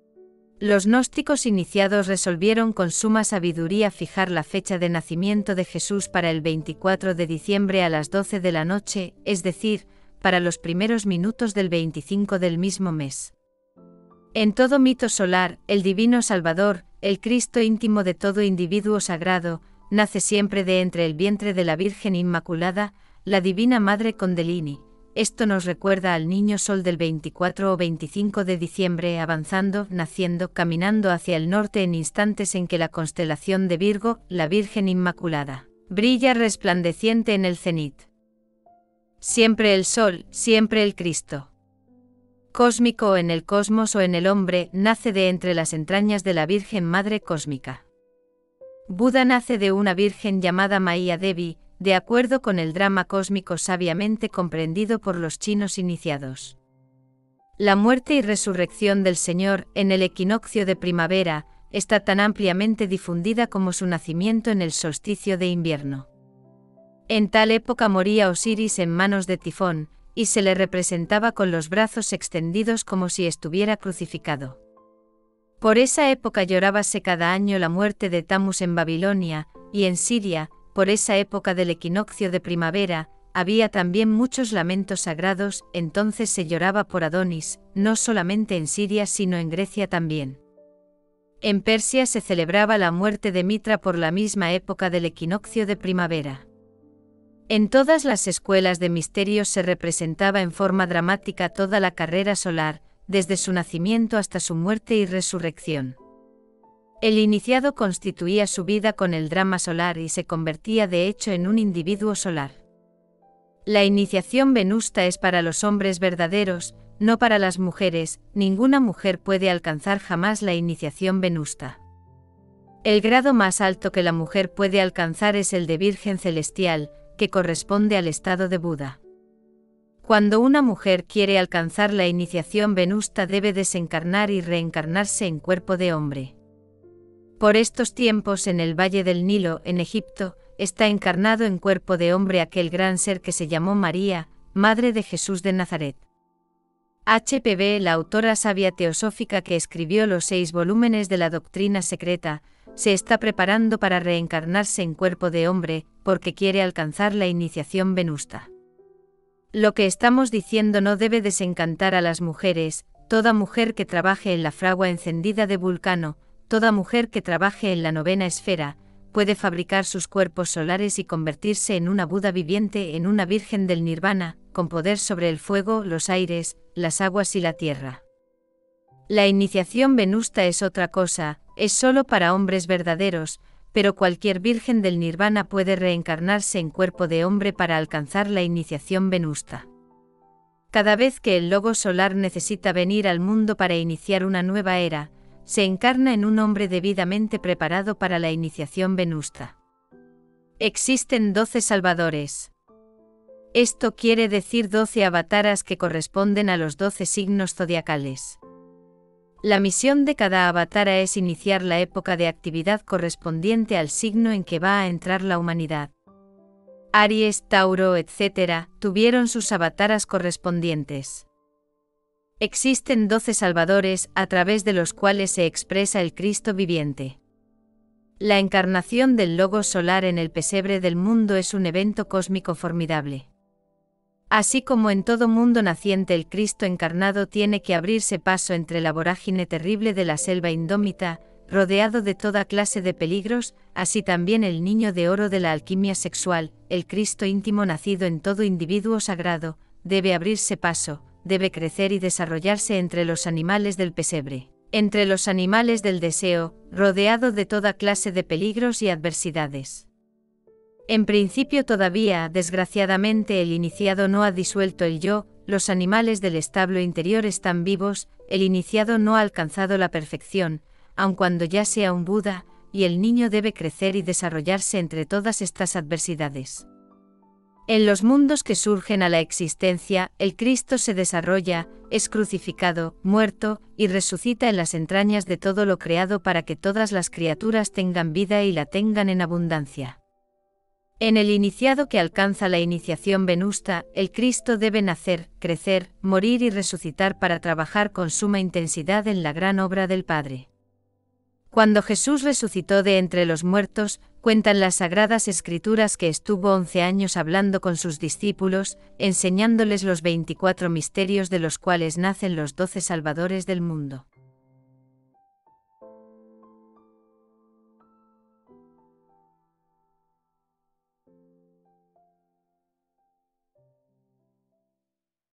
Los gnósticos iniciados resolvieron con suma sabiduría fijar la fecha de nacimiento de Jesús para el veinticuatro de diciembre a las doce de la noche, es decir, para los primeros minutos del veinticinco del mismo mes. En todo mito solar, el divino Salvador, el Cristo íntimo de todo individuo sagrado, nace siempre de entre el vientre de la Virgen Inmaculada, la Divina Madre Kundalini. Esto nos recuerda al niño sol del veinticuatro o veinticinco de diciembre avanzando, naciendo, caminando hacia el norte en instantes en que la constelación de Virgo, la Virgen Inmaculada, brilla resplandeciente en el cenit. Siempre el sol, siempre el Cristo cósmico en el cosmos o en el hombre, nace de entre las entrañas de la Virgen Madre Cósmica. Buda nace de una virgen llamada Maya Devi, de acuerdo con el drama cósmico sabiamente comprendido por los chinos iniciados. La muerte y resurrección del Señor, en el equinoccio de primavera, está tan ampliamente difundida como su nacimiento en el solsticio de invierno. En tal época moría Osiris en manos de Tifón, y se le representaba con los brazos extendidos como si estuviera crucificado. Por esa época llorábase cada año la muerte de Tammuz en Babilonia, y en Siria, por esa época del equinoccio de primavera, había también muchos lamentos sagrados, entonces se lloraba por Adonis, no solamente en Siria sino en Grecia también. En Persia se celebraba la muerte de Mitra por la misma época del equinoccio de primavera. En todas las escuelas de misterios se representaba en forma dramática toda la carrera solar, desde su nacimiento hasta su muerte y resurrección. El iniciado constituía su vida con el drama solar y se convertía de hecho en un individuo solar. La iniciación venusta es para los hombres verdaderos, no para las mujeres. Ninguna mujer puede alcanzar jamás la iniciación venusta. El grado más alto que la mujer puede alcanzar es el de Virgen Celestial, que corresponde al estado de Buda. Cuando una mujer quiere alcanzar la iniciación venusta debe desencarnar y reencarnarse en cuerpo de hombre. Por estos tiempos en el Valle del Nilo, en Egipto, está encarnado en cuerpo de hombre aquel gran ser que se llamó María, Madre de Jesús de Nazaret. H P B, la autora sabia teosófica que escribió los seis volúmenes de la Doctrina Secreta, se está preparando para reencarnarse en cuerpo de hombre, porque quiere alcanzar la iniciación venusta. Lo que estamos diciendo no debe desencantar a las mujeres. Toda mujer que trabaje en la fragua encendida de Vulcano, toda mujer que trabaje en la novena esfera, puede fabricar sus cuerpos solares y convertirse en una Buda viviente, en una Virgen del Nirvana, con poder sobre el fuego, los aires, las aguas y la tierra. La iniciación venusta es otra cosa, es solo para hombres verdaderos, pero cualquier Virgen del Nirvana puede reencarnarse en cuerpo de hombre para alcanzar la iniciación venusta. Cada vez que el logo solar necesita venir al mundo para iniciar una nueva era, se encarna en un hombre debidamente preparado para la iniciación venusta. Existen doce salvadores. Esto quiere decir doce avataras que corresponden a los doce signos zodiacales. La misión de cada avatara es iniciar la época de actividad correspondiente al signo en que va a entrar la humanidad. Aries, Tauro, etcétera, tuvieron sus avataras correspondientes. Existen doce salvadores, a través de los cuales se expresa el Cristo viviente. La encarnación del Logos solar en el pesebre del mundo es un evento cósmico formidable. Así como en todo mundo naciente el Cristo encarnado tiene que abrirse paso entre la vorágine terrible de la selva indómita, rodeado de toda clase de peligros, así también el niño de oro de la alquimia sexual, el Cristo íntimo nacido en todo individuo sagrado, debe abrirse paso, debe crecer y desarrollarse entre los animales del pesebre, entre los animales del deseo, rodeado de toda clase de peligros y adversidades. En principio todavía, desgraciadamente, el iniciado no ha disuelto el yo, los animales del establo interior están vivos, el iniciado no ha alcanzado la perfección, aun cuando ya sea un Buda, y el niño debe crecer y desarrollarse entre todas estas adversidades. En los mundos que surgen a la existencia, el Cristo se desarrolla, es crucificado, muerto, y resucita en las entrañas de todo lo creado para que todas las criaturas tengan vida y la tengan en abundancia. En el iniciado que alcanza la iniciación venusta, el Cristo debe nacer, crecer, morir y resucitar para trabajar con suma intensidad en la gran obra del Padre. Cuando Jesús resucitó de entre los muertos, cuentan las Sagradas Escrituras que estuvo once años hablando con sus discípulos, enseñándoles los veinticuatro misterios de los cuales nacen los doce salvadores del mundo.